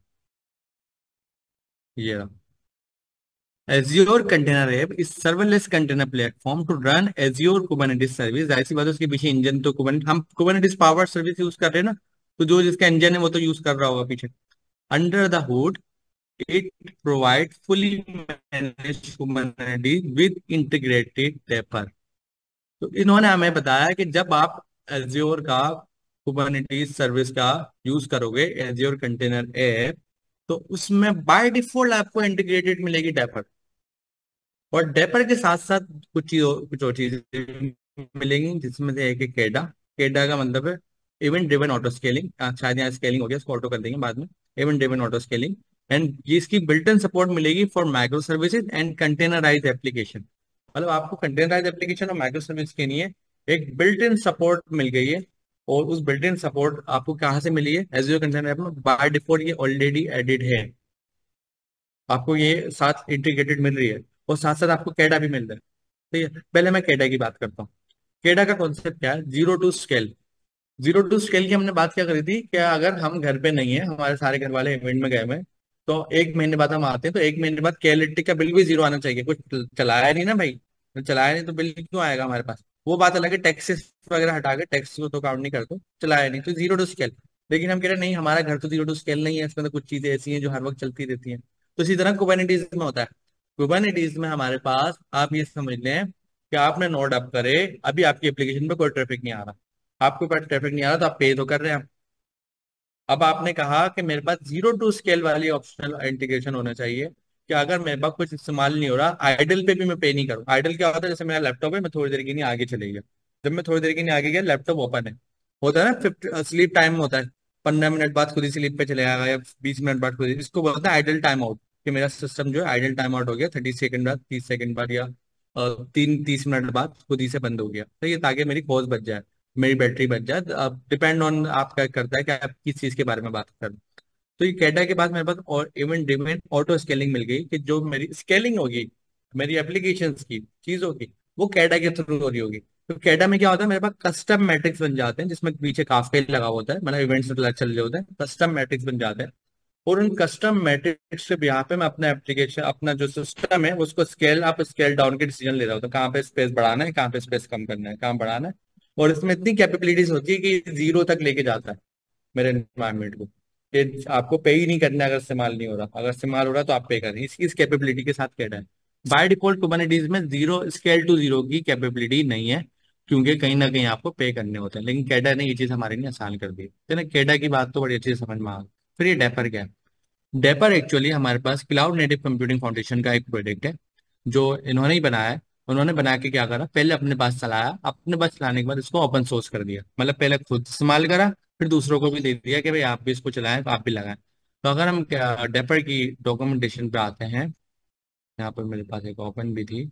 ये रहा। Azure Container App is serverless container platform to run Azure Kubernetes service। जाहिर सी बात है उसके पीछे इंजन तो Kubernetes, हम Kubernetes पावर सर्विस यूज कर रहे हैं ना, तो जो जिसका इंजन है वो तो यूज कर रहा होगा पीछे। Under the hood It provides fully managed Kubernetes with integrated wrapper. तो इन्होंने हमें बताया कि जब आप Azure का Kubernetes सर्विस का यूज करोगे, Azure कंटेनर ऐप, तो उसमें बाय डिफॉल्ट आपको इंटीग्रेटेड मिलेगी डेपर। और डेपर के साथ साथ कुछ और चीजें मिलेंगी, जिसमें से एक है केडा। केडा का मतलब है इवेंट ड्रिवन ऑटो स्केलिंग। शायद यहाँ स्केलिंग हो गया, इसको ऑटो कर देंगे बाद में। Event driven auto scaling, and ये इसकी बिल्ट इन सपोर्ट मिलेगी for micro services and containerize application. मतलब आपको कंटेनराइज एप्लीकेशन और माइक्रो सर्विस के लिए एक बिल्ट इन सपोर्ट मिल गई है। और उस बिल्ट इन सपोर्ट आपको कहाँ से मिली है? एज़्योर कंटेनर ऐप में बाय डिफॉल्ट ये ऑलरेडी एडिड है, आपको ये साथ इंटीग्रेटेड मिल रही है। और साथ साथ आपको कैडा भी मिल रहा है। ठीक है, पहले मैं कैडा की बात करता हूँ। कैडा का कॉन्सेप्ट क्या है? Zero to scale. Zero to scale की हमने बात क्या करी थी कि अगर हम घर पे नहीं है, हमारे सारे घर वाले इवेंट में गए हुए हैं, तो एक महीने बाद हम आते हैं, तो एक महीने बाद के इलेक्ट्रिक का बिल भी जीरो आना चाहिए। कुछ चलाया नहीं ना भाई, तो चलाया नहीं तो बिल क्यों आएगा हमारे पास? वो बात अलग है, टैक्सेस वगैरह हटा के, टैक्स को तो काउंट नहीं करते, चलाया नहीं तो जीरो टू स्केल। लेकिन हम कह रहे हैं नहीं, हमारा घर तो जीरो टू स्केल नहीं है, इसमें तो कुछ चीजें ऐसी हैं जो हर वक्त चलती रहती हैं। तो इसी तरह कुबरनेटीज में होता है। कुबरनेटीज में हमारे पास आप ये समझ लें कि आपने नोड अप करे, अभी आपकी एप्लीकेशन पे कोई ट्रैफिक नहीं आ रहा, आपके पास ट्रैफिक नहीं आ रहा, तो आप पे तो कर रहे हैं। अब आपने कहा कि मेरे पास जीरो टू स्केल वाली ऑप्शनल इंटीग्रेशन होना चाहिए कि अगर मेरे पास कुछ इस्तेमाल नहीं हो रहा, आइडल पे भी मैं पे नहीं करूँ। आइडल क्या होता है? जैसे मेरा लैपटॉप है, मैं थोड़ी देर के लिए आगे चले गया, जब मैं थोड़ी देर के लिए आगे गया, लैपटॉप ओपन है, होता है ना, 50 स्लीप टाइम होता है, 15 मिनट बाद खुद ही स्लीप पे चले जाएगा, या 20 मिनट बाद खुद ही, इसको बोलता है आइडल टाइम आउट। कि मेरा सिस्टम जो है आइडल टाइम आउट हो गया, 30 सेकंड बाद, 30 सेकंड बाद, या 30 मिनट बाद खुद ही से बंद हो गया। तो ये ताकि मेरी पॉज बच जाए, मेरी बैटरी बच जाए। अब डिपेंड ऑन आप क्या करता है कि आप किस चीज के बारे में बात कर रहे हैं। तो ये कैडा के बाद मेरे पास और इवेंट ड्रिवन ऑटो स्केलिंग मिल गई कि जो मेरी स्केलिंग होगी मेरी एप्लीकेशंस की चीजों की, वो कैडा के थ्रू हो रही होगी। तो कैडा में क्या होता है? मेरे पास कस्टम मैट्रिक्स बन जाते हैं, जिसमें पीछे काफे लगा होता है, मतलब इवेंट्स चल रहे होते हैं, कस्टम मैट्रिक्स बन जाते हैं। और उन कस्टम मैट्रिक्स के यहाँ पे मैं अपना एप्लीकेशन, अपना जो सिस्टम है उसको स्केल अप स्केल डाउन के डिसीजन ले रहा होता हूँ, कहाँ पे स्पेस बढ़ाना है, कहाँ पे स्पेस कम करना है, कहाँ बढ़ाना है। और इसमें इतनी कैपेबिलिटीज होती है कि जीरो तक लेके जाता है मेरे एनवायरमेंट को, कि आपको पे ही नहीं करना है अगर इस्तेमाल नहीं हो रहा। अगर इस्तेमाल हो रहा है तो आप पे करें, इसकी इस कैपेबिलिटी के साथ कहना है। बाय डिफॉल्ट कुबरनेटीज में जीरो स्केल टू जीरो की कैपेबिलिटी नहीं है, क्योंकि कहीं ना कहीं आपको पे करने होते हैं। लेकिन कैडा ने ये चीज हमारे लिए आसान कर दी है ना। कैडा की बात तो बड़ी अच्छी से समझ में आ गई। फिर ये डेपर क्या है? डेपर एक्चुअली हमारे पास क्लाउड नेटिव कंप्यूटिंग फाउंडेशन का एक प्रोजेक्ट है, जो इन्होंने ही बनाया है। उन्होंने बना के क्या करा? पहले अपने पास चलाया, अपने पास चलाने के बाद इसको ओपन सोर्स कर दिया। मतलब पहले खुद इस्तेमाल करा, फिर दूसरों को भी दे दिया कि भाई आप भी इसको चलाएं, तो आप भी लगाएं। तो अगर हम डेपर की डॉक्यूमेंटेशन पे आते हैं, यहाँ पर मेरे पास एक ओपन भी थी,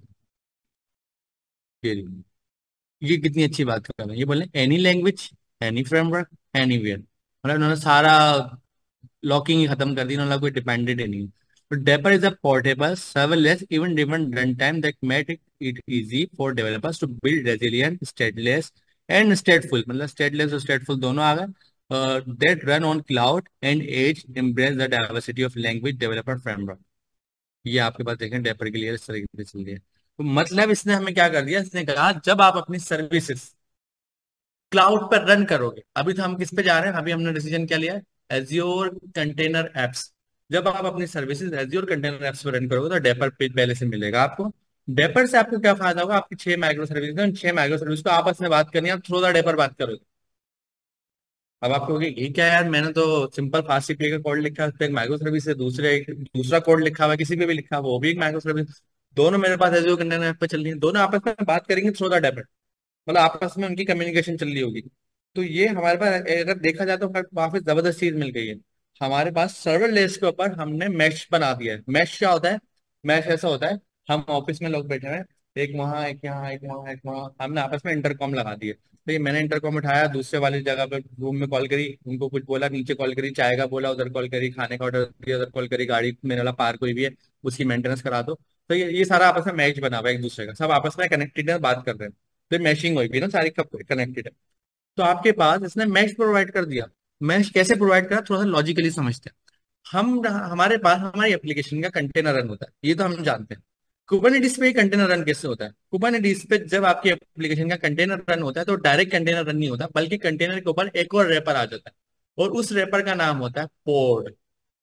ये रही। ये कितनी अच्छी बात कर रहे हैं, ये बोले any language, any framework, anywhere. मतलब इन्होंने सारा लॉकिंग ही खत्म कर दी, इन्होंने कोई डिपेंडेंट ही नहीं। तो Dapr is a portable serverless event driven run time that make it easy for developers to build resilient stateless and stateful, मतलब स्टेटलेस और स्टेटफुल दोनों आ गए, that run on cloud and edge embrace the diversity of language developer framework. ये आपके पास देखें डेपर के लिए इस तरीके से चल रही है। तो मतलब इसने हमें क्या कर दिया? इसने कहा जब आप अपनी सर्विसेज क्लाउड पर रन करोगे, अभी तो हम किस पे जा रहे हैं, अभी हमने डिसीजन क्या लिया है? Azure container apps. जब आप अपनी सर्विसेज एज्योर कंटेनर एप्स पर रन करोगे तो डेपर पे पहले से मिलेगा आपको। डेपर से आपको क्या फायदा होगा? आपकी 6 माइक्रो सर्विस है, उन 6 माइक्रो सर्विस को आपस में बात करनी है, आप थ्रू द डेपर बात करोगे। अब आप कहोगे ये क्या यार, मैंने तो सिंपल फास्ट सीपीयू का कोड लिखा है, उस पर एक माइक्रो सर्विस है, दूसरा कोड लिखा हुआ है, किसी पे भी लिखा हुआ वो भी एक माइक्रो सर्विस, दोनों मेरे पास एज्योर कंटेनर ऐप पे चल रही है, दोनों आपस में बात करेंगे थ्रू द डेपर। मतलब आपस में उनकी कम्युनिकेशन चल रही होगी। तो ये हमारे पास अगर देखा जाए तो काफी जबरदस्त चीज मिल गई है। हमारे पास सर्वर लेस के ऊपर हमने मैश बना दिया है। मैश क्या होता है? मैश ऐसा होता है, हम ऑफिस में लोग बैठे हुए हैं, एक वहाँ एक यहाँ एक वहाँ एक वहाँ, हमने आपस में इंटरकॉम लगा दिए। तो ये मैंने इंटरकॉम उठाया, दूसरे वाली जगह पर रूम में कॉल करी, उनको कुछ बोला, नीचे कॉल करी, चाय का बोला, उधर कॉल करी, खाने का ऑर्डर दिया, उधर कॉल करी, गाड़ी मेरे वाला पार्क हुई भी है उसकी मेंटेनेंस करा दो। तो ये सारा आपस में मैच बना हुआ है एक दूसरे का, सब आपस में कनेक्टेड है, बात कर रहे हैं। तो मैशिंग हुई भी ना, सारी कनेक्टेड है। तो आपके पास इसने मैश प्रोवाइड कर दिया। मैश कैसे प्रोवाइड करा, थोड़ा सा लॉजिकली समझते हैं। हम हमारे पास हमारी एप्लीकेशन का कंटेनर रन होता है, ये तो हम जानते हैं। कुबरनेटिस पे कंटेनर रन कैसे होता है? कुबरनेटिस पे जब आपकी एप्लीकेशन का कंटेनर रन होता है तो डायरेक्ट कंटेनर रन नहीं होता, बल्कि कंटेनर के ऊपर एक और रैपर आ जाता है, और उस रैपर का नाम होता है पोड।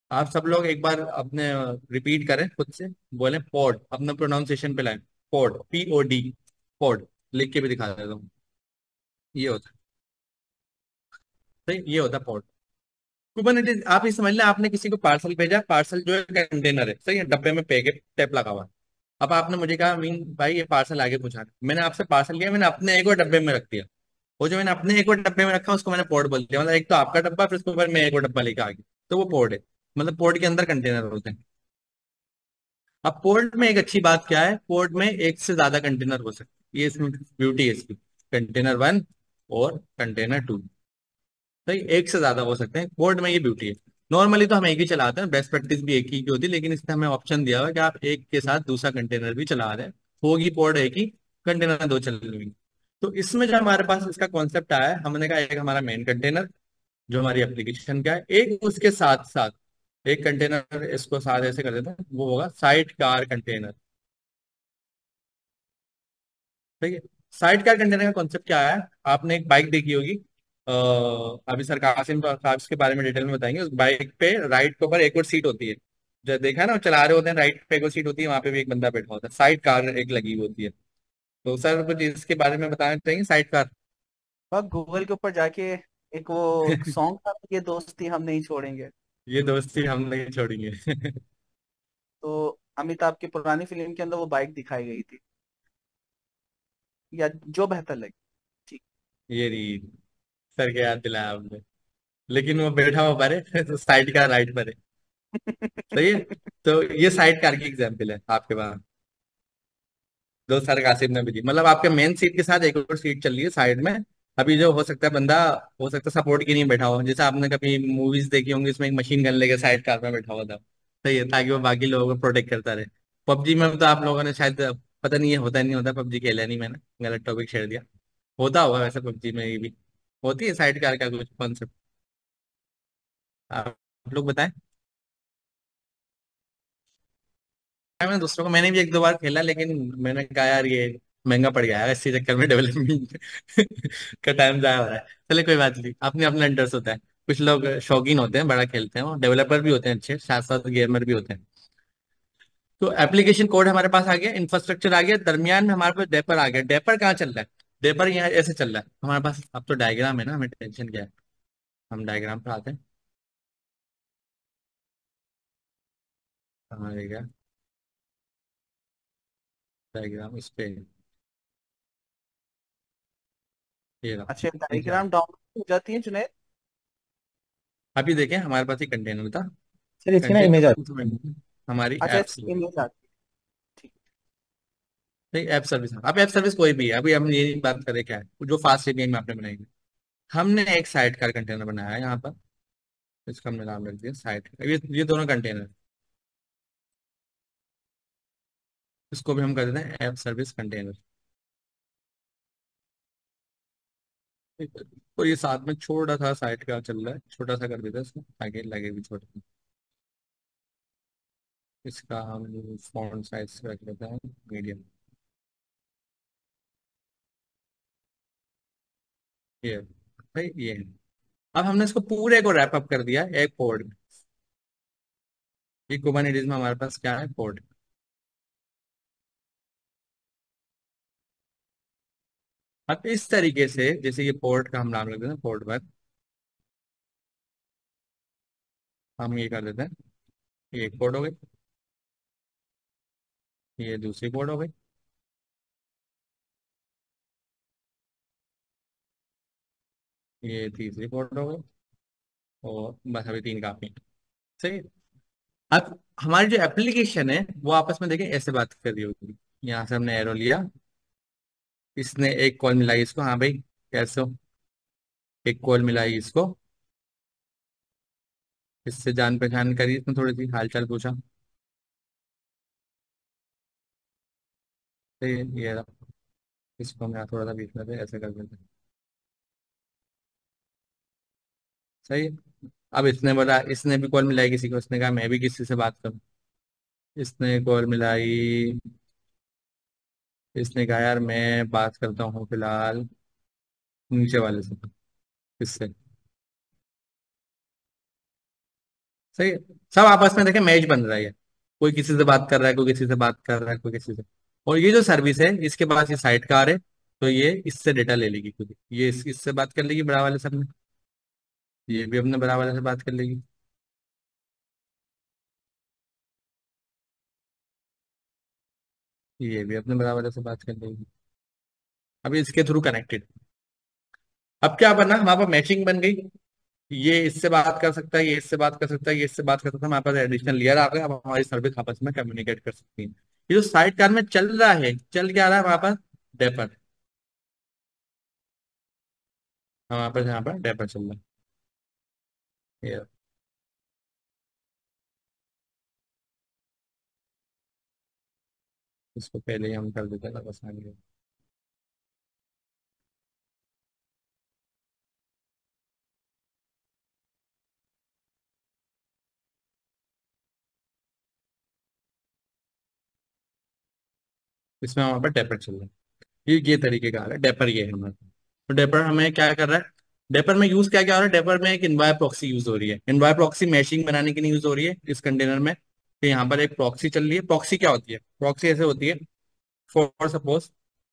आप सब लोग एक बार अपने रिपीट करें खुद से, बोले पॉड, अपना प्रोनाउंसिएशन पे लाएं। Pod, POD, pod. लिख के भी दिखा देता हूँ। ये होता है, सही, ये होता है पॉड। कुबरनेटिस आप ये समझ लें, आपने किसी को पार्सल भेजा, पार्सल जो है कंटेनर है, सही है, डब्बे में पे के टैप लगा हुआ है। अब आपने मुझे कहा मीन भाई ये पार्सल आगे पहुंचा दे। मैंने आपसे पार्सल लिया, मैंने अपने एक और डब्बे में रख दिया। वो जो मैंने अपने एक और डब्बे में रखा उसको मैंने पोर्ट बोल दिया, मतलब एक तो आपका डब्बा, फिर उसके ऊपर मैं एक और डब्बा लेके आ गया, तो वो पोर्ट है। मतलब पोर्ट के अंदर कंटेनर होते हैं। अब पोर्ट में एक अच्छी बात क्या है, पोर्ट में एक से ज्यादा कंटेनर हो सकते हैं, ये इसमें ब्यूटी है इसकी। कंटेनर 1 और कंटेनर 2, सही, एक से ज्यादा हो सकते हैं, पोर्ट में ये ब्यूटी है। नॉर्मली तो हम एक ही चलाते हैं, बेस्ट प्रैक्टिस भी एक ही की होती है, लेकिन इसमें हमें ऑप्शन दिया हुआ है कि आप एक के साथ दूसरा कंटेनर भी चला रहे हैं, होगी पोर्ट एक ही, कंटेनर दो चल रही होंगी। तो इसमें जो हमारे पास इसका कॉन्सेप्ट आया है, हमने कहा एक हमारा मेन कंटेनर जो हमारी एप्लीकेशन का है, एक उसके साथ साथ एक कंटेनर, इसको साथ ऐसे कर देते हैं, वो होगा साइड कार कंटेनर। ठीक है। साइड कार कंटेनर का कॉन्सेप्ट क्या है, आपने एक बाइक देखी होगी, अभी सर कासिम साहब इसके बारे में डिटेल में बताएंगे। उस बाइक पे राइट के ऊपर एक और सीट होती है, जो देखा है ना, वो चला रहे होते हैं, राइट पे एक और सीट होती है, वहां पे भी एक बंदा बैठा होता है, साइड कार एक लगी हुई होती है। तो सर कुछ इसके बारे में बताना चाहेंगे, साइड कार? आप गूगल के ऊपर जाके, एक वो सॉन्ग था, ये दोस्ती हम नहीं छोड़ेंगे, ये दोस्ती हम नहीं छोड़ेंगे। तो अमिताभ की पुरानी फिल्म के अंदर वो बाइक दिखाई गई थी, या जो बेहतर लगी। ठीक। ये रील सर के याद दिलाया आपने, लेकिन वो बैठा हुआ पर है, तो साइड कार राइट पर है। सही है। तो ये साइड कार की एग्जाम्पल है आपके पास, जो सर कासिम ने भी दी, मतलब आपके मेन सीट के साथ एक और सीट चल रही है साइड में। अभी जो हो सकता है बंदा, हो सकता है सपोर्ट की नहीं बैठा हो, जैसे आपने कभी मूवीज देखी होंगी, इसमें एक मशीन गन लेके साइड कार में बैठा हुआ था, सही है, ताकि वो बाकी लोगों को प्रोटेक्ट करता रहे। पबजी में तो आप लोगों ने शायद, पता नहीं है होता नहीं होता, पबजी खेला नहीं मैंने, गलत टॉपिक छेड़ दिया। होता होगा वैसे पबजी में, ये भी होती है साइड कार का कुछ कॉन्सेप्ट, आप लोग बताएं। मैंने दूसरों को, मैंने भी एक दो बार खेला, लेकिन मैंने कहा यार ये महंगा पड़ गया है, इसी चक्कर में डेवलपमेंट का टाइम जाया हो रहा है। चले कोई बात नहीं, अपने अपना इंटरेस्ट होता है। कुछ लोग शौकीन होते हैं, बड़ा खेलते हैं, और डेवलपर भी होते हैं अच्छे, साथ साथ गेमर भी होते हैं। तो एप्लीकेशन कोड हमारे पास आ गया, इंफ्रास्ट्रक्चर आ गया, दरमियान में हमारे पास डेपर आ गया। डेपर कहाँ चल रहा है? डेपर यहाँ ऐसे चल रहा है हमारे पास। अब तो डायग्राम है ना, हमें टेंशन क्या है, हम डायग्राम पे आते हैं। कहाँ रहेगा डायग्राम, इस पे, ये रहा। अच्छा, ये क्या है? डायग्राम डाउनलोड हो जाती है जुनेद? अभी देखें, हमारे पास एक कंटेनर था, सर इसकी ना इमेज आती कंटेनर हमारी अच्छा, एप्स, इसकी इमेज आती है। ठीक। ठीक, ऐप सर्विस। अब ऐप सर्विस कोई भी है, अभी हम ये नहीं बात करें क्या है जो फास्ट एपीआई में आपने बनाई है। हमने एक साइट का कंटेनर बनाया है यहाँ पर, इसका हमने नाम रख दिया साइट का। ये दोनों कंटेनर, इसको भी हम कर देते हैं ऐप सर्विस कंटेनर। और ये साथ में छोटा सा साइट का चल रहा है, छोटा सा कर देते हैं इसको ताकि लगे भी छोटा। इसका हम फॉन्ट साइज रख देते हैं मीडियम। ये भाई ये है। अब हमने इसको पूरे को रैप अप कर दिया एक कोड में। ये कुबरनेटिस में हमारे पास क्या है, कोड। अब इस तरीके से, जैसे ये पोर्ट का हम नाम रख देते हैं पोर्ट पर, हम ये कर देते हैं, ये एक पोर्ट हो गई, ये दूसरी पोर्ट हो गई, ये तीसरी पोर्ट हो गई, और बस अभी तीन काफी हैं। सही है। अब हमारी जो एप्लीकेशन है वो आपस में देखें ऐसे बात कर रही होगी। यहाँ से हमने एरो लिया, इसने एक कॉल मिलाई इसको, हाँ भाई कैसे हो, एक कॉल मिलाई इसको, इससे जान पहचान करी, इसने थोड़ी सी हाल चाल पूछा। सही है, ये रहा। इसको हम यहाँ थोड़ा सा बीच में से ऐसे कर देते हैं। सही है। अब इसने बोला, इसने भी कॉल मिलाई किसी को, इसने कहा मैं भी किसी से बात करूं। इसने कॉल मिलाई, इसने कहा यार मैं बात करता हूँ फिलहाल नीचे वाले से, इससे। सही है। सब आपस में देखे मैच बन रहा है, कोई किसी से बात कर रहा है, कोई किसी से बात कर रहा है, कोई किसी से। और ये जो सर्विस है इसके पास ये साइड कार है, तो ये इससे डेटा ले लेगी खुद ही। ये इससे बात कर लेगी बड़ा वाले से अपने, ये भी अपने बड़ा वाले से बात कर लेगी। ये भी अपने बड़ा वाले से बात कर लेगी। अभी इसके थ्रू कनेक्टेड। अब क्या बना, हमारे पास मैचिंग बन गई। ये इससे बात कर सकता है, ये इससे बात कर सकता है, ये इससे बात कर सकता है, हमारे पास एडिशनल लेयर आ गए। अब हमारी सर्विस आपस में कम्युनिकेट कर सकती है। ये जो साइड कार में चल रहा है, चल क्या रहा है हमारे पास, डेपर। हमारे पास यहाँ पर डेपर चल रहा है ये। इसको पहले ही हम कर देते हैं बस आगे। इसमें हमारे पास डेपर चल रहा है। ये तरीके का है डेपर, ये है हमारे पास। तो डेपर हमें क्या कर रहा है, डेपर में यूज क्या क्या हो रहा है, डेपर में एक इन्वाय प्रॉक्सी यूज हो रही है। इन्वाय प्रॉक्सी मैशिंग बनाने के लिए यूज हो रही है इस कंटेनर में। तो यहाँ पर एक प्रॉक्सी चल रही है। प्रॉक्सी क्या होती है, प्रॉक्सी ऐसे होती है, फॉर सपोज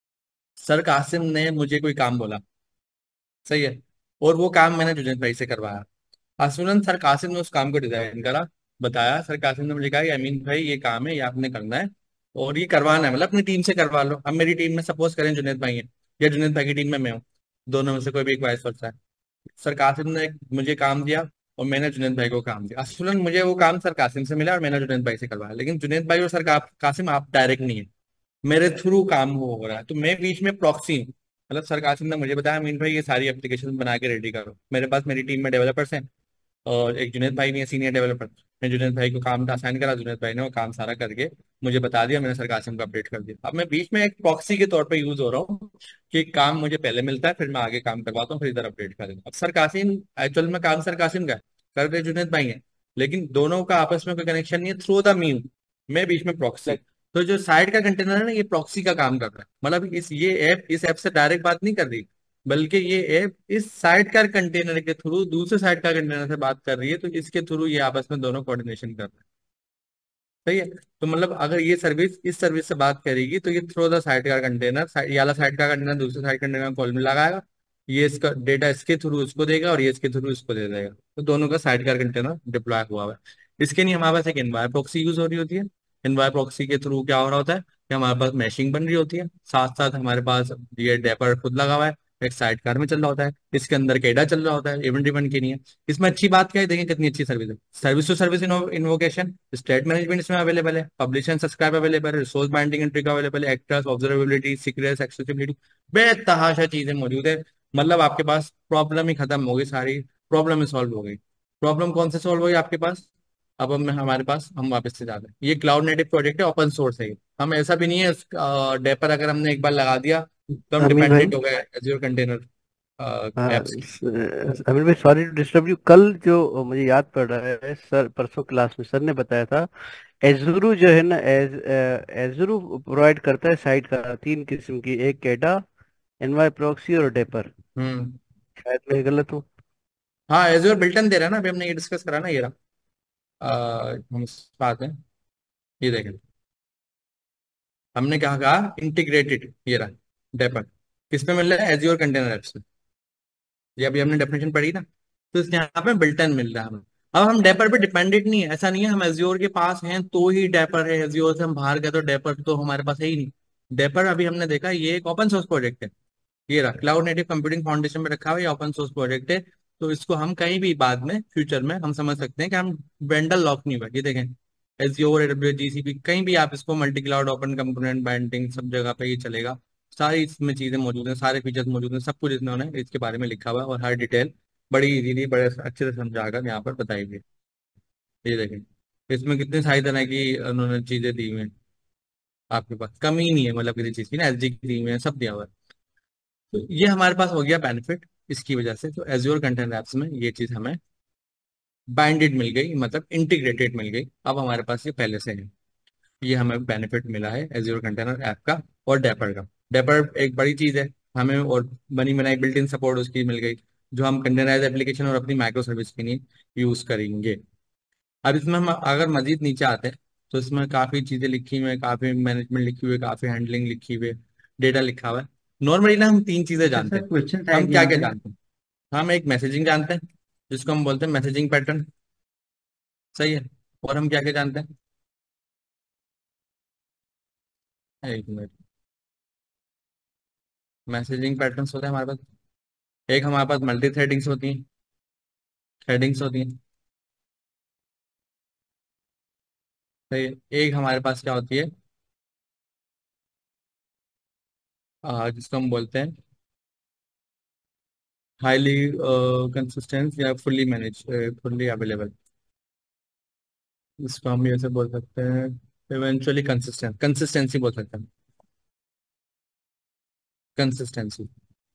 सर कासिम ने मुझे कोई काम बोला, सही है, और वो काम मैंने जुनेद भाई से करवाया। आसुलन सर कासिम ने उस काम को डिजाइन करा, बताया, सर कासिम ने मुझे कहा कि अमीन भाई ये काम है, ये आपने करना है और ये करवाना है, मतलब अपनी टीम से करवा लो। अब मेरी टीम में सपोज करें जुनेद भाई है, या जुनेद भाई की टीम में मैं हूँ, दोनों में से कोई भी एक वाइस वर्सा है। सर कासिम ने मुझे काम दिया और मैंने जुनेद भाई को काम दिया। असूलन मुझे वो काम सर कासिम से मिला और मैंने जुनेद भाई से करवाया, लेकिन जुनेद भाई और सर कासिम आप डायरेक्ट नहीं है, मेरे थ्रू काम हो रहा है। तो मैं बीच में प्रॉक्सी हूँ। मतलब सर कासिम ने मुझे बताया अमीन भाई ये सारी एप्लीकेशन बना के रेडी करो। मेरे पास मेरी टीम में डेवलपर्स हैं और एक जुनेद भाई नहीं है सीनियर डेवलपर। मैं जुनेद भाई को काम असाइन करा, जुनेद भाई ने वो काम सारा करके मुझे बता दिया, मैंने सर कासिम को अपडेट कर दिया। अब मैं बीच में एक प्रॉक्सी के तौर पे यूज हो रहा हूँ कि काम मुझे पहले मिलता है, फिर मैं आगे काम करवाता हूँ, फिर इधर अपडेट कर देता हूँ। अब सर कासिम एक्चुअल में काम सर कासिम का है, कर रहे जुनेद भाई है, लेकिन दोनों का आपस में कोई कनेक्शन नहीं है, थ्रू द मी हूँ मैं बीच में प्रॉक्सी। तो जो साइड का कंटेनर है ना, ये प्रॉक्सी का काम कर रहा है। मतलब ये ऐप इस ऐप से डायरेक्ट बात नहीं कर रही, बल्कि ये ऐप इस साइड कार कंटेनर के थ्रू दूसरे साइड कार कंटेनर से बात कर रही है। तो इसके थ्रू ये आपस में दोनों कोऑर्डिनेशन कर रहे हैं। सही है। तो मतलब अगर ये सर्विस इस सर्विस से बात करेगी तो ये through the side car container, ये वाला साइड कार कंटेनर दूसरे साइड कंटेनर कॉल में लगाएगा, ये इसका डेटा इसके थ्रू इसको देगा और ये इसके थ्रू इसको दे देगा। तो दोनों का साइड कार कंटेनर डिप्लॉय हुआ है। इसके लिए हमारे पास एक एनवायर प्रॉक्सी यूज हो रही होती है। एनवायर प्रॉक्सी के थ्रू क्या हो रहा होता है कि हमारे पास मैशिंग बन रही होती है, साथ साथ हमारे पास ये डेपर खुद लगा हुआ है, एक साइड कार में चल रहा होता है, इसके अंदर केडा चल रहा होता है, इवेंट ड्रिवन की नहीं है। इसमें अच्छी बात क्या है, देखें कितनी अच्छी सर्विस है, service to service invocation, state management इसमें अवेलेबल है, पब्लिश एंड सब्सक्राइब अवेलेबल है, resource binding and trick available है, एक्टर्स ऑब्जर्वेबिलिटी सीक्रेट्स एक्सेसिबिलिटी, बेतहाशा चीजें मौजूद है। मतलब आपके पास प्रॉब्लम ही खत्म हो गई, सारी प्रॉब्लम ही सॉल्व हो गई। प्रॉब्लम कौन से सॉल्व हो गई आपके पास, अब हम हमारे पास हम वापस से जाते हैं। ये क्लाउड नेटिव प्रोजेक्ट है, ओपन सोर्स है ये। हम ऐसा भी नहीं है डेपर अगर हमने एक बार लगा दिया तो हम अमीन भाई, डिपेंडेंट हो गए एज्योर कंटेनर हाँ एप्स। अमीन भाई सॉरी टू डिस्टर्ब यू। कल जो मुझे याद पड़ रहा है, सर परसों क्लास में सर ने बताया था एजरू जो है ना, एजरू प्रोवाइड करता है साइट का तीन किस्म की, एक केडा, एनवाई प्रॉक्सी और डेपर। हम्म। शायद मैं गलत हूँ। हाँ एज्योर बिल्टन दे रहा है ना, अभी हमने ये डिस्कस करा ना, ये रहा। हम इस बात है, ये देखें हमने क्या कहा, इंटीग्रेटेड, ये रहा डेपर। किस पे मिल रहा है, एज्योर कंटेनर एप्स में। ये अभी हमने डेफिनेशन पढ़ी ना, तो इस यहाँ पे बिल्टन मिल रहा है हमें। अब हम डेपर पे डिपेंडेंट नहीं है, ऐसा नहीं है हम एज्योर के पास हैं तो ही डेपर है, एज्योर से हम बाहर गए तो डेपर तो हमारे पास है ही नहीं। डेपर अभी हमने देखा ये एक ओपन सोर्स प्रोजेक्ट है, ये रहा क्लाउड नेटिव कंप्यूटिंग फाउंडेशन में रखा हुआ ये ओपन सोर्स प्रोजेक्ट है। तो इसको हम कहीं भी बाद में फ्यूचर में हम समझ सकते हैं कि हम वेंडर लॉक नहीं हुआ। ये देखें एज्योर एडब्ल्यूएस जीसीपी कहीं भी आप इसको multi cloud open component binding सब जगह पे ये चलेगा। सारी इसमें चीजें मौजूद हैं, सारे फीचर्स मौजूद हैं, सब कुछ इन्होंने इसके बारे में लिखा हुआ है और हर डिटेल बड़ी इजीली बड़े अच्छे से समझाकर यहाँ पर बताई गई। ये देखें इसमें कितनी सारी तरह की उन्होंने चीजें दी हुई हैं, आपके पास कमी नहीं है मतलब किसी चीज की ना, एसडी की दी हुई है, सब दिया हुआ है। तो ये हमारे पास हो गया बेनिफिट इसकी वजह से। तो एज्योर कंटेंट एप्स में ये चीज हमें बाइंडेड मिल गई, मतलब इंटीग्रेटेड मिल गई। अब हमारे पास ये पहले से है, ये हमें बेनिफिट मिला है एज्योर कंटेनर ऐप का और डेपर का। डेपर एक बड़ी चीज है हमें, और बनी बनाई बिल्ट इन सपोर्ट उसकी मिल गई, जो हम कंटेनराइज एप्लीकेशन और अपनी माइक्रो सर्विस के लिए यूज करेंगे। अब इसमें हम अगर मजीद नीचे आते हैं तो इसमें काफी चीजें लिखी हुई है, काफी मैनेजमेंट लिखी हुई है, काफी हैंडलिंग लिखी हुई है, डेटा लिखा हुआ है। नॉर्मली ना हम तीन चीजें अच्छा जानते सर, हैं। क्वेश्चन था हम एक क्या यहाँ क्या पे। जानते हैं? हम एक मैसेजिंग जानते हैं जिसको हम बोलते हैं मैसेजिंग पैटर्न, सही है। और हम क्या क्या जानते हैं? एक मिनट। मैसेजिंग पैटर्न्स होते हैं हमारे पास, एक हमारे पास मल्टी थ्रेडिंग्स होती हैं, थ्रेडिंग्स होती हैं, सही है। एक हमारे पास क्या होती है, जिसको हम बोलते हैं हाईली कंसिस्टेंट या फुल्ली मैनेज, फुल्ली अवेलेबल, इसको हम ऐसे बोल सकते हैं इवेंचुअली कंसिस्टेंट, कंसिस्टेंसी बोल सकते हैं, कंसिस्टेंसी।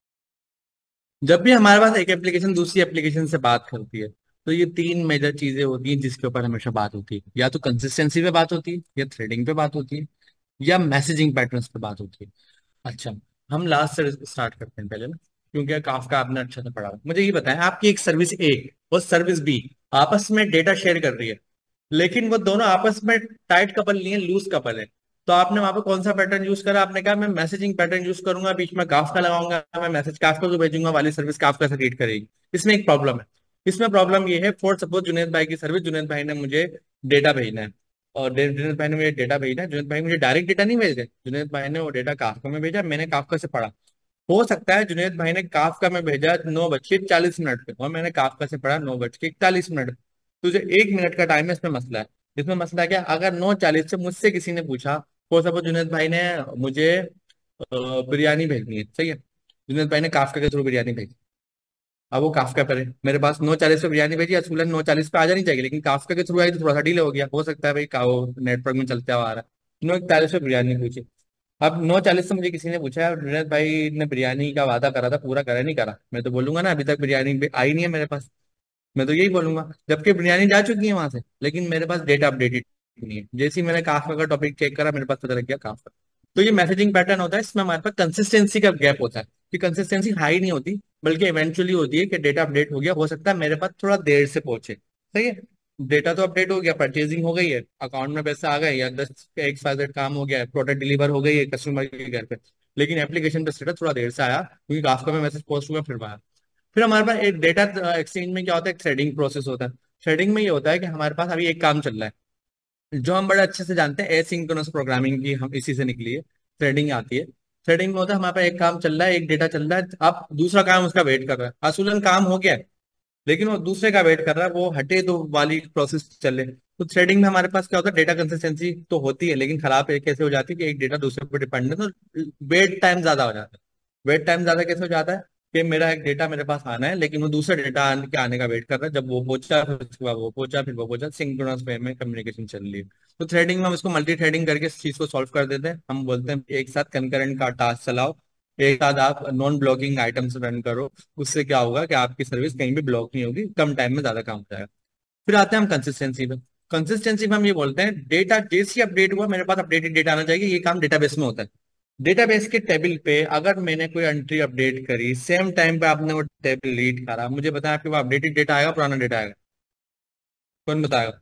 जब भी हमारे पास एक एप्लीकेशन दूसरी एप्लीकेशन से बात करती है तो ये तीन मेजर चीजें होती हैं जिसके ऊपर हमेशा बात होती है, या तो कंसिस्टेंसी पे बात होती है, या थ्रेडिंग पे बात होती है, या मैसेजिंग पैटर्न्स पे बात होती है। अच्छा, हम लास्ट से स्टार्ट करते हैं पहले ना, क्योंकि काफका आपने अच्छे से पढ़ा है। मुझे ये बताएं, आपकी एक सर्विस ए और सर्विस बी आपस में डेटा शेयर कर रही है, लेकिन वो दोनों आपस में टाइट कपल नहीं है, लूज कपल है। तो आपने वहां पे कौन सा पैटर्न यूज करा? आपने कहा मैं मैसेजिंग पैटर्न यूज करूंगा, बीच में काफका लगाऊंगा, मैं मैसेज काफका को भेजूंगा, वाली सर्विस काफका से रीड करेगी। इसमें एक प्रॉब्लम है। इसमें प्रॉब्लम ये है, फॉर सपोज जुनेद भाई की सर्विस, जुनेद भाई ने मुझे डेटा भेजना है, और जुनेद भाई ने मुझे डेटा भेजना है। जुनेद भाई मुझे डायरेक्ट डेटा नहीं भेज रहे, जुनेद भाई ने वो डेटा काफका में भेजा, मैंने काफका से पढ़ा। हो सकता है जुनेद भाई ने काफका में भेजा 9:40 पे, और मैंने काफका से पढ़ा 9:41 पे। तुझे 1 मिनट का टाइम है, इसमें मसला है। इसमें मसला क्या? अगर 9:40 से मुझसे किसी ने पूछा, हो सपोज जुनेद भाई ने मुझे बिरयानी भेजनी है, सही है, जुनेद भाई ने काफका के थ्रू बिरयानी भेजी। अब वो काफका पर है, मेरे पास 9:40 पे बिरयानी भेजी, असूलन 9:40 पे आ जानी चाहिए, लेकिन काफका के थ्रू आई तो थोड़ा सा डिले हो गया, हो सकता है भाई का वो नेटवर्क में चलते हुआ आ रहा है। 9:41 पे बिरयानी पूछी। अब 9:40 से मुझे किसी ने पूछा, यार विनोद भाई ने बिरयानी का वादा करा था, पूरा करा नहीं करा? मैं तो बोलूंगा ना, अभी तक बिरयानी आई नहीं है मेरे पास, मैं तो यही बोलूंगा, जबकि बिरयानी जा चुकी है वहां से, लेकिन मेरे पास डेटा अपडेटेड नहीं है। जैसे ही मैंने काफका का टॉपिक चेक करा, मेरे पास पता लग गया काफका। तो ये मैसेजिंग पैटर्न होता है, इसमें हमारे पास कंसिस्टेंसी का गैप होता है, कि कंसिस्टेंसी हाई नहीं होती, बल्कि इवेंचुअली होती है कि डेटा अपडेट हो गया, हो सकता है मेरे पास थोड़ा देर से पहुंचे, सही है। डेटा तो अपडेट हो गया, परचेजिंग हो गई है, अकाउंट में पैसा आ गए, या 10 XYZ काम हो गया है, प्रोडक्ट डिलीवर हो गई है कस्टमर के घर पे, लेकिन एप्लीकेशन पे स्टेटस थोड़ा देर से आया, क्योंकि काफका में मैसेज पोस्ट हुआ फिर आया। फिर हमारे पास एक डेटा एक्सचेंज में क्या होता है, एक थ्रेडिंग प्रोसेस होता है। थ्रेडिंग में ये होता है कि हमारे पास अभी एक काम चल रहा है, जो हम बड़े अच्छे से जानते हैं, एसिंक्रोनस प्रोग्रामिंग की, हम इसी से निकली है, थ्रेडिंग आती है। थ्रेडिंग में होता है हमारे पास एक काम चल रहा है, एक डेटा चल रहा है, अब दूसरा काम उसका वेट कर रहा है, असूलन काम हो गया है, लेकिन वो दूसरे का वेट कर रहा है, वो हटे तो वाली प्रोसेस चले। तो थ्रेडिंग में हमारे पास क्या होता है, डेटा कंसिस्टेंसी तो होती है, लेकिन खराब एक कैसे हो जाती है कि एक डेटा दूसरे पर डिपेंडेंट है, तो वेट टाइम ज्यादा हो जाता है। वेट टाइम ज्यादा कैसे हो जाता है कि मेरा एक डेटा मेरे पास आना है, लेकिन वो दूसरा डेटा आने का वेट कर रहा है, जब वो पहुंचा फिर उसके बाद वो पहुंचा, फिर वो पहुंचा, सिंक्रोनस वे में कम्युनिकेशन चल रही है। तो थ्रेडिंग में हम इसको मल्टी थ्रेडिंग करके इस चीज को सॉल्व कर देते हैं। हम बोलते हैं एक साथ कंकरेंट का टास्क चलाओ, एक साथ आप नॉन ब्लॉकिंग आइटम्स रन करो, उससे क्या होगा कि आपकी सर्विस कहीं भी ब्लॉक नहीं होगी, कम टाइम में ज्यादा काम हो जाएगा। फिर आते हैं हम कंसिस्टेंसी पे। कंसिस्टेंसी में हम ये बोलते हैं, डेटा जैसे ही अपडेट हुआ मेरे पास अपडेटेड डेटा आना चाहिए, ये काम डेटाबेस में होता है। डेटाबेस के टेबल पे अगर मैंने कोई एंट्री अपडेट करी, सेम टाइम पे आपने वो टेबल रीड करा, मुझे बताया आपके पास अपडेटेड डेटा आएगा, पुराना डेटा आएगा? कौन बताएगा?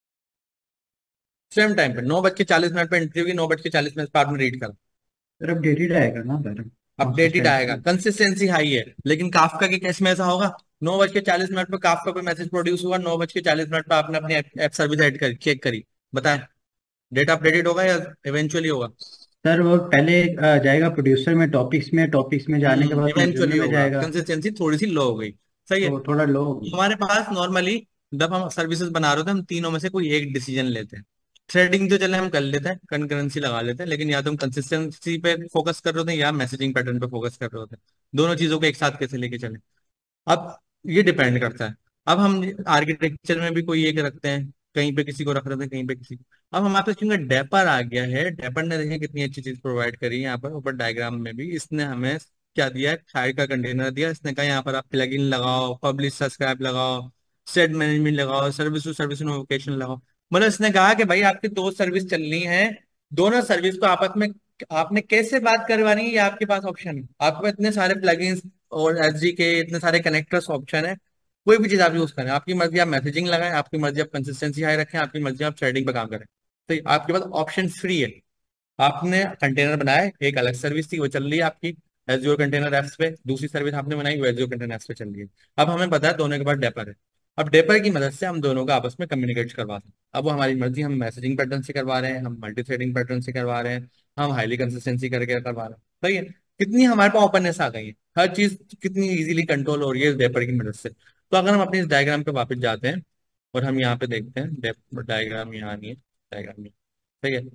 सेम टाइम पे 9:40 पे एंट्री होगी, 9:40 पे आपने रीड करा, सर अपडेटेड आएगा ना सर, उस अपडेटेड टाइम आएगा, पे। कंसिस्टेंसी हाई है। लेकिन काफका के केस में ऐसा होगा, 9:40 पे काफका पे मैसेज प्रोड्यूस हुआ, 9:40 पे आपने अपनी ऐप सर्विस ऐड कर चेक करी, बताएं डेटा अपडेटेड होगा या इवेंचुअली होगा? सर वो पहले जाएगा प्रोड्यूसर में, टॉपिक्स में जाने के बाद कंज्यूमर इवेंचुअली में होगा, जाएगा, कंसिस्टेंसी थोड़ी सी लो हो गई, सही है। तो थोड़ा लो होगी। हमारे पास नॉर्मली जब हम सर्विसेज बना रहे होते हैं, हम तीनों में से कोई एक डिसीजन लेते हैं। थ्रेडिंग तो चले हम कर लेते हैं, कंकरेंसी लगा लेते हैं, लेकिन या तो हम कंसिस्टेंसी पे फोकस कर रहे होते हैं या मैसेजिंग पैटर्न पे फोकस कर रहे होते हैं। दोनों चीजों को एक साथ कैसे लेके चले, अब ये डिपेंड करता है। अब हम आर्किटेक्चर में भी कोई एक रखते हैं, कहीं पे किसी को रख रहे थे, कहीं पे किसी को। अब हमारे पास क्योंकि डेपर आ गया है, डेपर ने देखिए कितनी अच्छी चीज प्रोवाइड करी है, यहाँ पर ऊपर डायग्राम में भी इसने हमें क्या दिया है, फाइल का कंटेनर दिया, इसने कहा यहाँ पर आप प्लगइन लगाओ, पब्लिश सब्सक्राइब लगाओ, सेट मैनेजमेंट लगाओ, सर्विस टू सर्विस नोटिफिकेशन लगाओ। मतलब इसने कहा कि भाई आपकी दो सर्विस चलनी है, दोनों सर्विस को आपस में आपने कैसे बात करवानी है, ये आपके पास ऑप्शन है। आपके पास इतने सारे प्लगइन्स और एसडी के इतने सारे कनेक्टर्स ऑप्शन है, कोई भी चीज आप यूज करें, आपकी मर्जी आप मैसेजिंग लगाएं, आपकी मर्जी आप कंसिस्टेंसी हाई रखें, आपकी मर्जी आप थ्रेडिंग पे काम करें, तो आपके पास ऑप्शन फ्री है। आपने कंटेनर बनाया, एक अलग सर्विस थी वो चल रही है आपकी एज्योर कंटेनर एप्स पे, दूसरी सर्विस आपने बनाई वो एज्योर कंटेनर एप्स पे चल रही है। अब हमें पता है दोनों के पास डेपर है, अब डेपर की मदद से हम दोनों का आपस में कम्युनिकेट करवा सकते हैं। अब वो हमारी मर्जी, हम मैसेजिंग पैटर्न से करवा रहे हैं, हम मल्टी थ्रेडिंग पैटर्न से करवा रहे हैं, हम हाईली कंसिस्टेंसी करके करवा रहे हैं। सही है, कितनी हमारे पास ओपननेस आ गई है, हर चीज कितनी इजीली कंट्रोल हो रही है डेपर की मदद से। तो अगर हम अपने इस डायग्राम पे वापस जाते हैं और हम यहाँ पे देखते हैं, डायग्राम यहाँ नहीं है, डायग्राम में सही है।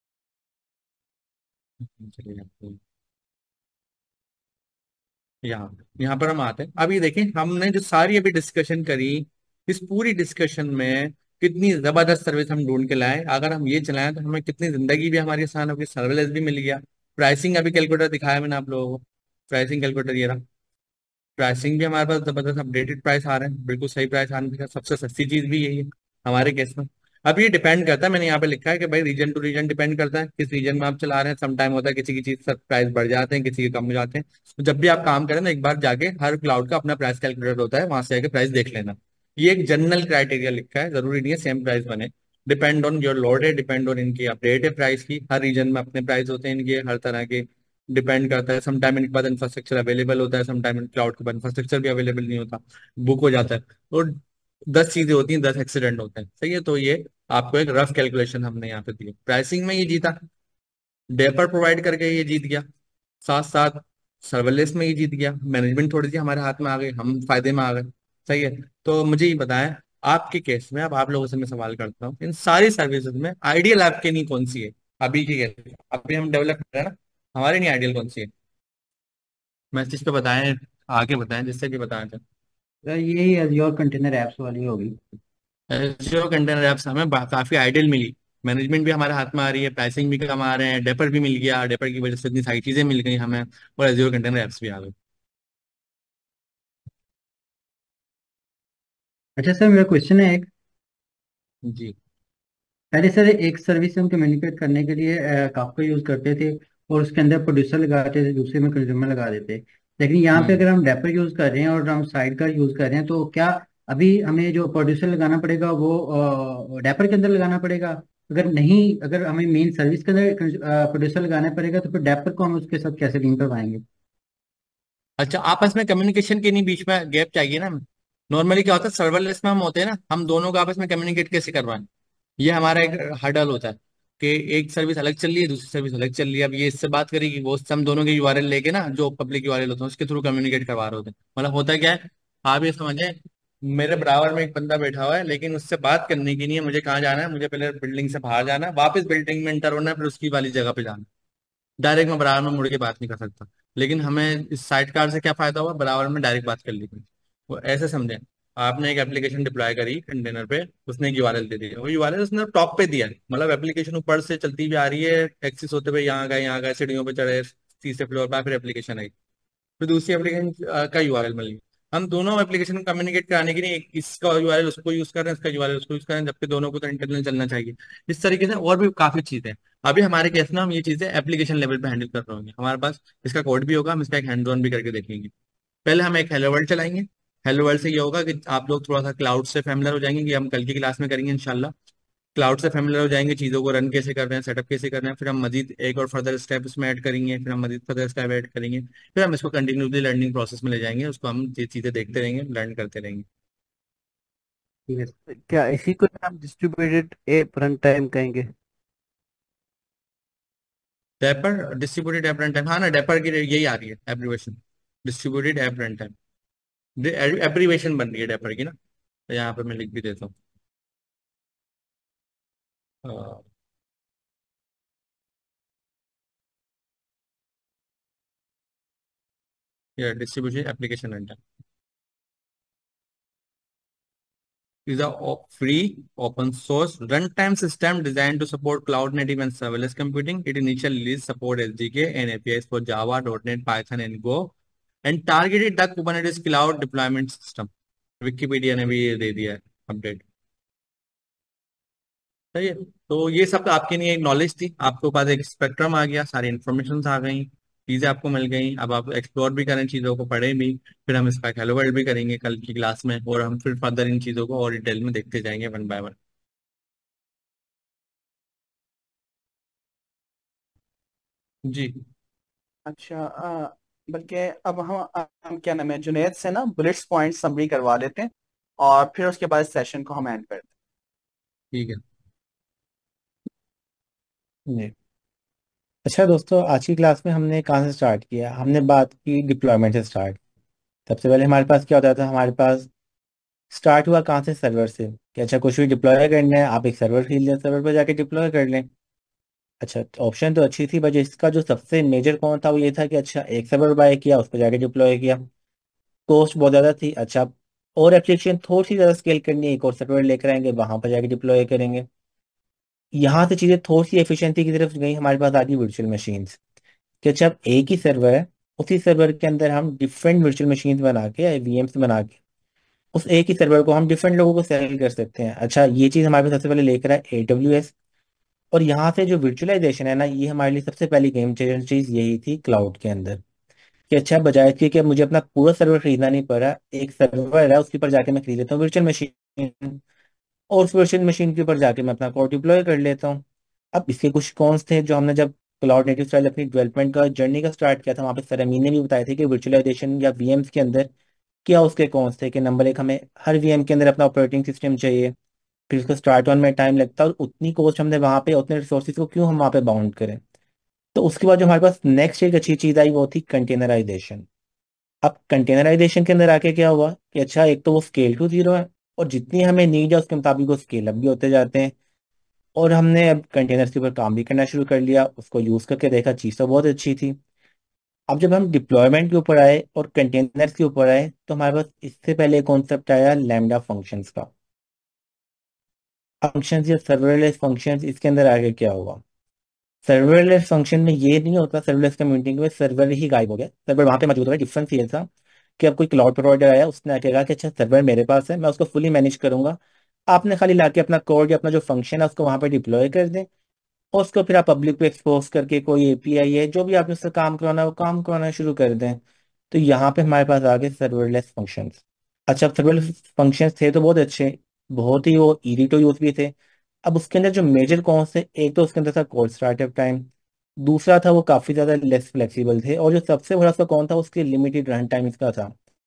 चलिए यहाँ यहाँ पर हम आते हैं। अभी देखें हमने जो सारी अभी डिस्कशन करी, इस पूरी डिस्कशन में कितनी जबरदस्त सर्विस हम ढूंढ के लाए। अगर हम ये चलाएं तो हमें कितनी जिंदगी भी हमारी आसान होगी, सर्विलेंस भी मिल गया। प्राइसिंग अभी कैलकुलेटर दिखाया मैंने आप लोगों को, प्राइसिंग कैलकुलेटर ये रहा। प्राइसिंग भी हमारे पास जबरदस्त अपडेटेड प्राइस आ रहे हैं, बिल्कुल सही प्राइस आने के, सबसे सस्ती चीज भी यही है हमारे केस में। अब ये डिपेंड करता है, मैंने यहाँ पे लिखा है कि भाई रीजन टू रीजन डिपेंड करता है, किस रीजन में आप चला रहे हैं। सम टाइम होता है किसी की चीज प्राइस बढ़ जाते हैं, किसी के कम हो जाते हैं। तो जब भी आप काम करें ना, एक बार जाके हर क्लाउड का अपना प्राइस कैलकुलेटर होता है, वहां से जाके प्राइस देख लेना। ये एक जनरल क्राइटेरिया लिखा है, जरूरी नहीं है सेम प्राइस बने। डिपेंड ऑन योर लोड है, डिपेंड ऑन इनकी अपडेट है प्राइस की, हर रीजन में अपने प्राइस होते हैं इनके हर तरह के। डिपेंड करता है, समटाइम इनके पास इंफ्रास्ट्रक्चर अवेलेबल होता है, समटाइम क्लाउड के पास इंफ्रास्ट्रक्चर भी अवेलेबल नहीं होता, बुक हो जाता है। और 10 चीजें होती हैं, 10 एक्सीडेंट होते हैं। सही है, तो ये आपको एक रफ कैलकुलेशन हमने यहाँ पे दी। प्राइसिंग में ये जीता, डेपर प्रोवाइड करके ये जीत गया, साथ साथ सर्विलेंस में ये जीत गया, मैनेजमेंट थोड़ी सी हमारे हाथ में आ गई, हम फायदे में आ गए। सही है, तो मुझे ये बताएं आपके केस में, अब आप लोगों से मैं सवाल करता हूँ, इन सारी सर्विसेज में आइडियल आपके नहीं कौन सी है अभी की केस में? अभी हम डेवलप कर रहे हैं ना, हमारे नहीं आइडियल कौन सी है? मैं इस पे बताएं, आगे बताएं जिससे कि बताएं। यही एज़्योर कंटेनर ऐप्स वाली होगी। एज़्योर कंटेनर ऐप्स हमें काफी आइडियल मिली, मैनेजमेंट भी हमारे हाथ में आ रही है, प्राइसिंग भी कम आ रहे हैं, डेपर भी मिल गया, डेपर की वजह से इतनी सारी चीजें मिल गई हमें, और एज़्योर कंटेनर ऐप्स भी आ गए। अच्छा सर, मेरा क्वेश्चन है एक। जी। पहले सर एक सर्विस हम कम्युनिकेट करने के लिए काफका यूज करते थे, और उसके अंदर प्रोड्यूसर लगाते थे, दूसरे में कंज्यूमर लगा देते। लेकिन यहाँ पे हम्म। अगर हम रैपर यूज कर रहे हैं और हम साइड कार यूज कर रहे हैं, तो क्या अभी हमें जो प्रोड्यूसर लगाना पड़ेगा वो रैपर के अंदर लगाना पड़ेगा? अगर नहीं, अगर हमें मेन सर्विस के अंदर प्रोड्यूसर लगाना पड़ेगा, तो फिर रैपर को हम उसके साथ कैसे लिंक करवाएंगे? अच्छा, आपस में कम्युनिकेशन के नहीं बीच में गैप चाहिए ना। नॉर्मली क्या होता है, सर्वरलेस में हम होते हैं ना, हम दोनों का आपस में कम्युनिकेट कैसे करवाएं, ये हमारा एक हर्डल होता है कि एक सर्विस अलग चल रही है, दूसरी सर्विस अलग चल रही है। अब ये इससे बात करेगी, वो उससे हम दोनों के यूआरएल लेके ना, जो पब्लिक यूआरएल होते हैं उसके थ्रू कम्युनिकेट करवा रहे होते हैं। मतलब होता क्या है, आप ये समझे, मेरे बराबर में एक बंदा बैठा हुआ है, लेकिन उससे बात करने की नहीं है, मुझे कहाँ जाना है, मुझे पहले बिल्डिंग से बाहर जाना है, वापस बिल्डिंग में एंटर होना है, फिर उसकी वाली जगह पे जाना है। डायरेक्ट मैं बराबर में मुड़ के बात नहीं कर सकता। लेकिन हमें इस साइड कार से क्या फायदा हुआ, बराबर में डायरेक्ट बात कर ली। वो ऐसे समझे, आपने एक एप्लीकेशन डिप्लॉय करी कंटेनर पे, उसने एक यूआरएल दे दिया, वो यूआरएल उसने टॉप पे दिया है, मतलब एप्लीकेशन ऊपर से चलती भी आ रही है, एक्सेस होते हुए यहाँ गए सीढ़ियों पे चढ़े, तीसरे फ्लोर पर फिर एप्लीकेशन आई, फिर दूसरी एप्लीकेशन का यूआरएल मिल गया। हम दोनों एप्लीकेशन को कम्युनिकेट कराने के लिए इसका यूआरएल उसको यूज कर रहे हैं, इसका यूआरएल उसको यूज कर रहे हैं, जबकि दोनों को तो इंटरनल चलना चाहिए। इस तरीके से और भी काफी चीजें हैं। अभी हमारे केस में हम ये चीजें एप्लीकेशन लेवल पे हैंडल कर रहे होंगे, हमारे पास इसका कोड भी होगा, हम इसका एक हैंड ऑन भी करके देखेंगे। पहले हम एक हेलो वर्ल्ड चलाएंगे। हेलो वर्ल्ड से ये होगा कि आप लोग थोड़ा सा क्लाउड से फैमिलियर हो जाएंगे, कि हम कल की क्लास में करेंगे इंशाल्लाह। क्लाउड से फैमिलियर हो जाएंगे, चीज़ों को रन कैसे कर रहे हैं, सेटअप कैसे कर रहे हैं, फिर हम मजीद एक और फर्दर स्टेप इसमें ऐड करेंगे, फिर हम मजीद फर्दर स्टेप ऐड करेंगे, फिर हम इसको कंटिन्यूसली लर्निंग प्रोसेस में ले जाएंगे, उसको हम ये चीज़ें देखते रहेंगे, लर्न करते रहेंगे। ठीक है। क्या इसी को हम डिस्ट्रीब्यूटेड ऐप रन टाइम कहेंगे? Dapr distributed app run time, हाँ ना, डेपर की यही आ रही है abbreviation, distributed app run time. Abbreviation बन रही है डेपर की ना, तो यहाँ पे मैं लिख भी देता हूँ। Distributed application run time is a free open source runtime system designed to support cloud native and serverless computing. It initially released support SDK and APIs for Java, .NET, Python and Go and targeted the Kubernetes cloud deployment system. Wikipedia ने भी ये दे दिया है update. सही है, तो ये सब आपके लिए एक नॉलेज थी, आपके पास एक स्पेक्ट्रम आ गया, सारी इन्फॉर्मेशन आ गई। चीजें आपको मिल गई, अब आप एक्सप्लोर भी करें चीजों को, पढ़ें भी। फिर हम इसका हेलो वर्ल्ड भी करेंगे कल की क्लास में, और हम फिर फर्दर इन चीजों को और डिटेल में देखते जाएंगे वन बाय वन। जी। अच्छा, बल्कि अब हम क्या नाम है, जुनेद से ना बुलेट्स पॉइंट समरी करवा लेते हैं, और फिर उसके बाद सेशन को हम एंड करते ठीक है। जी। अच्छा दोस्तों, आज की क्लास में हमने कहाँ से स्टार्ट किया? हमने बात की डिप्लॉयमेंट से स्टार्ट। सबसे पहले हमारे पास क्या होता था? हमारे पास स्टार्ट हुआ कहाँ से? सर्वर से, कि अच्छा कुछ भी डिप्लॉय करना है, आप एक सर्वर खरीद लें, सर्वर पर जाके डिप्लॉय कर लें। अच्छा, ऑप्शन तो अच्छी थी, बट इसका जो सबसे मेजर कौन था वो ये था कि अच्छा एक सर्वर बाय किया, उस पर जाके डिप्लॉय किया। कॉस्ट बहुत ज़्यादा थी। अच्छा, और एप्लीकेशन थोड़ी सी ज़्यादा स्केल करनी है, एक और सर्वर लेकर आएंगे, वहां पर जाके डिप्लॉय करेंगे। यहाँ से चीज़ें थोड़ी सी एफिशिएंसी की तरफ गई, हमारे पास आ गई वर्चुअल मशीन्स। कि अच्छा अब एक ही सर्वर है, उसी सर्वर के अंदर हम डिफरेंट वर्चुअल मशीन्स बना के, वीएम्स बना के, उस एक ही सर्वर को हम डिफरेंट लोगों को सेल कर सकते हैं। अच्छा, ये चीज़ हमारे पास सबसे पहले लेकर आए AWS। और यहाँ से जो वर्चुअलाइजेशन है ना, ये हमारे लिए सबसे पहली गेम चेंजर चीज़ यही थी क्लाउड के अंदर। कि अच्छा, बजाय इसके कि अब मुझे अपना पूरा सर्वर खरीदना नहीं पड़ रहा, एक सर्वर है उसके ऊपर जाके मैं खरीद लेता हूँ वर्चुअल मशीन, और उस वर्चुअल मशीन के ऊपर जाके मैं अपना कोड डिप्लॉय कर लेता हूँ। अब इसके कुछ कॉन्स थे जो हमने जब क्लाउड नेटिव स्टाइल अपनी डेवलपमेंट का जर्नी का स्टार्ट किया था, वहाँ पे सर अमीन ने भी बताए थे कि वर्चुअलाइजेशन या वीएम्स के अंदर क्या उसके कॉन्स थे। कि नंबर एक, हमें हर वीएम के अंदर अपना ऑपरेटिंग सिस्टम चाहिए, फिर उसको स्टार्ट ऑन में टाइम लगता है, और उतनी कॉस्ट हमने वहाँ पे, उतने रिसोर्सेज को क्यों हम वहाँ पे बाउंड करें। तो उसके बाद जो हमारे पास नेक्स्ट एक अच्छी चीज़ आई वो थी कंटेनराइजेशन। अब कंटेनराइजेशन के अंदर आके क्या हुआ कि अच्छा एक तो वो स्केल टू जीरो है, और जितनी हमें नीड है उसके मुताबिक वो स्केल अप भी होते जाते हैं। और हमने अब कंटेनर्स के ऊपर काम भी करना शुरू कर लिया, उसको यूज़ करके देखा, चीज़ तो बहुत अच्छी थी। अब जब हम डिप्लॉयमेंट के ऊपर आए और कंटेनर्स के ऊपर आए, तो हमारे पास इससे पहले कॉन्सेप्ट आया लैम्डा फंक्शंस का। फंक्शंस या सर्वरलेस फंक्शंस, इसके अंदर आगे क्या हुआ? सर्वरलेस फंक्शन में ये नहीं होता सर्वरलेस कम्युनिटी में सर्वर ही गायब हो गया, सर्वर वहां पे मौजूद है। डिफरेंस ये था कि अब कोई क्लाउड प्रोवाइडर आया, उसने आके कहा कि अच्छा सर्वर मेरे पास है, मैं उसको फुली मैनेज करूंगा, आपने खाली लाके अपना कोड या अपना जो फंक्शन है उसको वहां पे डिप्लॉय कर दें, और उसको फिर आप पब्लिक पे एक्सपोज करके कोई API है जो भी आप उससे काम करवाना है वो काम करवाना शुरू कर दें। तो यहाँ पे हमारे पास आ गए सर्वरलेस फंक्शंस। अच्छा, सर्वरलेस फंक्शंस थे तो बहुत अच्छे, बहुत ही वो इजी टू यूज भी थे। अब उसके अंदर जो मेजर कौन से, एक तो उसके अंदर था कोड स्टार्टअप टाइम, दूसरा था वो काफी ज्यादा लेस फ्लेक्सिबल थे, और जो सबसे बड़ा उसका कौन था, उसके लिमिटेड रन टाइम इसका था।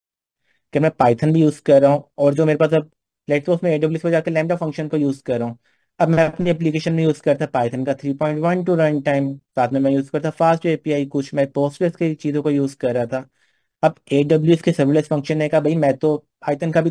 कि मैं पाइथन भी यूज कर रहा हूँ, और जो मेरे पास अब लेट्स सपोज मैं AWS पे जाकर लैम्डा फंक्शन को यूज कर रहा हूँ, अब मैं अपनी एप्लीकेशन में यूज करता पाइथन का 3.12 रन टाइम, साथ में मैं यूज करता फास्ट API, कुछ मैं पोस्टग्रेस की चीजों को यूज कर रहा था। अब AWS के सर्वलेस फंक्शन ने कहा भाई मैं तो पाइथन का भी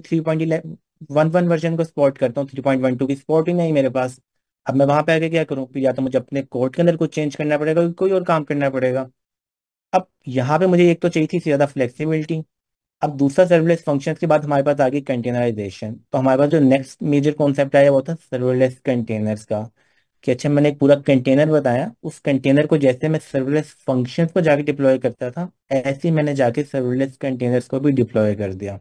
3.11 वर्जन को सपोर्ट करता हूँ, 3.12 की सपोर्ट ही नहीं मेरे पास। अब मैं वहां पे आके क्या करूँ? फिर या तो मुझे अपने कोड के अंदर कुछ चेंज करना पड़ेगा, कोई और काम करना पड़ेगा। अब यहाँ पे मुझे एक तो चाहिए थी ज्यादा फ्लेक्सिबिलिटी। अब दूसरा सर्वलेस फंक्शंस के बाद हमारे पास आ गई कंटेनराइजेशन, तो हमारे पास जो नेक्स्ट मेजर कॉन्सेप्ट आया वो था सर्वलेस कंटेनर्स का। कि अच्छा, मैंने एक पूरा कंटेनर बताया, उस कंटेनर को जैसे मैं सर्वलेस फंक्शंस को जाके डिप्लॉय करता था, ऐसे ही मैंने जाके सर्वलेस कंटेनर्स को भी डिप्लॉय कर दिया।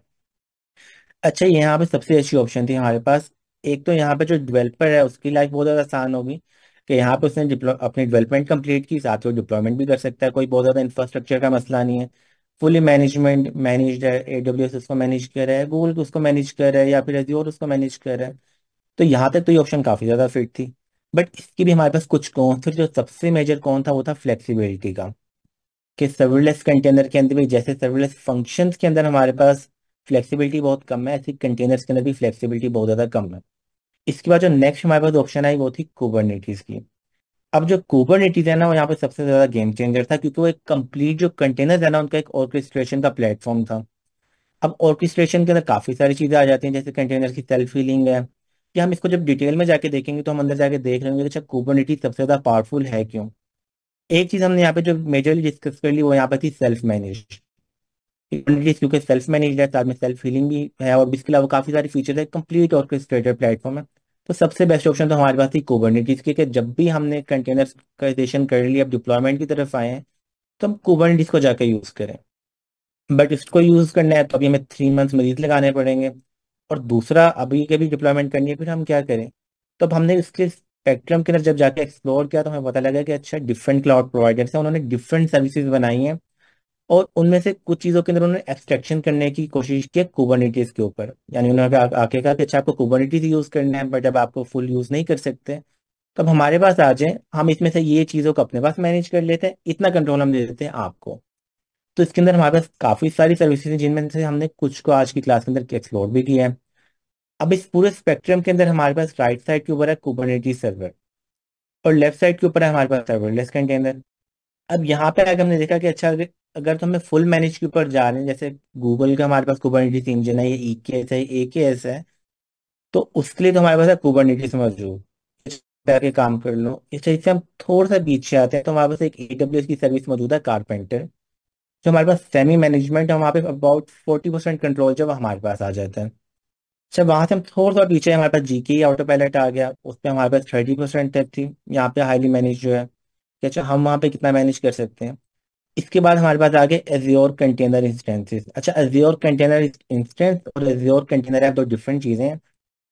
अच्छा, यहाँ पे सबसे अच्छी ऑप्शन थी हमारे पास। एक तो यहाँ पे जो डेवलपर है उसकी लाइफ बहुत ज़्यादा आसान होगी, कि यहाँ पे उसने अपनी डेवलपमेंट कंप्लीट की, साथ ही वो डिप्लॉयमेंट भी कर सकता है, कोई बहुत ज़्यादा इंफ्रास्ट्रक्चर का मसला नहीं है। फुली मैनेज्ड है, AWS उसको मैनेज कर रहा है, गूगल उसको मैनेज कर रहा है, या फिर एज्योर उसको मैनेज कर रहा है। तो यहाँ तक तो ये ऑप्शन काफ़ी ज़्यादा फिट थी। बट इसकी भी हमारे पास कुछ कौन थे, जो सबसे मेजर कौन था वो था फ्लेक्सिबिलिटी का। कि सर्वलेस कंटेनर के अंदर भी जैसे सर्वलेस फंक्शंस के अंदर हमारे पास फ्लेक्सिबिलिटी बहुत कम है, ऐसे कंटेनर्स के अंदर भी फ्लेक्सिबिलिटी बहुत ज़्यादा कम है। इसके बाद जो नेक्स्ट हमारे पास ऑप्शन आई वो थी कुबरनेटीज की। अब जो कुबरनेटीज है ना, वो यहाँ पे सबसे ज़्यादा गेम चेंजर था, क्योंकि वो एक कंप्लीट जो कंटेनर है ना उनका एक ऑर्केस्ट्रेशन का प्लेटफॉर्म था। अब ऑर्केस्ट्रेशन के अंदर काफ़ी सारी चीज़ें आ जाती हैं, जैसे कंटेनर की सेल्फ हीलिंग है, कि हम इसको जब डिटेल में जाके देखेंगे तो हम अंदर जाके देख लेंगे कि अच्छा कुबरनेटीज सबसे ज़्यादा पावरफुल है क्यों। एक चीज़ हमने यहाँ पे जो मेजरली डिस्कस कर ली वो यहाँ पे थी सेल्फ मैनेज। कुबरनेटीज क्योंकि सेल्फ मैनेज है, साथ में सेल्फ हीलिंग भी है, और इसके अलावा काफी सारी फीचर है, कंप्लीट ऑर्केस्ट्रेटेड प्लेटफॉर्म है। तो सबसे बेस्ट ऑप्शन तो हमारे पास थी कुबरनेटीज की, कि जब भी हमने कंटेनराइजेशन कर लिया, अब डिप्लॉयमेंट की तरफ आए हैं, तो हम कुबरनेटीज को जाकर यूज करें। बट इसको यूज करना है तो अभी हमें 3 मंथ्स मजीद लगाने पड़ेंगे, और दूसरा अभी के भी डिप्लॉयमेंट करनी है, फिर हम क्या करें? तो अब हमने इसके स्पेक्ट्रम के अंदर जब जाके एक्सप्लोर किया तो हमें पता लगा कि अच्छा डिफरेंट क्लाउड प्रोवाइडर्स हैं, उन्होंने डिफरेंट सर्विसेज बनाई हैं और उनमें से कुछ चीज़ों के अंदर उन्होंने एक्सट्रैक्शन करने की कोशिश की कुबरनेटिस के ऊपर। यानी उन्होंने आके कहा कि अच्छा आपको कुबरनेटिस यूज़ करना है, बट जब आपको फुल यूज़ नहीं कर सकते तो अब हमारे पास आ जाए, हम इसमें से ये चीज़ों को अपने पास मैनेज कर लेते हैं, इतना कंट्रोल हम दे देते हैं आपको। तो इसके अंदर हमारे पास काफ़ी सारी सर्विसेज हैं जिनमें से हमने कुछ को आज की क्लास के अंदर एक्सप्लोर भी किया है। अब इस पूरे स्पेक्ट्रम के अंदर हमारे पास राइट साइड के ऊपर है कुबरनेटिस सर्वर और लेफ्ट साइड के ऊपर है हमारे पास सर्वरलेस कंटेनर। अब यहाँ पे आगे हमने देखा कि अच्छा अगर अगर तो हमें फुल मैनेज के ऊपर जा रहे हैं, जैसे गूगल का हमारे पास कुबरनेटिस इंजन है, ये EKS है, AKS है, तो उसके लिए तो हमारे पास है कुबरनेटिस मौजूद, जाके काम कर लो। इस तरीके से हम थोड़ा सा पीछे आते हैं तो हमारे पास एक AWS की सर्विस मौजूद है कारपेंटर, जो हमारे पास सेमी मैनेजमेंट है, वहाँ पे अबाउट 40% कंट्रोल जो हमारे पास आ जाता है। अच्छा वहां से हम थोड़ा सा पीछे, हमारे पास GK ऑटो पायलट आ गया, उस पर हमारे पास 30% तक थी। यहाँ पे हाईली मैनेज जो है कि अच्छा हम वहाँ पे कितना मैनेज कर सकते हैं। इसके बाद हमारे पास आ गए एज्योर कंटेनर इंस्टेंसेस। अच्छा एज्योर कंटेनर इंस्टेंस और एज्योर कंटेनर ऐप दो डिफरेंट चीजें हैं।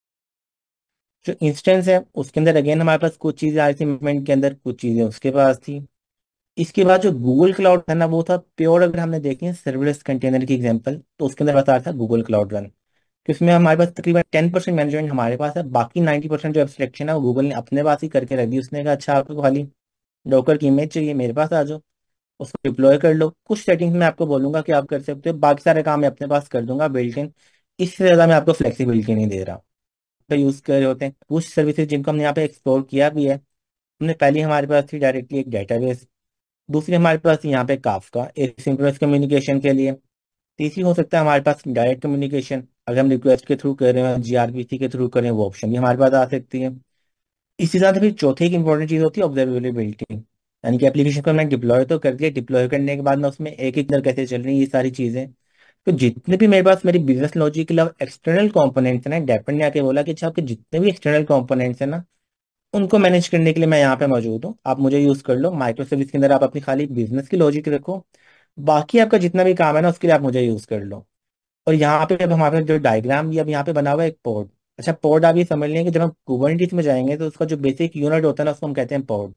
जो इंस्टेंस है उसके अंदर अगेन हमारे पास कुछ चीजें आई थी मूवमेंट के अंदर, कुछ चीजें उसके पास थी। इसके बाद जो गूगल क्लाउड था ना, वो था प्योर, अगर हमने देखें सर्वलेस कंटेनर की एग्जांपल, तो उसके अंदर बता रहा था गूगल क्लाउड रन, कि उसमें हमारे पास तकरीबन 10% मैनेजमेंट हमारे पास है, बाकी 90% जो एब्स्ट्रैक्शन है वो गूगल ने अपने पास ही करके रख दी। उसने कहा अच्छा आपको खाली डॉकर की इमेज चाहिए, मेरे पास आ जाओ, उसको डिप्लॉय कर लो। कुछ सेटिंग्स मैं आपको बोलूंगा कि आप कर सकते हो, बाकी सारे काम मैं अपने पास कर दूंगा बिल्ट इन। इससे ज्यादा मैं आपको फ्लेक्सिबिलिटी नहीं दे रहा। तो यूज कर रहे होते हैं कुछ सर्विसेज जिनको हमने यहाँ पे एक्सप्लोर किया भी है। हमने पहली हमारे पास थी डायरेक्टली एक डेटाबेस, दूसरी हमारे पास थी यहाँ पे काफका एसिंक्रोनस कम्युनिकेशन के लिए, तीसरी हो सकता है हमारे पास डायरेक्ट कम्युनिकेशन, अगर हम रिक्वेस्ट के थ्रू कर रहे हैं, GRPC के थ्रू कर रहे हैं, वो ऑप्शन भी हमारे पास आ सकती है। इसी साथ फिर चौथी एक इंपॉर्टेंट चीज होती है ऑब्जर्वेबिलिटी, यानी कि एप्लीकेशन को मैंने डिप्लॉय तो कर दिया, डिप्लॉय करने के बाद मैं उसमें एक एक अंदर कैसे चल रही है ये सारी चीजें। तो जितने भी मेरे पास मेरी बिजनेस लॉजिक के अलावा एक्सटर्नल कंपोनेंट्स हैं ना, डेपन ने आके बोला कि अच्छा आपके जितने भी एक्सटर्नल कंपोनेंट्स हैं ना, उनको मैनेज करने के लिए मैं यहाँ पे मौजूद हूँ, आप मुझे यूज कर लो। माइक्रो सर्विस के अंदर आप अपनी खाली बिजनेस की लॉजिक रखो, बाकी आपका जितना भी काम है ना उसके लिए आप मुझे यूज कर लो। और यहाँ पे अब हमारे पास जो डायग्राम ये अब यहाँ पे बना हुआ है एक पोर्ट। अच्छा पोर्ट आप ये समझ लें कि जब हम कुबरनेटिस में जाएंगे तो उसका जो बेसिक यूनिट होता है ना, उसको हम कहते हैं पोर्ट।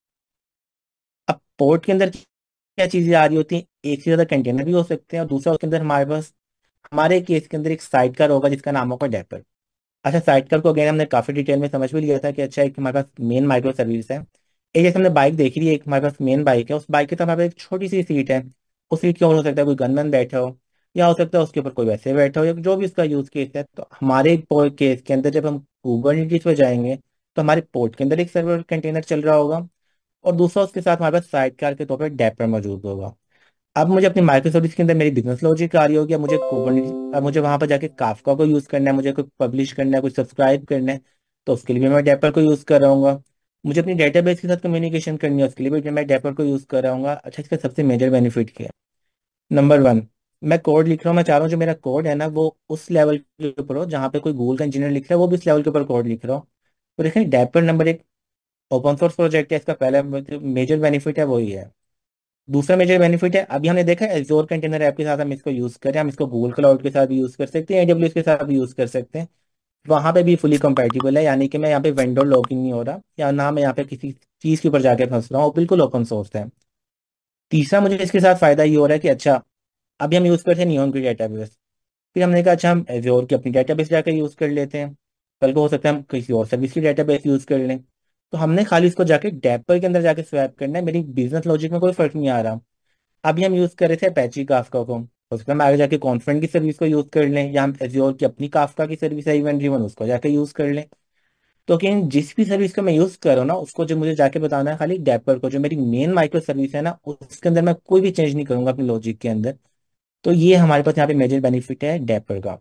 अब पोर्ट के अंदर क्या चीजें आ रही होती हैं, एक से ज्यादा कंटेनर भी हो सकते हैं, और दूसरा उसके अंदर हमारे पास हमारे केस के अंदर एक साइड कार होगा जिसका नाम होगा डेपर। अच्छा साइड कार को अगेन हमने काफी डिटेल में समझ भी लिया था कि अच्छा एक हमारे पास मेन माइक्रो सर्विस है। एक जैसे हमने बाइक देखी थी, एक हमारे पास मेन बाइक है, उस बाइक के साथ हमारे पास एक छोटी सी सीट है। उस सीट के ऊपर हो सकता है कोई गनमैन बैठा हो, या हो सकता है उसके ऊपर कोई वैसे बैठा हो, या जो भी उसका यूज केस है। तो हमारे केस के अंदर जब हम कुबरनेटिस पे जाएंगे तो हमारे पोर्ट के अंदर एक सर्वर कंटेनर चल रहा होगा, और दूसरा उसके साथ हमारे पास साइड कार के तौर पर डेपर मौजूद होगा। अब मुझे अपनी माइक्रो सर्विस के अंदर मेरी बिजनेस लॉजिक आ रही होगी, अब मुझे कुबरनेटिस, अब मुझे वहां पर जाके काफका को यूज करना है, मुझे कुछ पब्लिश करना है, कुछ सब्सक्राइब करना है, तो उसके लिए भी मैं डेपर को यूज कर रहा हूँ। मुझे अपनी डेटाबेस के साथ कम्युनिकेशन करनी है, उसके लिए भी मैं डेपर को यूज कर रहा हूँ। अच्छा इसका सबसे मेजर बेनिफिट क्या है? नंबर वन, मैं कोड लिख रहा हूँ, मैं चाह रहा हूँ जो मेरा कोड है ना वो उस लेवल के ऊपर हो जहाँ पे कोई गूगल का इंजीनियर लिख रहा है वो भी उस लेवल के ऊपर कोड लिख रहा हो। तो देखें डेपर नंबर एक ओपन सोर्स प्रोजेक्ट है, इसका पहला मेजर बेनिफिट है वही है। दूसरा मेजर बेनिफिट है, अभी हमने देखा है एज़ोर कंटेनर ऐप के साथ हम इसको यूज करें, हम इसको गूगल क्लाउड के साथ भी यूज कर सकते हैं, AWS के साथ भी यूज कर सकते हैं, वहां पे भी फुली कंपैटिबल है। यानी कि मैं यहाँ पे वेंडर लॉकिंग नहीं हो रहा, या ना मैं यहाँ पे किसी चीज के ऊपर जाके फंस रहा हूँ, बिल्कुल ओपन सोर्स है। तीसरा मुझे इसके साथ फायदा ये हो रहा है कि अच्छा अभी हम यूज करते हैं नियॉन की डेटाबेस, फिर हमने कहा अच्छा हम एज़ोर की अपनी डेटाबेस जाकर यूज कर लेते हैं, कल को हो सकता है हम किसी और सर्विस की डेटाबेस यूज कर लें। तो हमने खाली इसको जाके डेपर के अंदर जाके स्वैप करना है, मेरी बिजनेस लॉजिक में कोई फर्क नहीं आ रहा। अभी हम यूज कर रहे थे अपैची काफका को, हो सकता है हम आगे जाके कॉन्फिडेंट की सर्विस को यूज कर लें, या हम एज्योर की अपनी काफका की सर्विस है इवेंट ड्रिवन, उसको जाके यूज कर लें। तो कि जिस भी सर्विस को मैं यूज कर रहा हूँ ना, उसको जो मुझे जाके बताना है खाली डेपर को, जो मेरी मेन माइक्रो सर्विस है ना उसके अंदर मैं कोई भी चेंज नहीं करूंगा अपनी लॉजिक के अंदर। तो ये हमारे पास यहाँ पे मेजर बेनिफिट है डेपर का,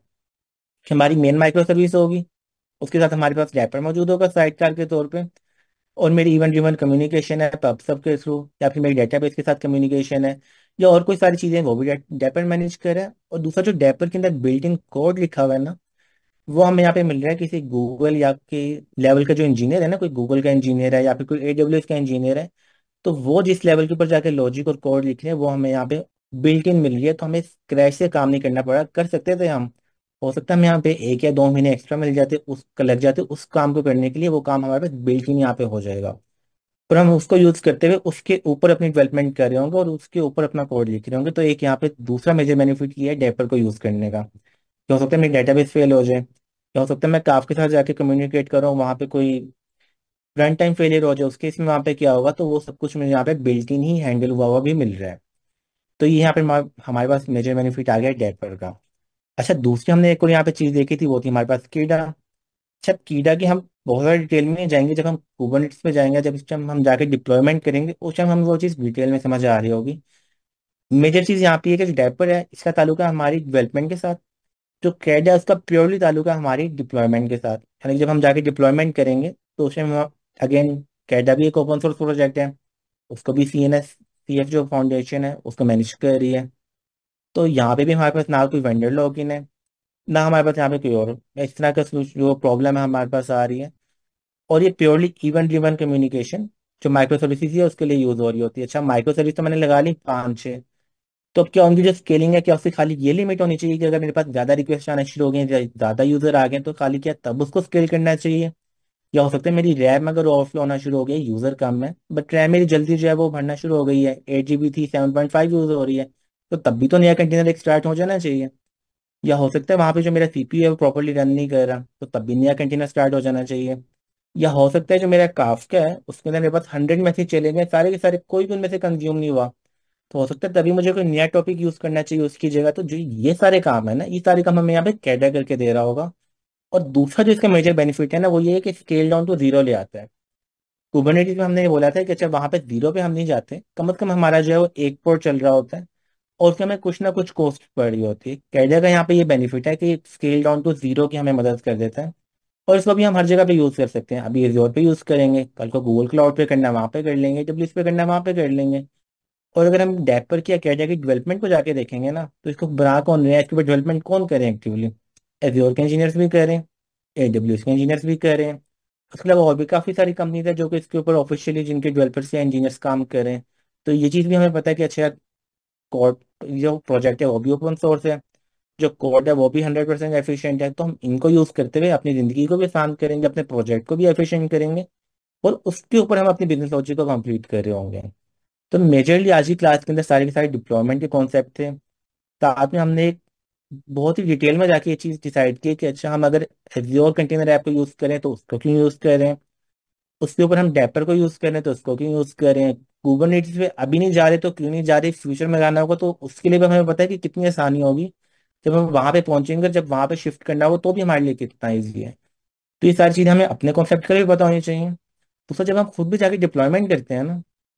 कि हमारी मेन माइक्रो सर्विस होगी, उसके साथ हमारे पास डेपर मौजूद होगा साइड कार के तौर पे, और मेरी इवेंट ड्रिवन कम्युनिकेशन है पब सब के थ्रू, या फिर मेरी डेटाबेस के साथ कम्युनिकेशन है, या और कोई सारी चीजें वो भी डेपर मैनेज कर रहा है। और दूसरा जो डेपर के अंदर बिल्ट इन कोड लिखा हुआ है ना, वो हमें यहाँ पे मिल रहा है किसी गूगल या के लेवल का जो इंजीनियर है ना, कोई गूगल का इंजीनियर है या फिर कोई AWS का इंजीनियर है, तो वो जिस लेवल के ऊपर जाके लॉजिक और कोड लिख रहे हैं वो हमें यहाँ पे बिल्ट इन मिल रही है। तो हमें स्क्रैच से काम नहीं करना पड़ा, कर सकते थे हम हो सकता है हम यहाँ पे 1 या 2 महीने एक्स्ट्रा मिल जाते, उस लग जाते उस काम को करने के लिए, वो काम हमारे पास बिल्ट इन यहाँ पे हो जाएगा। पर हम उसको यूज करते हुए उसके ऊपर अपनी डेवलपमेंट कर रहे होंगे और उसके ऊपर अपना कोड लिख रहे होंगे। तो एक यहाँ पे दूसरा मेजर बेनिफिट ये है डेपर को यूज करने का। क्या हो सकता है मेरी डेटाबेस फेल हो जाए, क्या हो सकता है मैं काफ के साथ जाके कम्युनिकेट कर रहा हूँ, वहाँ पे कोई रन टाइम फेलियर हो जाए, उसके इसमें वहाँ पे क्या होगा, तो वो सब कुछ मुझे यहाँ पे बिल्ट इन ही हैंडल हुआ हुआ भी मिल रहा है। तो ये यहाँ पे हमारे पास मेजर बेनिफिट आ गया डेपर का। अच्छा, दूसरी हमने एक और यहाँ पे चीज देखी थी, वो थी हमारे पास कीडा। अच्छा, कीडा की हम बहुत सारी डिटेल में जाएंगे, जब हम कुबरनेटिस पे जाएंगे, जब इस टाइम हम जाके डिप्लॉयमेंट करेंगे, उस टाइम हम वो चीज़ डिटेल में समझ आ रही होगी। मेजर चीज़ यहाँ पे है कि जो डेपर है इसका ताल्लुका हमारी डेवलपमेंट के साथ, जो कैड है उसका प्योरली ताल्लुका हमारी डिप्लॉयमेंट के साथ। यानी कि जब हम जाके डिप्लॉयमेंट करेंगे तो उस टाइम अगेन कैडा भी एक ओपन सोर्स प्रोजेक्ट है, उसको भी CNS CF जो फाउंडेशन है उसको मैनेज कर रही है। तो यहाँ पे भी हमारे पास ना कोई वेंडर लॉगिन है, ना हमारे पास यहाँ पे कोई और इस तरह का जो प्रॉब्लम है हमारे पास आ रही है। और ये प्योरली इवेंट ड्रिवन कम्युनिकेशन जो माइक्रो सर्विसेज है उसके लिए यूज हो रही होती है। अच्छा, माइक्रो सर्विस तो मैंने लगा ली 5-6, तो अब क्या उनकी जो स्केलिंग है, क्या उसकी खाली ये लिमिट होनी चाहिए कि अगर मेरे पास ज्यादा रिक्वेस्ट आना शुरू हो गए, ज्यादा यूजर आ गए, तो खाली क्या तब उसको स्केल करना चाहिए? या हो सकता है मेरी रैम अगर ओवरफ्लो होना शुरू हो गया, यूजर कम है बट रैम मेरी जल्दी जो है वो भरना शुरू हो गई है, 8 GB थी 7.5 यूज हो रही है, तो तब भी तो नया कंटेनर एक स्टार्ट हो जाना चाहिए। या हो सकता है वहां पे जो मेरा CPU है वो प्रॉपरली रन नहीं कर रहा, तो तब भी नया कंटेनर स्टार्ट हो जाना चाहिए। या हो सकता है जो मेरा काफ्का है उसके अंदर मेरे पास 100 मैसेज चले गए, सारे के सारे कोई भी उनमें से कंज्यूम नहीं हुआ, तो हो सकता है तभी मुझे कोई नया टॉपिक यूज करना चाहिए उसकी जगह। तो जो ये सारे काम है ना, ये सारे काम हमें यहाँ पे कैटर करके दे रहा होगा। और दूसरा जो इसका मेजर बेनिफिट है ना, वो ये है कि स्केल डाउन टू जीरो ले आता है। कुबरनेटिस में हमने ये बोला था कि अच्छा वहां पे जीरो पे हम नहीं जाते, कम से कम हमारा जो है वो एक पोर्ट चल रहा होता है और उसके हमें कुछ ना कुछ कॉस्ट पड़ रही होती है। कैडर का यहाँ पे ये बेनिफिट है कि स्केल डाउन टू जीरो की हमें मदद कर देता है। और इसको भी हम हर जगह पे यूज कर सकते हैं, अभी एज्योर पे यूज करेंगे, कल को गूगल क्लाउड पे करना है वहां पे कर लेंगे, AWS पे करना है वहां पे कर लेंगे। और अगर हम डेपर की या कैडा की डेवलपमेंट को जाके देखेंगे ना, तो इसको बना कौन रहे हैं, इसके ऊपर डेवलपमेंट कौन करे एक्टिवली? एज्योर के इंजीनियर्स भी कर रहे हैं, AWS के इंजीनियर्स भी कर रहे हैं, उसके अलावा और भी काफी सारी कंपनीज है जो कि इसके ऊपर ऑफिशियली जिनके डेवलपर्स या इंजीनियर्स काम कर रहे हैं। तो ये चीज़ भी हमें पता है कि अच्छा कोड, जो प्रोजेक्ट है वो भी ओपन सोर्स है, जो कोड है वो भी 100% एफिशिएंट है, तो हम इनको यूज करते हुए अपनी जिंदगी को भी आसान करेंगे, अपने प्रोजेक्ट को भी एफिशिएंट करेंगे, और उसके ऊपर हम अपनी बिजनेस लॉजिक को कंप्लीट कर रहे होंगे। तो मेजरली आज की क्लास के अंदर सारे के सारे डिप्लॉयमेंट के कॉन्सेप्ट थे। साथ में हमने एक बहुत ही डिटेल में जाके ये चीज़ डिसाइड की कि अच्छा हम अगर एज्योर कंटेनर ऐप को यूज करें तो उसको क्यों यूज करें, उसके ऊपर हम डेपर को यूज करें तो उसको क्यों यूज करें, कुबरनेटिस पे अभी नहीं जा रहे तो क्यों नहीं जा रहे, फ्यूचर में जाना होगा तो उसके लिए भी हमें पता है कि कितनी आसानी होगी, जब हम वहां पे पहुंचेंगे, जब वहां पे शिफ्ट करना हो तो भी हमारे लिए कितना ईजी है। तो ये सारी चीजें हमें अपने कॉन्सेप्ट का भी पता होनी चाहिए। दूसरा, जब हम खुद भी जाके डिप्लॉयमेंट करते हैं ना,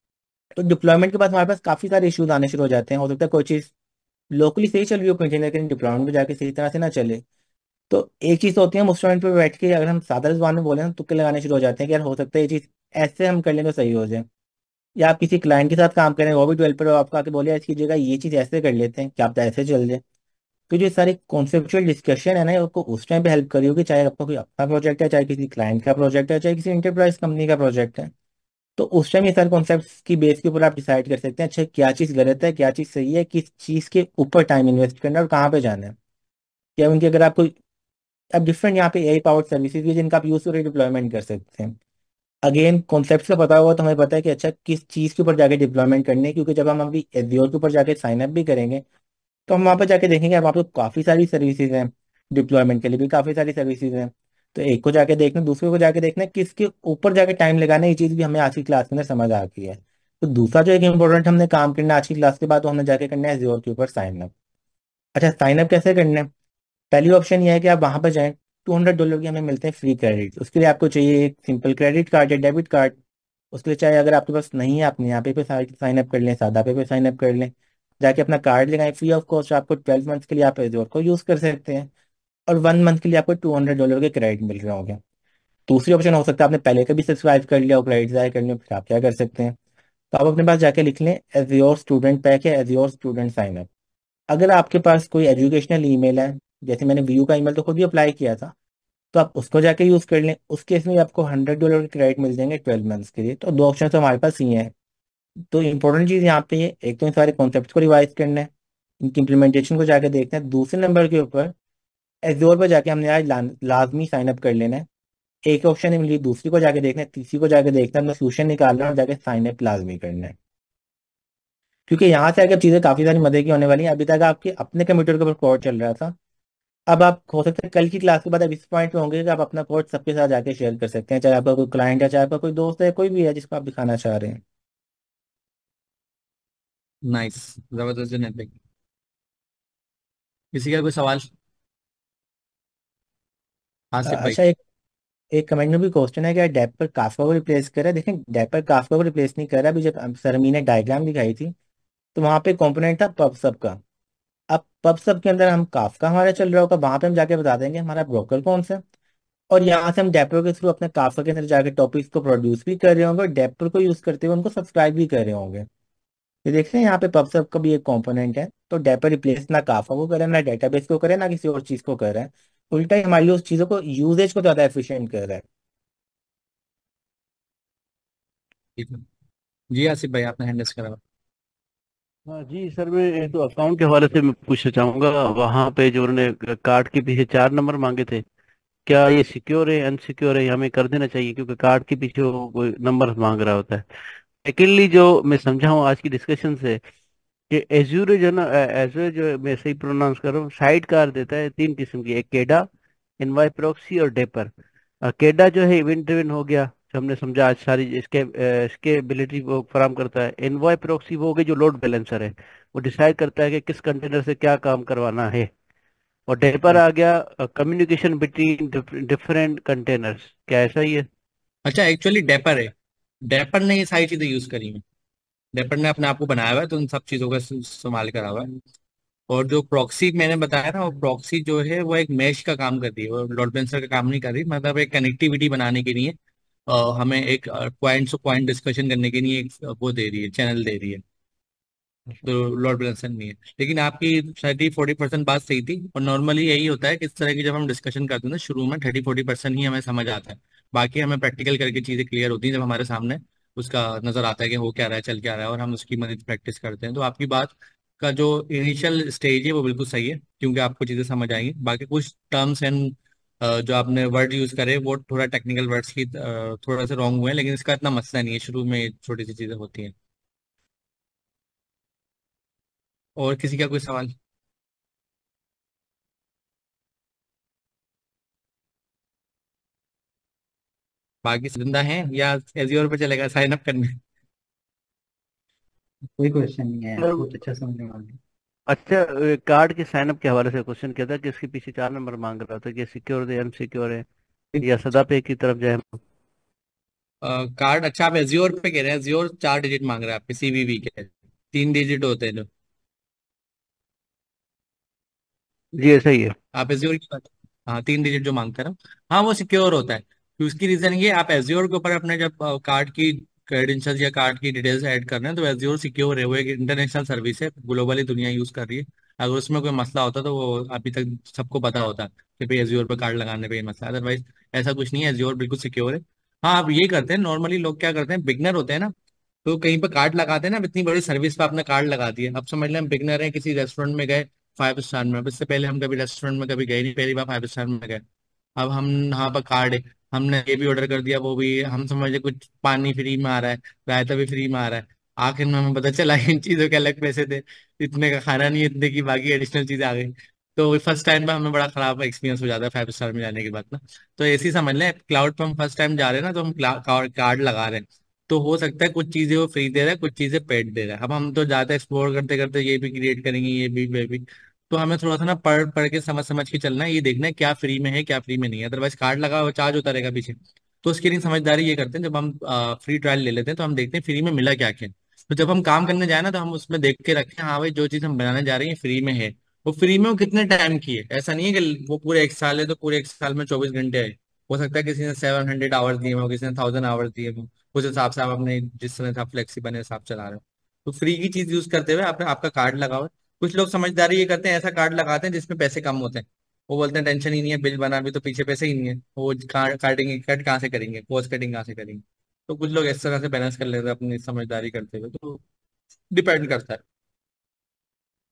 तो डिप्लॉयमेंट के बाद हमारे पास काफी सारे इश्यूज आने शुरू हो जाते हैं। हो सकता है कोई चीज लोकली सही चल रही हो कंटेनर, लेकिन डिप्लॉयमेंट में जाके सही तरह से ना चले। तो एक चीज तो होती है हम उस पॉइंट पे बैठ के, अगर हम सादा जुबान में बोले ना, तुक्के लगाने शुरू हो जाते हैं कि यार हो सकता है ये चीज ऐसे हम कर लें तो सही हो जाए। या आप किसी क्लाइंट के साथ काम करें, वो भी डेवलपर हो, आपको आके बोले यार इसकी जगह ये चीज ऐसे कर लेते हैं, क्या आप ऐसे चल जाए। तो जो सारी कॉन्सेप्चुअल डिस्कशन है ना, आपको उस टाइम पे हेल्प करी होगी, चाहे आपका कोई अपना प्रोजेक्ट है, चाहे किसी क्लाइंट का प्रोजेक्ट है, चाहे किसी इंटरप्राइज कंपनी का प्रोजेक्ट है। तो उस टाइम ये सारे कॉन्सेप्ट्स की बेस के ऊपर आप डिसाइड कर सकते हैं अच्छा क्या चीज़ गलत है, क्या चीज़ सही है, किस चीज़ के ऊपर टाइम इन्वेस्ट करना है और कहाँ पे जाना है। या उनकी अगर आपको, अब डिफरेंट यहाँ पे AI पावर्ड सर्विसेज भी है जिनका आप यूज करके डिप्लॉयमेंट कर सकते हैं। अगेन कॉन्सेप्ट का पता होगा तो हमें पता है कि अच्छा किस चीज़ के ऊपर जाके डिप्लॉयमेंट करनी है, क्योंकि जब हम अभी एज्योर के ऊपर जाके साइन अप भी करेंगे, तो हम वहाँ पर जाके देखेंगे वहाँ पे काफ़ी सारी सर्विसेज हैं, डिप्लॉयमेंट के लिए भी काफ़ी सारी सर्विसेज हैं। तो एक को जाके देखना, दूसरे को जाके देखना, किसके ऊपर जाके टाइम लगाना, ये चीज़ भी हमें आज की क्लास के अंदर समझ आ गई है। तो दूसरा जो एक इंपॉर्टेंट हमने काम करना है आज की क्लास के बाद, वो हमने जाके करना है एज्योर के ऊपर साइन अप। अच्छा, साइन अप कैसे करना है? पहली ऑप्शन ये है कि आप वहां पर जाएं, $200 के हमें मिलते हैं फ्री क्रेडिट। उसके लिए आपको चाहिए एक सिंपल क्रेडिट कार्ड या डेबिट कार्ड। उसके लिए चाहे अगर आपके पास नहीं है, आप यहाँ पे साइन अप कर लें, सादा पे साइन अप कर लें, जाके अपना कार्ड लगाएं फ्री ऑफ कॉस्ट। आपको 12 मंथ्स के लिए आप एज्योर को यूज कर सकते हैं, और 1 मंथ के लिए आपको $200 के क्रेडिट मिल रहे होंगे। दूसरी ऑप्शन हो सकता है आपने पहले कभी सब्सक्राइब कर लिया और क्रेडिट ज़ाया कर लिया, फिर आप क्या कर सकते हैं, तो आप अपने पास जाके लिख लें एज्योर स्टूडेंट पैक या एज्योर स्टूडेंट साइन अप। अगर आपके पास कोई एजुकेशनल ईमेल है, जैसे मैंने VU का ईमेल तो खुद भी अप्लाई किया था, तो आप उसको जाके यूज कर लें। उस केस में आपको $100 के क्रेडिट मिल जाएंगे 12 मंथ्स के लिए। तो दो ऑप्शन तो हमारे पास ही हैं। तो इंपॉर्टेंट चीज़ यहाँ पे ये, एक तो इन सारे कॉन्सेप्ट को रिवाइज करना है, इनकी इम्प्लीमेंटेशन को जाके देखना है। दूसरे नंबर के ऊपर एज्योर पर जाके हमने आज लाजमी साइन अप कर लेना है। एक ऑप्शन नहीं मिली, दूसरी को जाके देखना है, तीसरी को जाके देखना है, अपना सोल्यूशन निकालना है और जाके साइन अप लाजमी करना है। क्योंकि यहाँ से आगे चीजें काफी सारी मजे की होने वाली हैं। अभी तक आपके अपने कंप्यूटर के ऊपर कोड चल रहा था, अब आप हो सकता है कल की क्लास के बाद आप इस पॉइंट पे होंगे कि आप अपना कोड सबके साथ जाके शेयर कर सकते हैं, चाहे आपका कोई क्लाइंट है, चाहे आपका कोई दोस्त है, कोई भी है जिसको आप दिखाना चाह रहे हैं। नाइस, जबरदस्त जुनैद भाई। किसी का कोई सवाल? आसिफ भाई। अच्छा, एक कमेंट में भी क्वेश्चन है कि डेपर काफका को रिप्लेस कर रहा है। देखें, डेपर काफका को रिप्लेस नहीं कर रहा। अभी जब सरमी ने डायग्राम दिखाई थी तो वहां पे कंपोनेंट था पब सब का। अब पब सब के अंदर हम काफका हमारा चल रहा होगा, वहां पे हम जाके बता देंगे हमारा ब्रोकर कौन सा है। और यहाँ से हम डेपर के थ्रू अपने काफका के अंदर जाके टॉपिक्स को प्रोड्यूस भी कर रहे होंगे और डेपर को यूज करते हुए उनको सब्सक्राइब भी कर रहे होंगे। ये देख रहे हैं यहाँ पे पब सब का भी एक कंपोनेंट है। तो डेपर रिप्लेस ना काफका को करे, ना डेटाबेस को करे, ना किसी और चीज को कर रहा है। उल्टा ही हमारी उस चीजों को यूजेज को ज्यादा एफिशिएंट कर रहा है। ठीक है। जी आसिफ भाई, आपने हैंडल्स करा हुआ। हाँ जी सर, मैं एक तो अकाउंट के हवाले से मैं पूछना चाहूँगा। वहाँ पे जो उन्होंने कार्ड के पीछे 4 नंबर मांगे थे, क्या ये सिक्योर है अनसिक्योर है, हमें कर देना चाहिए? क्योंकि कार्ड के पीछे वो कोई नंबर मांग रहा होता है। सेकेंडली, जो मैं समझा हूँ आज की डिस्कशन से कि एज्यूर जो ना, एज्यूर जो मैं सही प्रोनाउंस कर रहा हूँ, साइड कार देता है 3 किस्म की, एक केडा, इनवाई प्रॉक्सी और डेपर। केडा जो है इवेंट ड्रिवन हो गया, जो हमने समझा आज सारी इसके स्केलेबिलिटी वो फराम करता है। इनवाई प्रॉक्सी वो हो गई जो लोड बैलेंसर है, वो डिसाइड करता है कि किस कंटेनर से क्या काम करवाना है। और डेपर आ गया कम्युनिकेशन बिटवीन डिफरेंट कंटेनर्स। क्या ऐसा ही है? अच्छा, एक्चुअली डेपर है। डेपर ने ये सारी चीजें यूज करी हैं। डेपर ने अपने आप को बनाया हुआ है, तो उन सब चीजों का इस्तेमाल करा हुआ है। और जो प्रॉक्सी मैंने बताया ना, वो प्रॉक्सी जो है वो एक मैश का काम करती है, वो लोड बैलेंसर का काम नहीं कर रही। मतलब एक कनेक्टिविटी बनाने के लिए हमें एक पॉइंट टू पॉइंट डिस्कशन करने के लिए एक वो दे रही है, चैनल दे रही है। तो लॉर्ड ब्रैनसन नहीं है। लेकिन आपकी 30-40% बात सही थी। और नॉर्मली यही होता है कि इस तरह की जब हम डिस्कशन करते हैं ना, शुरू में 30-40% ही हमें समझ आता है। बाकी हमें प्रैक्टिकल करके चीजें क्लियर होती हैं जब हमारे सामने उसका नजर आता है कि हो क्या रहा है, चल क्या रहा है, और हम उसकी मदद प्रैक्टिस करते हैं। तो आपकी बात का जो इनिशियल स्टेज है वो बिल्कुल सही है, क्योंकि आपको चीजें समझ आएंगी। बाकी कुछ टर्म्स एंड जो आपने वर्ड यूज करे वो थोड़ा टेक्निकल वर्ड्स की थोड़ा सा रॉन्ग हुए हैं, लेकिन इसका इतना मसला नहीं है, शुरू में छोटी सी चीजें होती हैं। और किसी का कोई सवाल? बाकी जिंदा हैं या एज्योर पे चलेगा साइन अप करने? कोई क्वेश्चन नहीं है, सर, बहुत अच्छा समझने वाले। अच्छा, कार्ड के साइन अप के हवाले से क्वेश्चन किया था कि इसके पीछे 4 नंबर मांग रहा था कि सिक्योर है अनसिक्योर है, या सदा पे की तरफ जाए हम? कार्ड, अच्छा आप एज्योर पे कह रहे हैं। एज्योर 4 डिजिट मांग रहे हैं आपके सीवीवी के, 3 डिजिट होते हैं जो। जी ऐसा ही है। आप एज्योर की बात, हाँ 3 डिजिट जो मांगते हैं ना, हाँ वो सिक्योर होता है। तो उसकी रीजन ये, आप एज्योर के ऊपर अपने जब कार्ड की क्रेडेंशियल्स या कार्ड की डिटेल्स ऐड कर रहे हैं, तो एज्योर सिक्योर है, वो एक इंटरनेशनल सर्विस है, ग्लोबली दुनिया यूज कर रही है। अगर उसमें कोई मसला होता तो वो अभी तक सबको पता होता कि भाई एज्योर पे कार्ड लगाने पे ये मसला, अदरवाइज ऐसा कुछ नहीं है, एज्योर बिल्कुल सिक्योर है। हाँ, आप ये करते हैं, नॉर्मली लोग क्या करते हैं, बिगनर होते हैं ना, तो कहीं पे कार्ड लगाते हैं ना, अब इतनी बड़ी सर्विस पे आपने कार्ड लगा दिया। अब समझ लें हम बिगनर हैं, किसी रेस्टोरेंट में गए 5 स्टार में, अब इससे पहले हम कभी रेस्टोरेंट में कभी गए नहीं, पहली बार 5 स्टार में गए। अब हम यहाँ पर कार्ड है, हमने ये भी ऑर्डर कर दिया, वो भी हम समझ ले कुछ पानी फ्री में आ रहा है, रायता भी फ्री में आ रहा है। आखिर में हमें पता चला इन चीजों के अलग पैसे थे, इतने का खाना नहीं है, इतने की बाकी एडिशनल चीजें आ गई। तो फर्स्ट टाइम पे हमें बड़ा खराब एक्सपीरियंस हो जाता है 5 स्टार में जाने के बाद ना। तो ऐसे ही समझ लें, क्लाउड पे हम फर्स्ट टाइम जा रहे हैं ना, तो हम कार्ड लगा रहे हैं। तो हो सकता है कुछ चीजें वो फ्री दे रहा है, कुछ चीजें पेड दे रहा है। अब हम तो ज्यादा एक्सप्लोर करते करते ये भी क्रिएट करेंगे, ये भी वे भी। तो हमें थोड़ा सा ना पढ़ पढ़ के समझ समझ के चलना है, ये देखना है क्या फ्री में है क्या फ्री में नहीं है, अदरवाइज कार्ड लगा हुआ चार्ज होता रहेगा पीछे। तो उसके लिए समझदारी ये करते हैं, जब हम फ्री ट्रायल ले लेते हैं तो हम देखते हैं फ्री में मिला क्या क्या। तो जब हम काम करने जाए ना, तो हम उसमें देख के रखें, हाँ भाई जो चीज़ हम बनाने जा रहे हैं फ्री में है, वो फ्री में वो कितने टाइम की है। ऐसा नहीं है कि वो पूरे 1 साल है तो पूरे 1 साल में 24 घंटे है। हो सकता है किसी ने 700 आवर्स दिए हो, किसी ने 1000 आवर्स दिए हो, उस हिसाब से आप अपने जिस तरह से आप फ्लेक्सिबल हिसाब चला रहे हो। तो फ्री की चीज यूज करते हुए आपने आपका कार्ड लगा हुआ है। कुछ लोग समझदारी ये करते हैं, ऐसा कार्ड लगाते हैं जिसमें पैसे कम होते हैं। वो बोलते हैं टेंशन ही नहीं है, बिल बना भी तो पीछे पैसे ही नहीं है, वो कार्ड काटेंगे, कट कहाँ से करेंगे, कॉस्ट कटिंग कहाँ से करेंगे। तो कुछ लोग इस तरह से बैलेंस कर लेते हैं अपनी समझदारी करते हुए, तो डिपेंड करता है।